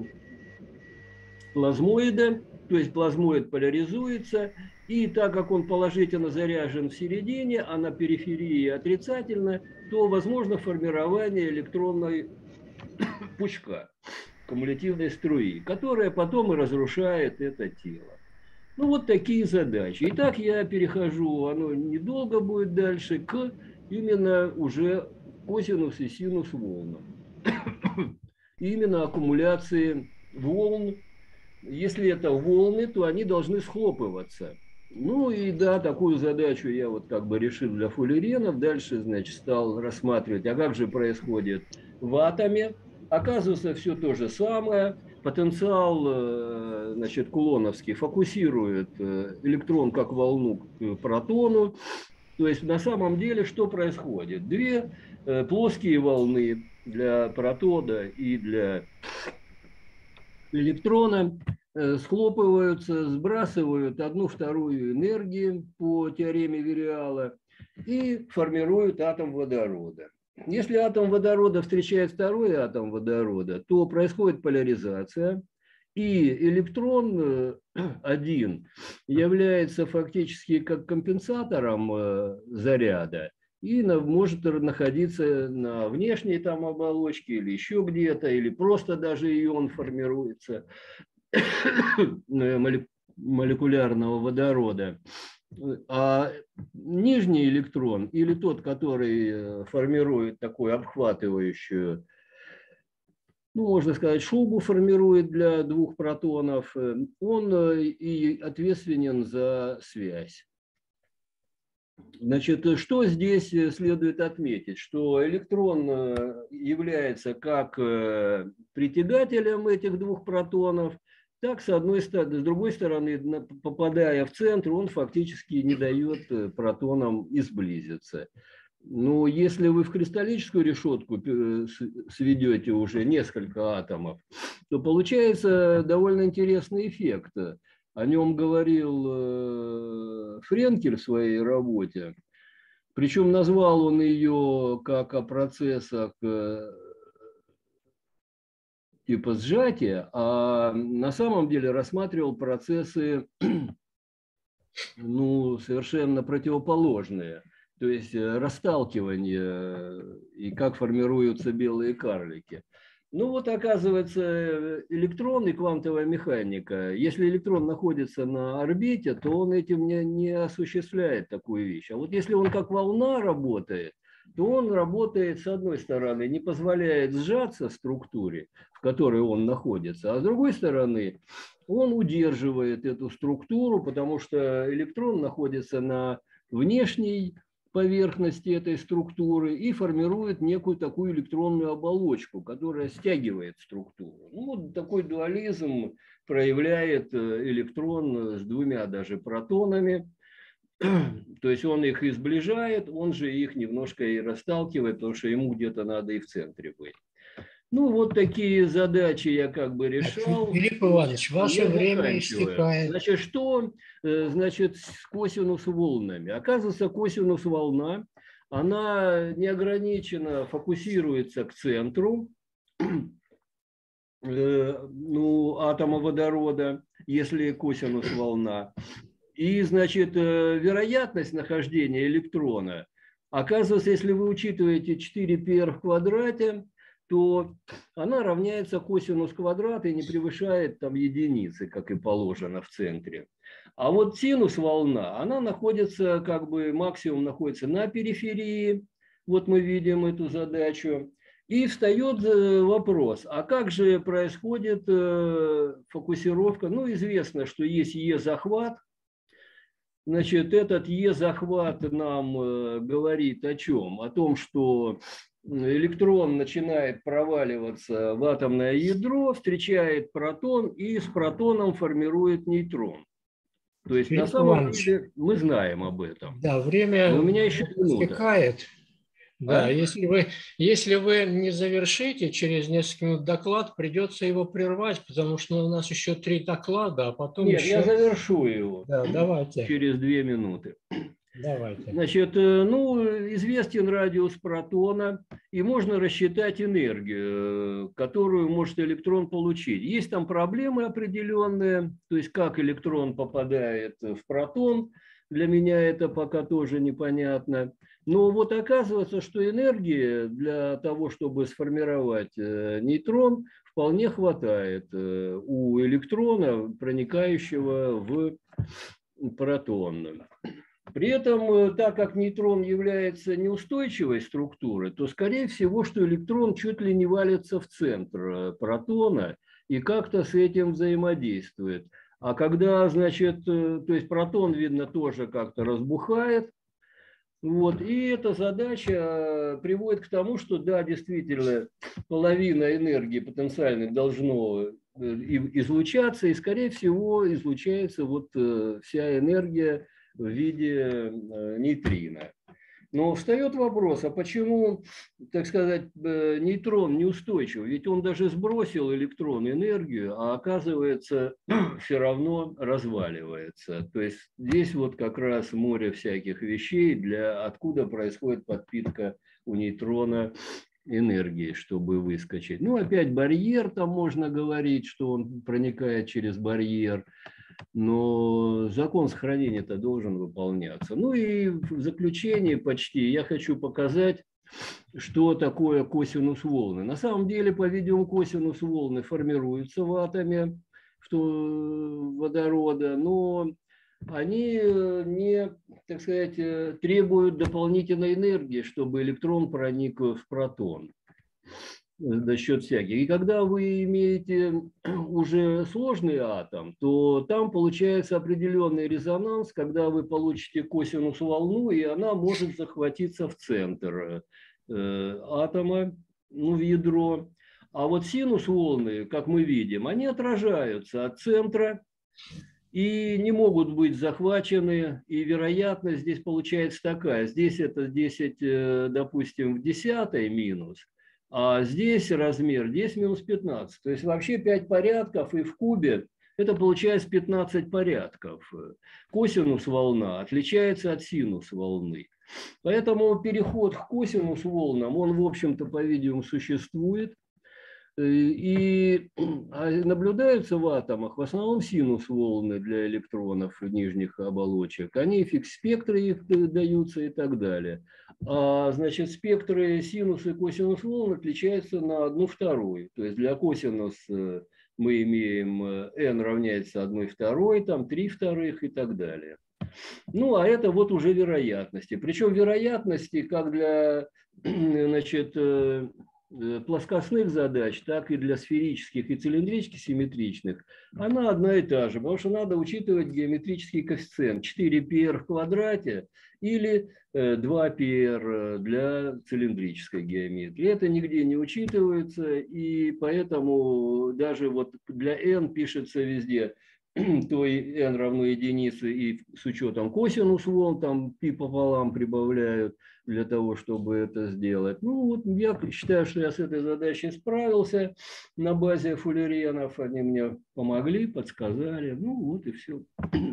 плазмоида. То есть плазмоид поляризуется, и так как он положительно заряжен в середине, а на периферии отрицательно, то возможно формирование электронной пучка, кумулятивной струи, которая потом и разрушает это тело. Ну, вот такие задачи. Итак, я перехожу, оно недолго будет дальше, к именно уже косинус и синус волнам. Именно аккумуляции волн. Если это волны, то они должны схлопываться. Ну и да, такую задачу я вот как бы решил для фуллеренов. Дальше, значит, стал рассматривать, а как же происходит в атоме. Оказывается, все то же самое. Потенциал, значит, кулоновский фокусирует электрон как волну к протону. То есть на самом деле что происходит? Две плоские волны для протона и для электрона схлопываются, сбрасывают одну-вторую энергии по теореме Вириала и формируют атом водорода. Если атом водорода встречает второй атом водорода, то происходит поляризация, и электрон один является фактически как компенсатором заряда и может находиться на внешней там оболочке или еще где-то, или просто даже ион формируется молекулярного водорода. А нижний электрон или тот, который формирует такую обхватывающую, ну, можно сказать, шубу формирует для двух протонов, он и ответственен за связь. Значит, что здесь следует отметить? Что электрон является как притягателем этих двух протонов, так, с одной стороны, с другой стороны, попадая в центр, он фактически не дает протонам изблизиться. Но если вы в кристаллическую решетку сведете уже несколько атомов, то получается довольно интересный эффект. О нем говорил Френкель в своей работе. Причем назвал он ее как о процессах типа сжатия, а на самом деле рассматривал процессы ну, совершенно противоположные. То есть расталкивание и как формируются белые карлики. Ну вот оказывается, электрон и квантовая механика. Если электрон находится на орбите, то он этим не, не осуществляет такую вещь. А вот если он как волна работает, то он работает, с одной стороны, не позволяет сжаться структуре, в которой он находится, а с другой стороны, он удерживает эту структуру, потому что электрон находится на внешней поверхности этой структуры и формирует некую такую электронную оболочку, которая стягивает структуру. Ну, вот такой дуализм проявляет электрон с двумя даже протонами. То есть он их и сближает, он же их немножко и расталкивает, потому что ему где-то надо и в центре быть. Ну, вот такие задачи я как бы решал. Филипп Иванович, ваше Я время заканчиваю. истекает. Значит, что значит с косинус волнами? Оказывается, косинус волна, она неограниченно фокусируется к центру ну, атома водорода, если косинус волна. И, значит, вероятность нахождения электрона, оказывается, если вы учитываете четыре пи эр в квадрате, то она равняется косинус квадрата и не превышает там единицы, как и положено в центре. А вот синус волна, она находится, как бы максимум находится на периферии, вот мы видим эту задачу. И встает вопрос, а как же происходит фокусировка? Ну, известно, что есть Е-захват. Значит, этот Е-захват нам говорит о чем? О том, что электрон начинает проваливаться в атомное ядро, встречает протон и с протоном формирует нейтрон. То есть Филипп на самом Иванович, деле мы знаем об этом. Да, время но у меня еще истекает. Да, а? если вы, если вы не завершите через несколько минут доклад, придется его прервать, потому что у нас еще три доклада, а потом Нет, еще... я завершу его. Да, давайте. Через две минуты. Давайте. Значит, ну, известен радиус протона, и можно рассчитать энергию, которую может электрон получить. Есть там проблемы определенные, то есть как электрон попадает в протон, для меня это пока тоже непонятно. Но вот оказывается, что энергии для того, чтобы сформировать нейтрон, вполне хватает у электрона, проникающего в протон. При этом, так как нейтрон является неустойчивой структурой, то, скорее всего, что электрон чуть ли не валится в центр протона и как-то с этим взаимодействует. А когда, значит, то есть протон, видно, тоже как-то разбухает. Вот, и эта задача приводит к тому, что, да, действительно, половина энергии потенциальной должно излучаться, и, скорее всего, излучается вот вся энергия в виде нейтрино. Но встает вопрос, а почему, так сказать, нейтрон неустойчив? Ведь он даже сбросил электрон энергию, а оказывается все равно разваливается. То есть здесь вот как раз море всяких вещей, для откуда происходит подпитка у нейтрона энергии, чтобы выскочить. Ну, опять барьер, там можно говорить, что он проникает через барьер. Но закон сохранения-то должен выполняться. Ну и в заключение почти я хочу показать, что такое косинус волны. На самом деле, по-видимому, косинус волны формируются в атоме водорода, но они не, так сказать, требуют дополнительной энергии, чтобы электрон проник в протон. за счет всяких. И когда вы имеете уже сложный атом, то там получается определенный резонанс, когда вы получите косинус волну, и она может захватиться в центр э, атома, ну, в ядро. А вот синус волны, как мы видим, они отражаются от центра и не могут быть захвачены. И вероятность здесь получается такая. Здесь это десять, допустим, в десятой минус, а здесь размер десять минус пятнадцать. То есть вообще пять порядков, и в кубе это получается пятнадцать порядков. Косинус волна отличается от синус волны. Поэтому переход к косинус волнам, он, в общем-то, по-видимому, существует. И наблюдаются в атомах в основном синус волны для электронов нижних оболочек. Они фикс-спектры их даются и так далее. А, значит, спектры синус и косинус волн отличаются на одну вторую. То есть для косинус мы имеем n равняется одной второй, там три вторых и так далее. Ну, а это вот уже вероятности. Причем вероятности как для, значит, плоскостных задач, так и для сферических и цилиндрических симметричных, она одна и та же, потому что надо учитывать геометрический коэффициент четыре пи эр в квадрате или два пи эр для цилиндрической геометрии. Это нигде не учитывается, и поэтому даже вот для n пишется везде то и n равно единице, и с учетом косинус волн, там π пополам прибавляют для того, чтобы это сделать. Ну вот я считаю, что я с этой задачей справился на базе фуллеренов. Они мне помогли, подсказали. Ну вот и все.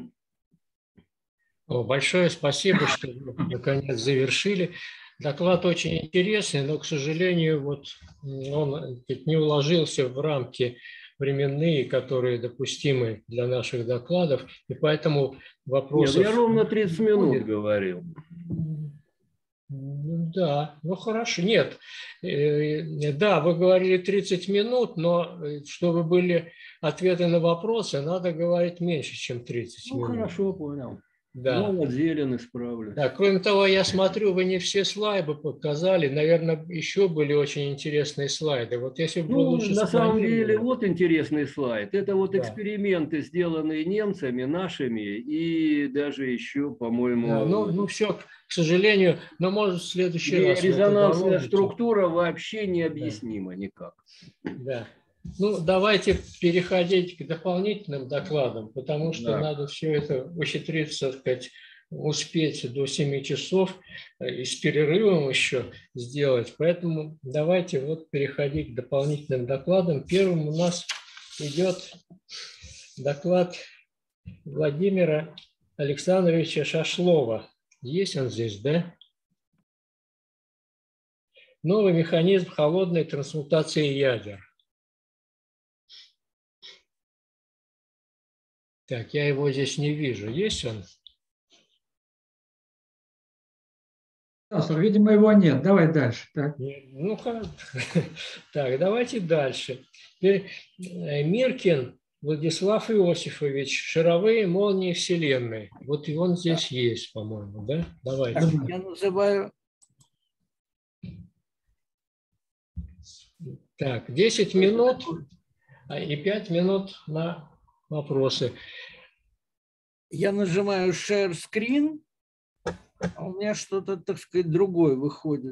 Большое спасибо, что вы наконец завершили. Доклад очень интересный, но, к сожалению, вот он не уложился в рамки временные, которые допустимы для наших докладов, и поэтому вопросов... Нет, я ровно тридцать минут говорил. Да, ну хорошо. Нет, да, вы говорили тридцать минут, но чтобы были ответы на вопросы, надо говорить меньше, чем тридцать минут. Ну хорошо, понял. Да. Ну, отделен, исправлю. Да, кроме того, я смотрю, вы не все слайды показали. Наверное, еще были очень интересные слайды. Вот если бы ну, лучше на самом спланировали. деле, вот интересный слайд. Это вот Да. эксперименты, сделанные немцами, нашими, и даже еще, по-моему... Да, ну, ну, все, к сожалению, но может в следующий где раз. резонансная структура вообще необъяснима да. никак. Да. Ну, давайте переходить к дополнительным докладам, потому что да. надо все это ухитриться, так сказать, успеть до семи часов и с перерывом еще сделать. Поэтому давайте вот переходить к дополнительным докладам. Первым у нас идет доклад Владимира Александровича Шашлова. Есть он здесь, да? Новый механизм холодной трансмутации ядер. Так, я его здесь не вижу. Есть он? Видимо, его нет. Давай дальше. Так, ну, так давайте дальше. Миркин Владислав Иосифович. Шаровые молнии Вселенной. Вот и он здесь есть, по-моему, да? Давайте. Я называю... Так, десять минут и пять минут на вопросы. Я нажимаю Share Screen, а у меня что-то, так сказать, другое выходит.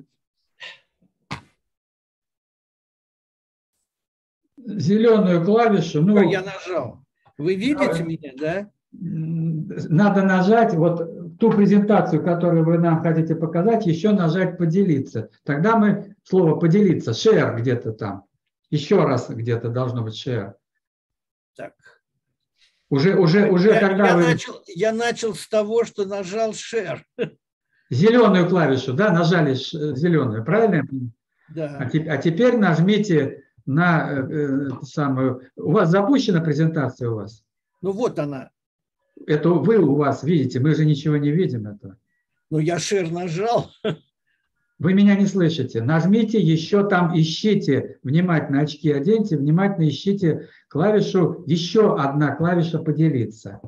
Зеленую клавишу. Ну, я нажал. Вы видите меня, да? Надо нажать вот ту презентацию, которую вы нам хотите показать, еще нажать «Поделиться». Тогда мы слово «поделиться», «share» где-то там. Еще раз где-то должно быть «share». Так. Уже, уже, уже я, когда я, вы... начал, я начал с того, что нажал Share. Зеленую клавишу, да, нажали зеленую, правильно? Да. А, те, а теперь нажмите на э, самую... У вас запущена презентация у вас? Ну вот она. Это вы у вас видите, мы же ничего не видим этого. Ну я Share нажал. Вы меня не слышите. Нажмите еще там, ищите, внимательно очки оденьте, внимательно ищите клавишу, еще одна клавиша «Поделиться».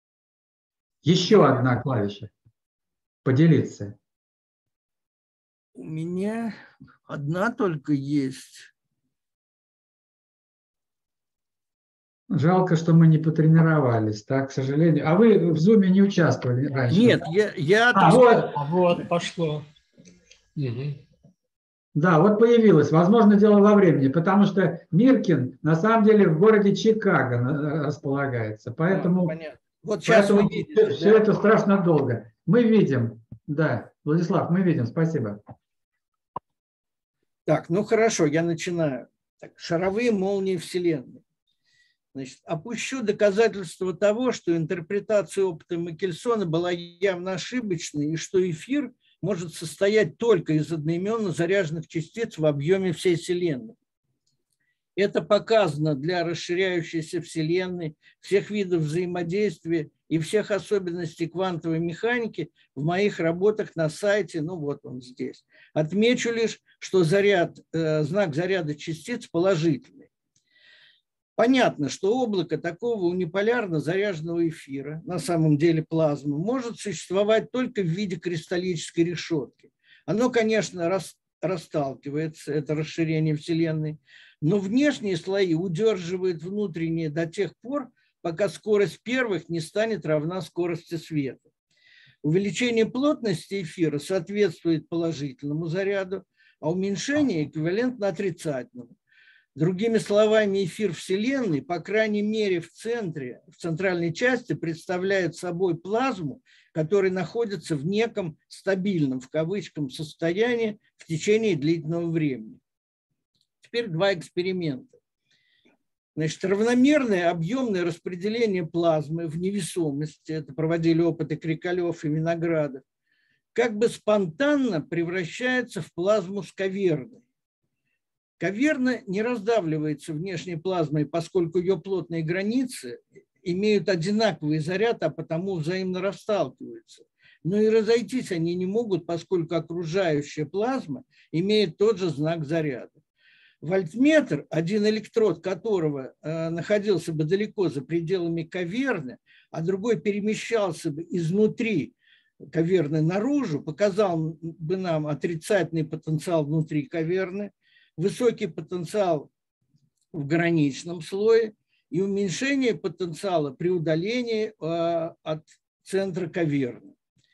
Еще одна клавиша «Поделиться». У меня одна только есть. Жалко, что мы не потренировались, так, к сожалению. А вы в Зуме не участвовали раньше? Нет, я... я а, вот. А вот, пошло. Угу. Да, вот появилось. Возможно, дело во времени, потому что Миркин на самом деле в городе Чикаго располагается. Поэтому, а, вот сейчас поэтому вы видите, все да? это страшно долго. Мы видим, да, Владислав, мы видим, спасибо. Так, ну хорошо, я начинаю. Так, шаровые молнии Вселенной. Значит, опущу доказательство того, что интерпретация опыта Микельсона была явно ошибочной, и что эфир может состоять только из одноименно заряженных частиц в объеме всей Вселенной. Это показано для расширяющейся Вселенной, всех видов взаимодействия и всех особенностей квантовой механики в моих работах на сайте, ну вот он здесь. Отмечу лишь, что заряд, э, знак заряда частиц положительный. Понятно, что облако такого униполярно заряженного эфира, на самом деле плазмы, может существовать только в виде кристаллической решетки. Оно, конечно, рас, расталкивается, это расширение Вселенной, но внешние слои удерживают внутренние до тех пор, пока скорость первых не станет равна скорости света. Увеличение плотности эфира соответствует положительному заряду, а уменьшение эквивалентно отрицательному. Другими словами, эфир Вселенной, по крайней мере в центре, в центральной части, представляет собой плазму, которая находится в неком стабильном, в кавычках, состоянии в течение длительного времени. Теперь два эксперимента. Значит, равномерное объемное распределение плазмы в невесомости, это проводили опыты Крикалев и Виноградов, как бы спонтанно превращается в плазму с каверной. Каверна не раздавливается внешней плазмой, поскольку ее плотные границы имеют одинаковый заряд, а потому взаимно расталкиваются. Но и разойтись они не могут, поскольку окружающая плазма имеет тот же знак заряда. Вольтметр, один электрод которого э, находился бы далеко за пределами каверны, а другой перемещался бы изнутри каверны наружу, показал бы нам отрицательный потенциал внутри каверны, высокий потенциал в граничном слое и уменьшение потенциала при удалении э, от центра каверны.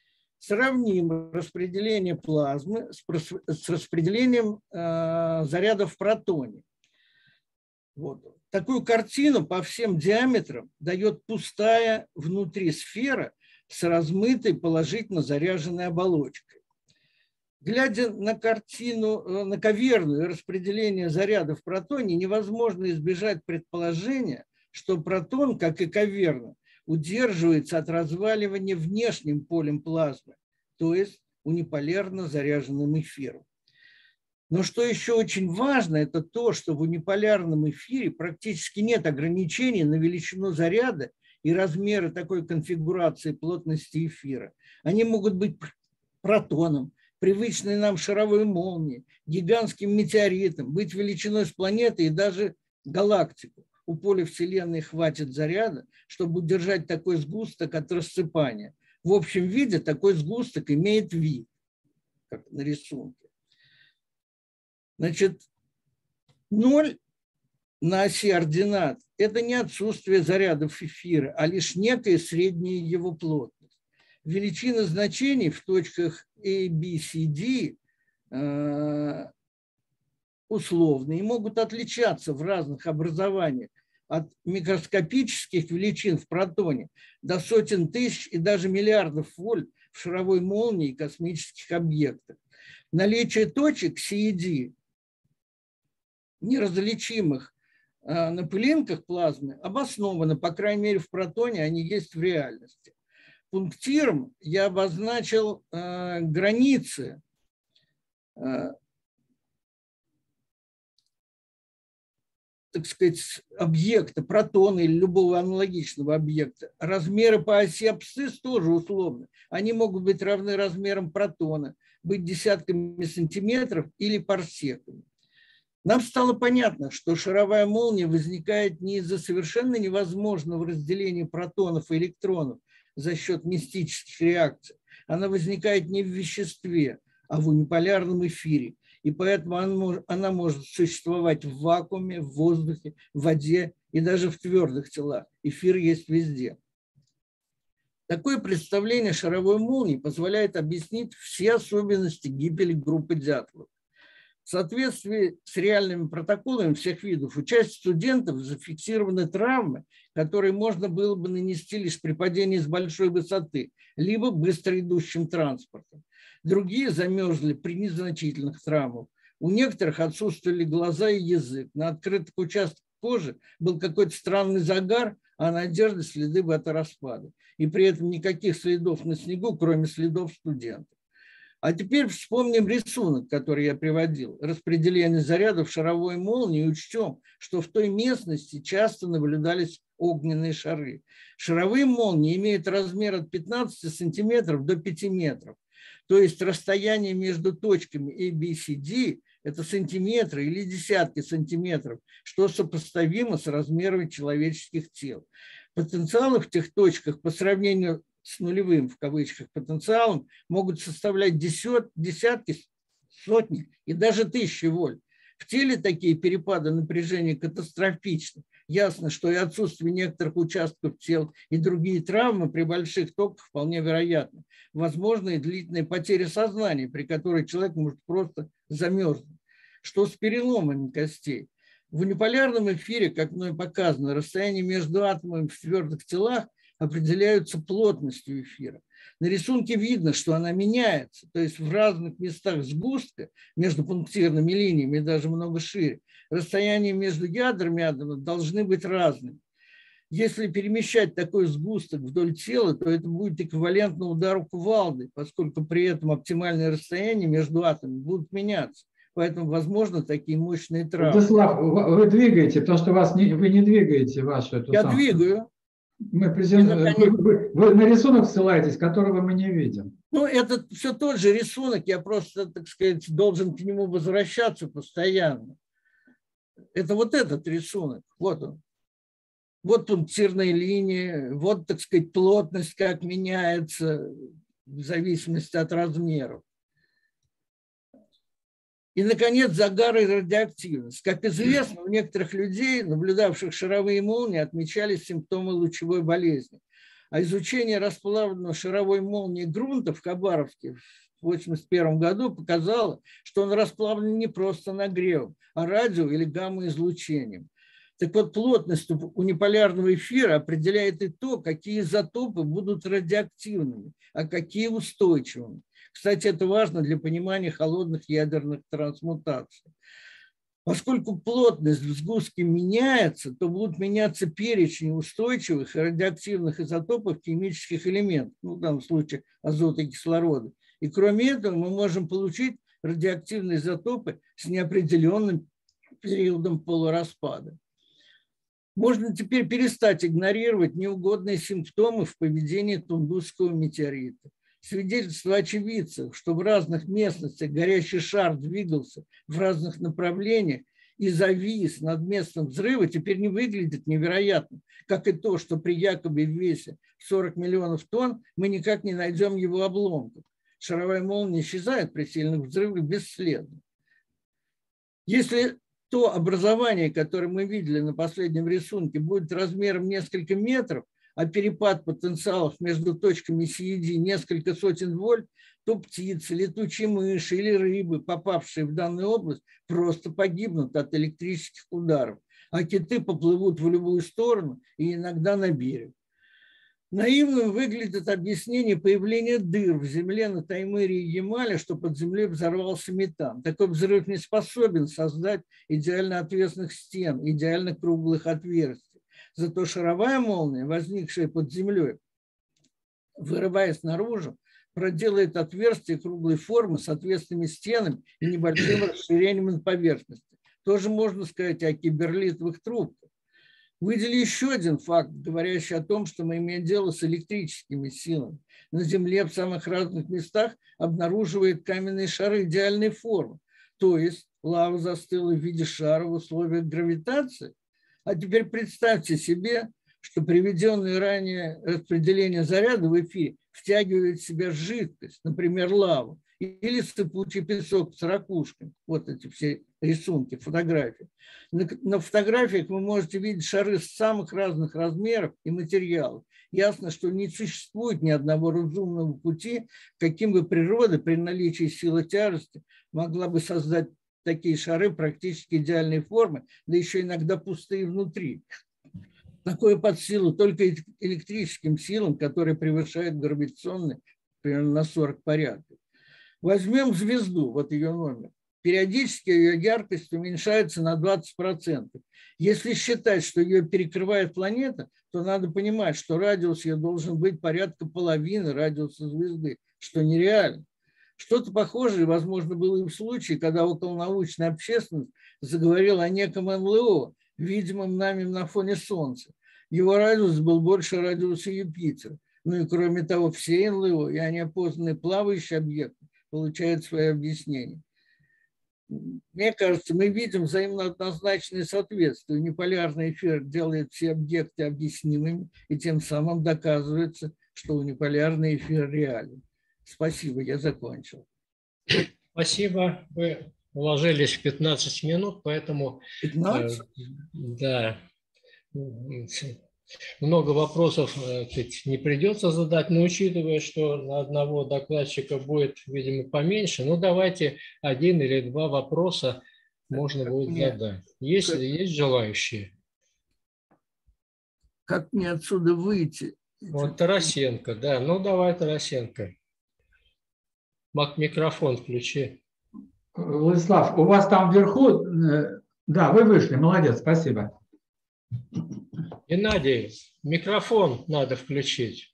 Сравним распределение плазмы с, с распределением э, зарядов в протоне. Вот. Такую картину по всем диаметрам дает пустая внутри сфера с размытой положительно заряженной оболочкой. Глядя на картину, на каверну и распределение заряда в протоне, невозможно избежать предположения, что протон, как и каверна, удерживается от разваливания внешним полем плазмы, то есть униполярно заряженным эфиром. Но что еще очень важно, это то, что в униполярном эфире практически нет ограничений на величину заряда и размеры такой конфигурации плотности эфира. Они могут быть протоном, привычной нам шаровой молнией, гигантским метеоритом, быть величиной с планеты и даже галактику. У поля Вселенной хватит заряда, чтобы удержать такой сгусток от рассыпания. В общем виде такой сгусток имеет вид, как на рисунке. Значит, ноль на оси ординат – это не отсутствие зарядов эфира, а лишь некая средняя его плотность. Величины значений в точках A, B, C, D э, условные и могут отличаться в разных образованиях от микроскопических величин в протоне до сотен тысяч и даже миллиардов вольт в шаровой молнии и космических объектах. Наличие точек C и D, неразличимых э, на пылинках плазмы, обосновано, по крайней мере в протоне они есть в реальности. Пунктиром я обозначил э, границы э, так сказать, объекта, протона или любого аналогичного объекта. Размеры по оси абсцисс тоже условны. Они могут быть равны размерам протона, быть десятками сантиметров или парсеками. Нам стало понятно, что шаровая молния возникает не из-за совершенно невозможного разделения протонов и электронов за счет мистических реакций. Она возникает не в веществе, а в униполярном эфире. И поэтому она может, она может существовать в вакууме, в воздухе, в воде и даже в твердых телах. Эфир есть везде. Такое представление шаровой молнии позволяет объяснить все особенности гибели группы Дятлова. В соответствии с реальными протоколами всех видов у части студентов зафиксированы травмы, которые можно было бы нанести лишь при падении с большой высоты, либо быстро идущим транспортом. Другие замерзли при незначительных травмах. У некоторых отсутствовали глаза и язык. На открытых участках кожи был какой-то странный загар, а на одежде следы ватораспада. И при этом никаких следов на снегу, кроме следов студентов. А теперь вспомним рисунок, который я приводил. Распределение зарядов в шаровой молнии, и учтем, что в той местности часто наблюдались огненные шары. Шаровые молнии имеют размер от пятнадцати сантиметров до пяти метров. То есть расстояние между точками A, B, C, D – это сантиметры или десятки сантиметров, что сопоставимо с размерами человеческих тел. Потенциалы в тех точках по сравнению с нулевым, в кавычках, потенциалом могут составлять десятки, сотни и даже тысячи вольт. В теле такие перепады напряжения катастрофичны. Ясно, что и отсутствие некоторых участков тел и другие травмы при больших токах вполне вероятны. Возможно и длительная потеря сознания, при которой человек может просто замерзнуть. Что с переломами костей? В униполярном эфире, как мной показано, расстояние между атомами в твердых телах определяются плотностью эфира. На рисунке видно, что она меняется, то есть в разных местах сгустка между пунктирными линиями, даже много шире, расстояния между ядрами атомов должны быть разными. Если перемещать такой сгусток вдоль тела, то это будет эквивалентно удару кувалды, поскольку при этом оптимальные расстояния между атомами будут меняться. Поэтому, возможно, такие мощные травмы. Владислав, вы двигаете, потому что вас не, вы не двигаете вашу эту Я самую. двигаю. Мы презент... наконец... вы, вы, вы на рисунок ссылаетесь, которого мы не видим. Ну, это все тот же рисунок, я просто, так сказать, должен к нему возвращаться постоянно. Это вот этот рисунок, вот он. Вот пунктирная линия, вот, так сказать, плотность, как меняется в зависимости от размеров. И, наконец, загар и радиоактивность. Как известно, у некоторых людей, наблюдавших шаровые молнии, отмечались симптомы лучевой болезни. А изучение расплавленного шаровой молнии грунта в Хабаровске в тысяча девятьсот восемьдесят первом году показало, что он расплавлен не просто нагревом, а радио- или гамма-излучением. Так вот, плотность униполярного эфира определяет и то, какие изотопы будут радиоактивными, а какие устойчивыми. Кстати, это важно для понимания холодных ядерных трансмутаций. Поскольку плотность в сгустке меняется, то будут меняться перечень устойчивых и радиоактивных изотопов химических элементов, ну, в данном случае азота и кислорода. И кроме этого мы можем получить радиоактивные изотопы с неопределенным периодом полураспада. Можно теперь перестать игнорировать неугодные симптомы в поведении Тунгусского метеорита. Свидетельство очевидцев, что в разных местностях горящий шар двигался в разных направлениях и завис над местом взрыва, теперь не выглядит невероятно, как и то, что при якобы весе сорок миллионов тонн мы никак не найдем его обломков. Шаровая молния исчезает при сильных взрывах бесследно. Если то образование, которое мы видели на последнем рисунке, будет размером несколько метров, а перепад потенциалов между точками си и ди несколько сотен вольт, то птицы, летучие мыши или рыбы, попавшие в данную область, просто погибнут от электрических ударов, а киты поплывут в любую сторону и иногда на берег. Наивным выглядит объяснение появления дыр в земле на Таймыре и Ямале, что под землей взорвался метан. Такой взрыв не способен создать идеально отвесных стен, идеально круглых отверстий. Зато шаровая молния, возникшая под землей, вырываясь наружу, проделает отверстия круглой формы с отвесными стенами и небольшим расширением на поверхности. Тоже можно сказать о киберлитовых трубках. Выделю еще один факт, говорящий о том, что мы имеем дело с электрическими силами. На Земле в самых разных местах обнаруживают каменные шары идеальной формы. То есть лава застыла в виде шара в условиях гравитации. А теперь представьте себе, что приведенное ранее распределение заряда в эфире втягивает в себя жидкость, например, лаву, или сыпучий песок с ракушками. Вот эти все рисунки, фотографии. На, на фотографиях вы можете видеть шары самых разных размеров и материалов. Ясно, что не существует ни одного разумного пути, каким бы природа при наличии силы тяжести могла бы создать такие шары практически идеальной формы, да еще иногда пустые внутри. Такое под силу только электрическим силам, которые превышают гравитационные примерно на сорок порядков. Возьмем звезду, вот ее номер. Периодически ее яркость уменьшается на двадцать процентов. Если считать, что ее перекрывает планета, то надо понимать, что радиус ее должен быть порядка половины радиуса звезды, что нереально. Что-то похожее, возможно, было и в случае, когда околонаучная общественность заговорила о неком эн эл о, видимом нами на фоне Солнца. Его радиус был больше радиуса Юпитера. Ну и кроме того, все эн эл о и неопознанные плавающие объекты получают свои объяснения. Мне кажется, мы видим взаимно однозначное соответствие. Униполярный эфир делает все объекты объяснимыми, и тем самым доказывается, что униполярный эфир реален. Спасибо, я закончил. Спасибо. Вы уложились в пятнадцать минут, поэтому пятнадцать? Э, да, много вопросов э, не придется задать, но учитывая, что на одного докладчика будет, видимо, поменьше, ну давайте один или два вопроса можно как будет мне, задать. Есть, как, есть желающие? Как мне отсюда выйти? Вот Тарасенко, да. Ну давай, Тарасенко. Мак, микрофон включи. Владислав, у вас там вверху, да, вы вышли, молодец, спасибо. Геннадий, микрофон надо включить.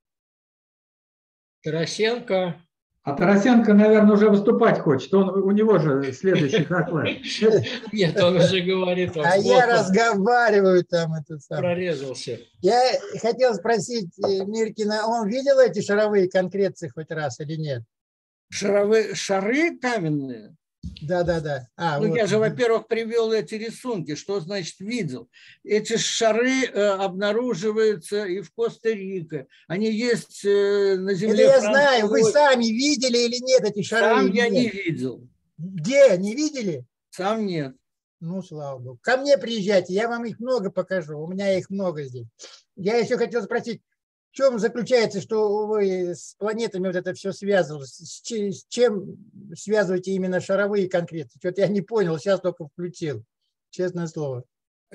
Тарасенко. А Тарасенко, наверное, уже выступать хочет. Он, у него же следующий доклад. Нет, он уже говорит. А я разговариваю там. Это прорезался. Я хотел спросить Миркина, он видел эти шаровые конкреции хоть раз или нет? Шаровые, шары каменные? Да, да, да. А, ну, вот. Я же, во-первых, привел эти рисунки. Что значит видел? Эти шары э, обнаруживаются и в Коста-Рике. Они есть э, на земле. Это я знаю. Вы сами видели или нет эти шары? Сам я не видел. Где? Не видели? Сам нет. Ну, слава богу. Ко мне приезжайте, я вам их много покажу. У меня их много здесь. Я еще хотел спросить, в чем заключается, что вы с планетами вот это все связывали? С чем связываете именно шаровые конкреции? Что-то я не понял, сейчас только включил. Честное слово.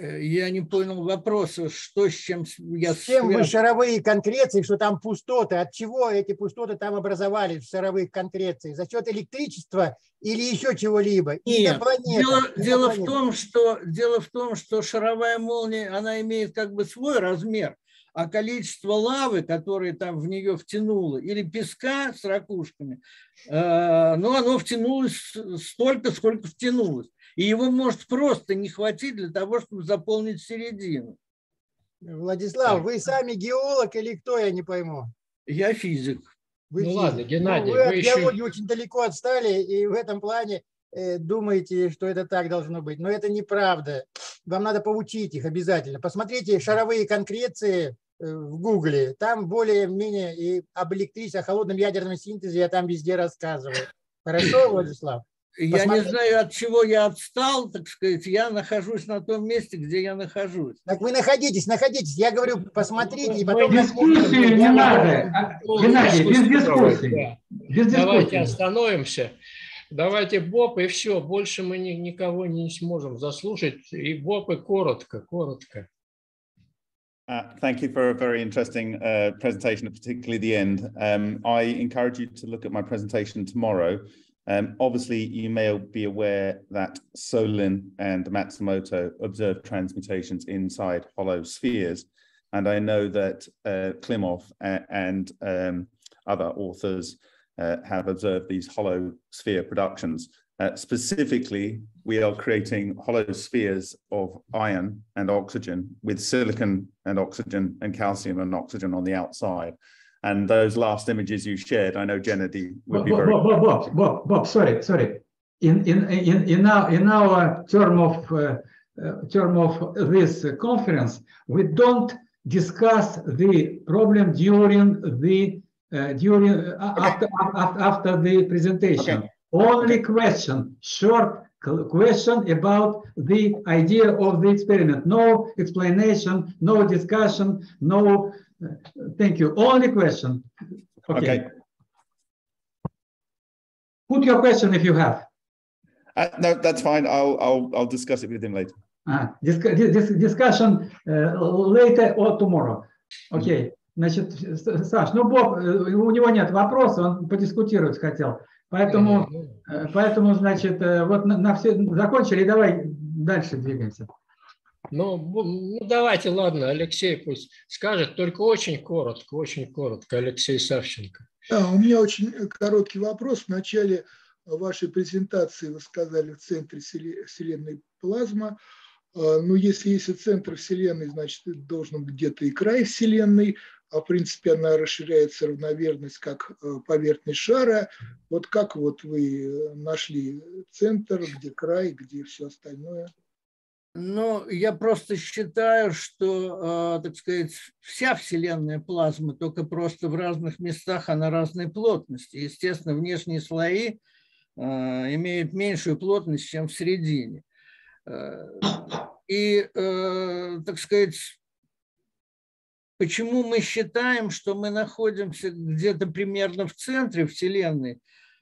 Я не понял вопроса, что с чем я С чем вы шаровые конкреции, что там пустоты? От чего эти пустоты там образовались в шаровых конкрециях? За счет электричества или еще чего-либо? Нет, дело, дело, в том, что, дело в том, что шаровая молния, она имеет как бы свой размер. А количество лавы, которое там в нее втянуло, или песка с ракушками, э, ну, оно втянулось столько, сколько втянулось. И его может просто не хватить для того, чтобы заполнить середину. Владислав, вы сами геолог или кто, я не пойму? Я физик. Вы ну физик. ладно, Геннадий. Ну, вы, вы от еще... геологии очень далеко отстали, и в этом плане э, думаете, что это так должно быть. Но это неправда. Вам надо поучить их обязательно. Посмотрите шаровые конкреции в Гугле, там более-менее и об электричестве, о холодном ядерном синтезе я там везде рассказываю. Хорошо, Владислав? Я Посмотрите. Не знаю, от чего я отстал, так сказать, я нахожусь на том месте, где я нахожусь. Так вы находитесь, находитесь. Я говорю, посмотрите, и потом... Дискуссии не надо. Геннадий, без дискуссии. Без дискуссии. Давайте остановимся. Давайте Боб, и все. Больше мы никого не сможем заслушать. И Боб, и коротко, коротко. Uh, thank you for a very interesting uh, presentation, particularly the end. Um, I encourage you to look at my presentation tomorrow. Um, obviously, you may be aware that Solin and Matsumoto observed transmutations inside hollow spheres. And I know that uh, Klimov and um, other authors uh, have observed these hollow sphere productions. Uh, specifically, we are creating hollow spheres of iron and oxygen with silicon and oxygen and calcium and oxygen on the outside. And those last images you shared, I know Gennady would be Bob, very... Bob, Bob, Bob, Bob, Bob, sorry, sorry. In, in, in, in, our, in our term of, uh, uh, term of this conference, we don't discuss the problem during the uh, during uh, after, after after the presentation. Okay. Only question, short question about the idea of the experiment. No explanation, no discussion, no. Uh, thank you. Only question. Okay. Okay. Put your question if you have. Uh, no, that's fine. I'll I'll I'll discuss it with him later. Uh, disc dis discussion uh, later or tomorrow. Okay. Значит, Саш, ну Бог, у него нет вопроса, он подискутировать хотел. Поэтому, поэтому значит, вот на, на все закончили, давай дальше двигаемся. Ну, ну, давайте, ладно, Алексей пусть скажет, только очень коротко, очень коротко, Алексей Савченко. Да, у меня очень короткий вопрос. В начале вашей презентации вы сказали в центре Вселенной плазма. Ну, если есть центр Вселенной, значит, должен быть где-то и край Вселенной, а в принципе она расширяется равномерность как поверхность шара. Вот как вот вы нашли центр, где край, где все остальное? Ну, я просто считаю, что, так сказать, вся Вселенная плазма, только просто в разных местах она разной плотности. Естественно, внешние слои имеют меньшую плотность, чем в середине. И, так сказать, почему мы считаем, что мы находимся где-то примерно в центре Вселенной?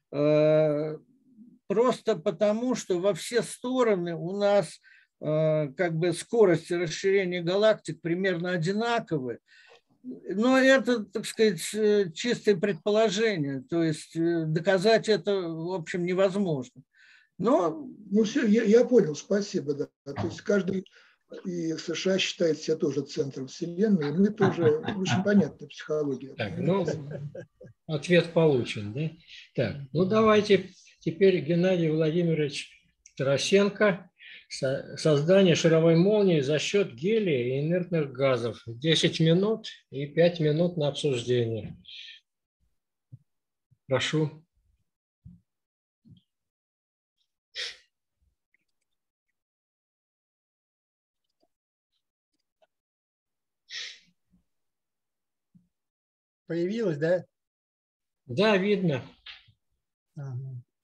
Просто потому, что во все стороны у нас как бы скорость расширения галактик примерно одинаковые. Но это, так сказать, чистое предположение. То есть доказать это, в общем, невозможно. Но... Ну все, я, я понял, спасибо. Да. То есть каждый и США считает себя тоже центром Вселенной. Ну это уже очень понятная психология. Так, ну, ответ получен, да? Так, ну давайте теперь Геннадий Владимирович Тарасенко. Создание шаровой молнии за счет гелия и инертных газов. десять минут и пять минут на обсуждение. Прошу. Появилось, да? Да, видно. Ага.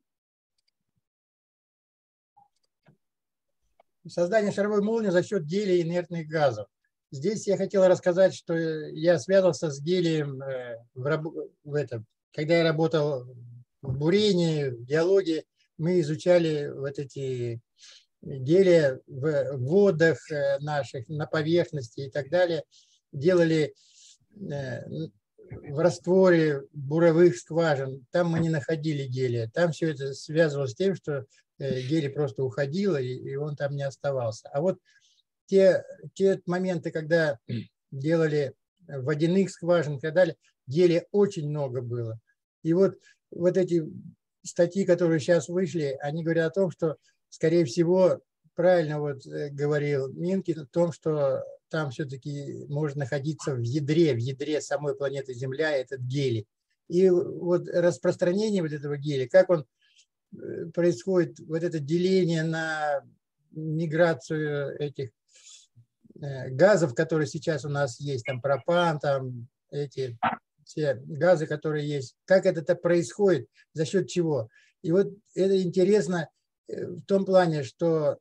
Создание шаровой молнии за счет гелия и инертных газов. Здесь я хотел рассказать, что я связывался с гелием, в, в этом, когда я работал в бурении, в геологии, мы изучали вот эти гелия в водах наших, на поверхности и так далее, делали в растворе буровых скважин, там мы не находили гелия, там все это связывалось с тем, что гелий просто уходил, и он там не оставался. А вот те, те моменты, когда делали водяных скважин и так далее, гелия очень много было. И вот, вот эти статьи, которые сейчас вышли, они говорят о том, что, скорее всего, правильно вот говорил Минкин, о том, что там все-таки может находиться в ядре, в ядре самой планеты Земля этот гелий. И вот распространение вот этого гелия, как он происходит, вот это деление на миграцию этих газов, которые сейчас у нас есть, там пропан, там эти все газы, которые есть, как это происходит, за счет чего. И вот это интересно в том плане, что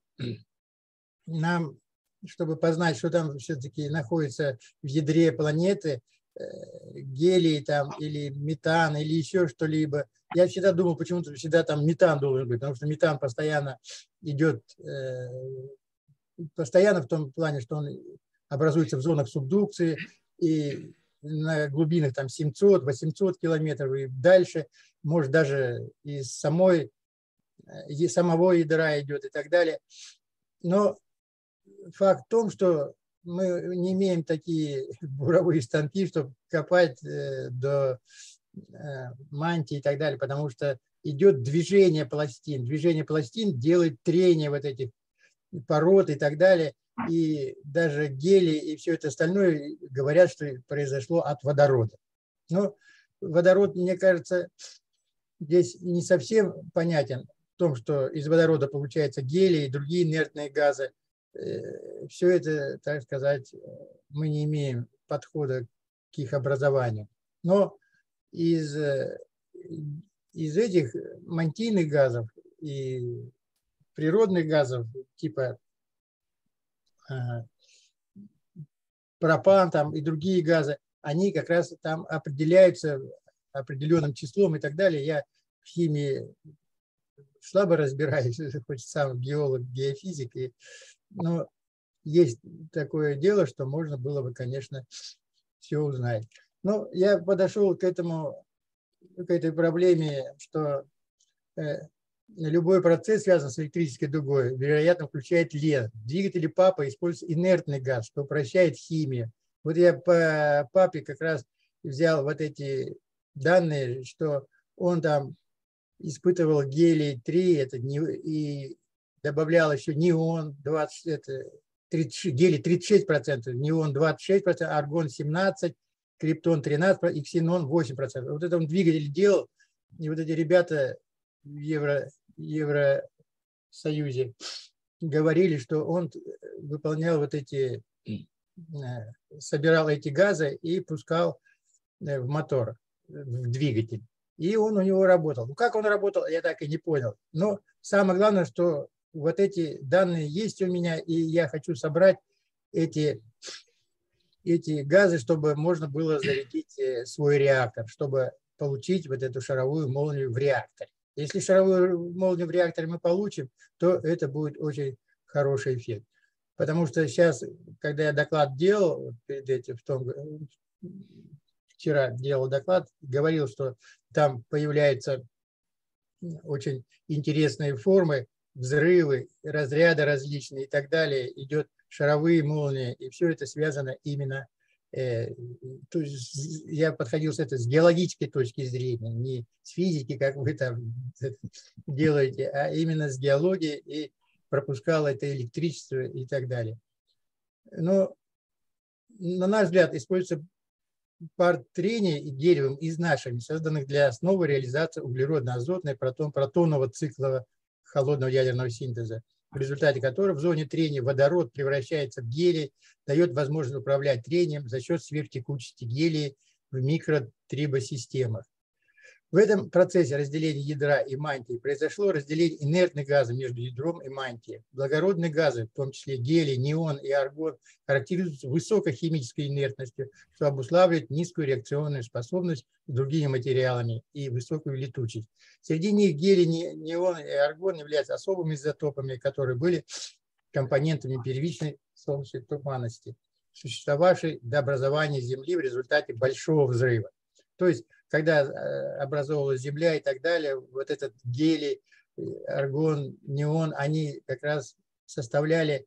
нам, чтобы познать, что там все-таки находится в ядре планеты, гелий там или метан или еще что-либо. Я всегда думал, почему-то всегда там метан должен быть, потому что метан постоянно идет, э, постоянно в том плане, что он образуется в зонах субдукции и на глубинах там семьсот-восемьсот километров и дальше, может даже из самой, из самого ядра идет и так далее. Но факт в том, что мы не имеем такие буровые станки, чтобы копать э, до мантии и так далее, потому что идет движение пластин. Движение пластин делает трение вот этих пород и так далее. И даже гелий и все это остальное говорят, что произошло от водорода. Но водород, мне кажется, здесь не совсем понятен в том, что из водорода получается гелий и другие инертные газы. Все это, так сказать, мы не имеем подхода к их образованию. Но из, из этих мантийных газов и природных газов, типа пропан там, и другие газы, они как раз там определяются определенным числом и так далее. Я в химии слабо разбираюсь, хоть сам геолог, геофизик, и, но есть такое дело, что можно было бы, конечно, все узнать. Но я подошел к этому, к этой проблеме, что э, любой процесс, связанный с электрической дугой, вероятно, включает лен. Двигатели ПАПа используют инертный газ, что упрощает химию. Вот я по ПАПе как раз взял вот эти данные, что он там испытывал гелий три, это не, и добавлял еще неон двадцать, это тридцать, гелий тридцать шесть процентов, неон двадцать шесть процентов, аргон семнадцать процентов, криптон тринадцать процентов и ксенон восемь процентов. Вот это он двигатель делал, и вот эти ребята в Евро, Евросоюзе говорили, что он выполнял вот эти, собирал эти газы и пускал в мотор, в двигатель. И он у него работал. Ну, как он работал, я так и не понял. Но самое главное, что вот эти данные есть у меня, и я хочу собрать эти, эти газы, чтобы можно было зарядить свой реактор, чтобы получить вот эту шаровую молнию в реакторе. Если шаровую молнию в реакторе мы получим, то это будет очень хороший эффект. Потому что сейчас, когда я доклад делал, перед этим, в том, вчера делал доклад, говорил, что там появляются очень интересные формы, взрывы, разряды различные и так далее, идет шаровые молнии, и все это связано именно, э, то есть я подходил с этой, с геологической точки зрения, не с физики, как вы там делаете, а именно с геологией, и пропускал это электричество и так далее. Но, на наш взгляд, используется пар трения и деревом из нашими, созданных для основы реализации углеродно-азотной протон-протонного цикла холодного ядерного синтеза, в результате которого в зоне трения водород превращается в гелий, дает возможность управлять трением за счет сверхтекучести гелия в микротрибосистемах. В этом процессе разделения ядра и мантии произошло разделение инертных газов между ядром и мантией. Благородные газы, в том числе гелий, неон и аргон, характеризуются высокой химической инертностью, что обуславливает низкую реакционную способность с другими материалами и высокую летучесть. Среди них гелий, неон и аргон являются особыми изотопами, которые были компонентами первичной солнечной туманности, существовавшей до образования Земли в результате большого взрыва. То есть, когда образовывалась Земля и так далее, вот этот гелий, аргон, неон, они как раз составляли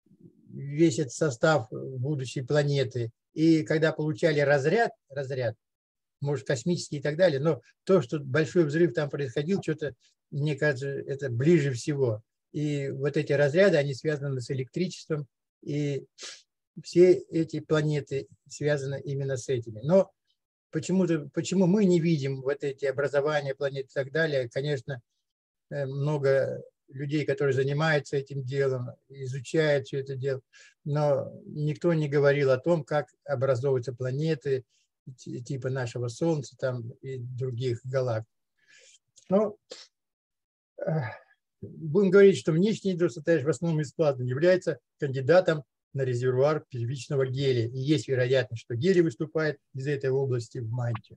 весь этот состав будущей планеты. И когда получали разряд, разряд, может, космический и так далее, но то, что большой взрыв там происходил, что-то, мне кажется, это ближе всего. И вот эти разряды, они связаны с электричеством, и все эти планеты связаны именно с этими. Но Почему-то, почему мы не видим вот эти образования планет и так далее? Конечно, много людей, которые занимаются этим делом, изучают все это дело, но никто не говорил о том, как образовываются планеты типа нашего Солнца там, и других галактик. Но будем говорить, что внешний ядро, состоящий в основном из плазмы, является кандидатом на резервуар первичного гелия. И есть вероятность, что гелий выступает из этой области в мантию.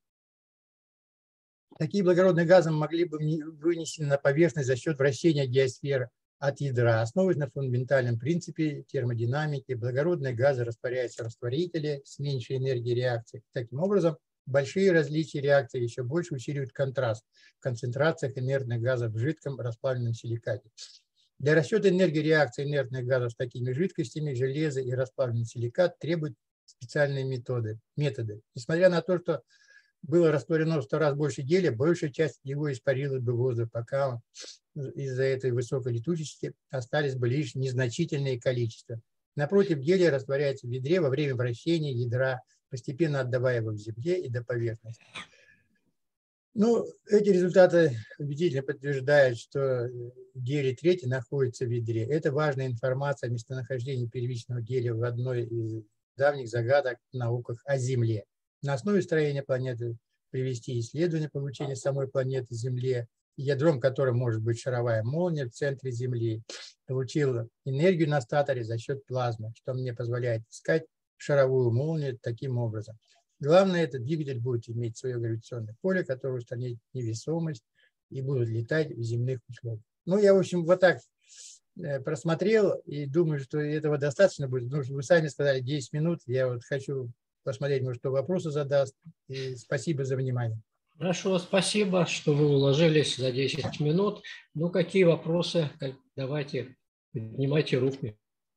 Такие благородные газы могли бы вынесены на поверхность за счет вращения геосферы от ядра. Основываясь на фундаментальном принципе термодинамики, благородные газы растворяются в растворителе с меньшей энергией реакции. Таким образом, большие различия реакции еще больше усиливают контраст в концентрациях инертных газов в жидком расплавленном силикате. Для расчета энергии реакции инертных газов с такими жидкостями железо и расплавленный силикат требуют специальные методы, методы. Несмотря на то, что было растворено в сто раз больше гелия, большая часть его испарилась бы в воздух, пока из-за этой высокой летучести остались бы лишь незначительные количества. Напротив, гелий растворяется в ядре во время вращения ядра, постепенно отдавая его в земле и до поверхности. Ну, эти результаты убедительно подтверждают, что гелий третий находится в ядре. Это важная информация о местонахождении первичного гелия в одной из давних загадок в науках о Земле. На основе строения планеты привести исследование получения самой планеты Земли, ядром которой может быть шаровая молния в центре Земли. Получил энергию на статоре за счет плазмы, что мне позволяет искать шаровую молнию таким образом. Главное, этот двигатель будет иметь свое гравитационное поле, которое устранит невесомость и будет летать в земных условиях. Ну, я, в общем, вот так просмотрел и думаю, что этого достаточно будет. Потому что вы сами сказали десять минут. Я вот хочу посмотреть, может, кто вопросы задаст. И спасибо за внимание. Хорошо, спасибо, что вы уложились за десять минут. Ну, какие вопросы? Давайте, поднимайте руки.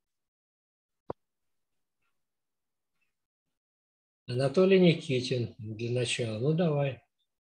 Анатолий Никитин для начала. Ну, давай.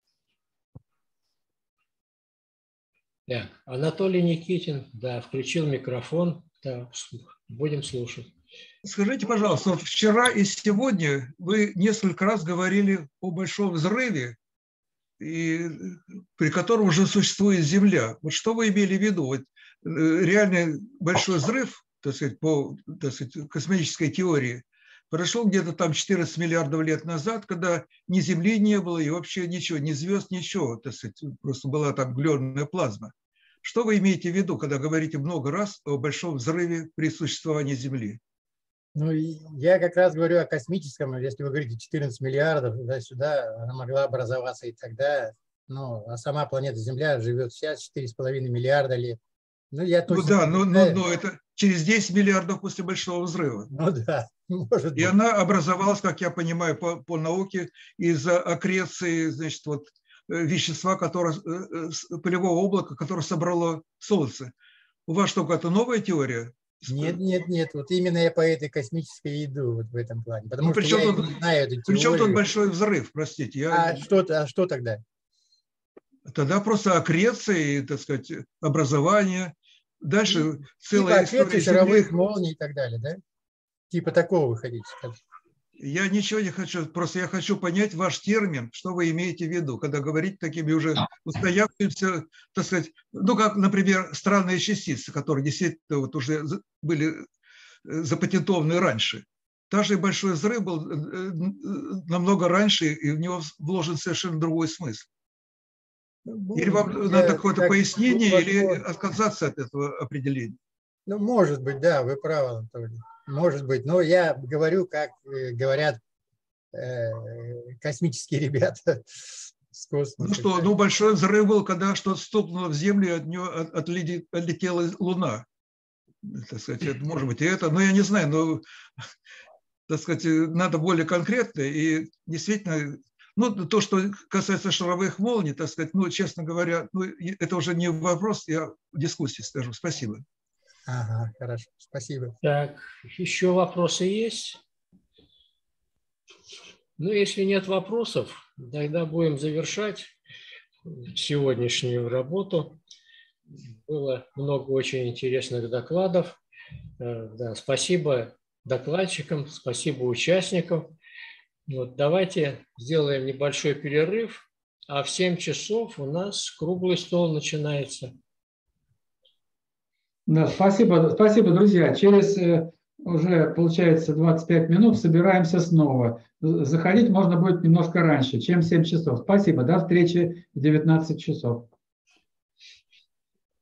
Так, Анатолий Никитин, да, включил микрофон. Да, будем слушать. Скажите, пожалуйста, вот вчера и сегодня вы несколько раз говорили о большом взрыве, и, при котором уже существует Земля. Вот что вы имели в виду? Вот, реальный большой взрыв, так сказать, по, так сказать, космической теории, произошел где-то там четырнадцать миллиардов лет назад, когда ни Земли не было и вообще ничего, ни звезд, ничего, так сказать, просто была там глённая плазма. Что вы имеете в виду, когда говорите много раз о большом взрыве при существовании Земли? Ну, я как раз говорю о космическом, если вы говорите четырнадцать миллиардов, туда-сюда, она могла образоваться и тогда, ну, а сама планета Земля живет сейчас четыре с половиной миллиарда лет. Ну, я ну да, но, но, но это через десять миллиардов после Большого взрыва. Ну да, может быть. И она образовалась, как я понимаю, по, по науке, из-за аккреции, значит, вот, вещества, которое, пылевого облака, которое собрало Солнце. У вас что, какая-то новая теория? Нет, нет, нет. Вот именно я по этой космической иду вот в этом плане. Потому ну, что причем я тут, не знаю эту теорию. Причем тут большой взрыв, простите. Я... А, что, а что тогда? Тогда просто аккреции, так сказать, образование. Дальше типа целая история аккреции, шаровых молний и так далее, да? Типа такого вы хотите сказать? Я ничего не хочу, просто я хочу понять ваш термин, что вы имеете в виду, когда говорите такими уже устоявшимися, так сказать, ну, как, например, странные частицы, которые действительно вот уже были запатентованы раньше. Даже большой взрыв был намного раньше, и в него вложен совершенно другой смысл. Или вам я, надо какое-то пояснение, возможно, или отказаться от этого определения? Ну, может быть, да, вы правы, Анатолий. Может быть, но я говорю, как говорят э, космические ребята с космоса. Ну что, ну большой взрыв был, когда что-то стукнуло в Землю, и от нее отлетела Луна. Так сказать, это, может быть, и это, но я не знаю, но, так сказать, надо более конкретно, и действительно, ну, то, что касается шаровых молний, так сказать, ну, честно говоря, ну, это уже не вопрос, я в дискуссии скажу. Спасибо. Ага, хорошо, спасибо. Так, еще вопросы есть? Ну, если нет вопросов, тогда будем завершать сегодняшнюю работу. Было много очень интересных докладов. Да, спасибо докладчикам, спасибо участникам. Вот, давайте сделаем небольшой перерыв, а в семь часов у нас круглый стол начинается. Да, спасибо, спасибо, друзья. Через э, уже, получается, двадцать пять минут собираемся снова. Заходить можно будет немножко раньше, чем семь часов. Спасибо, до встречи в девятнадцать часов.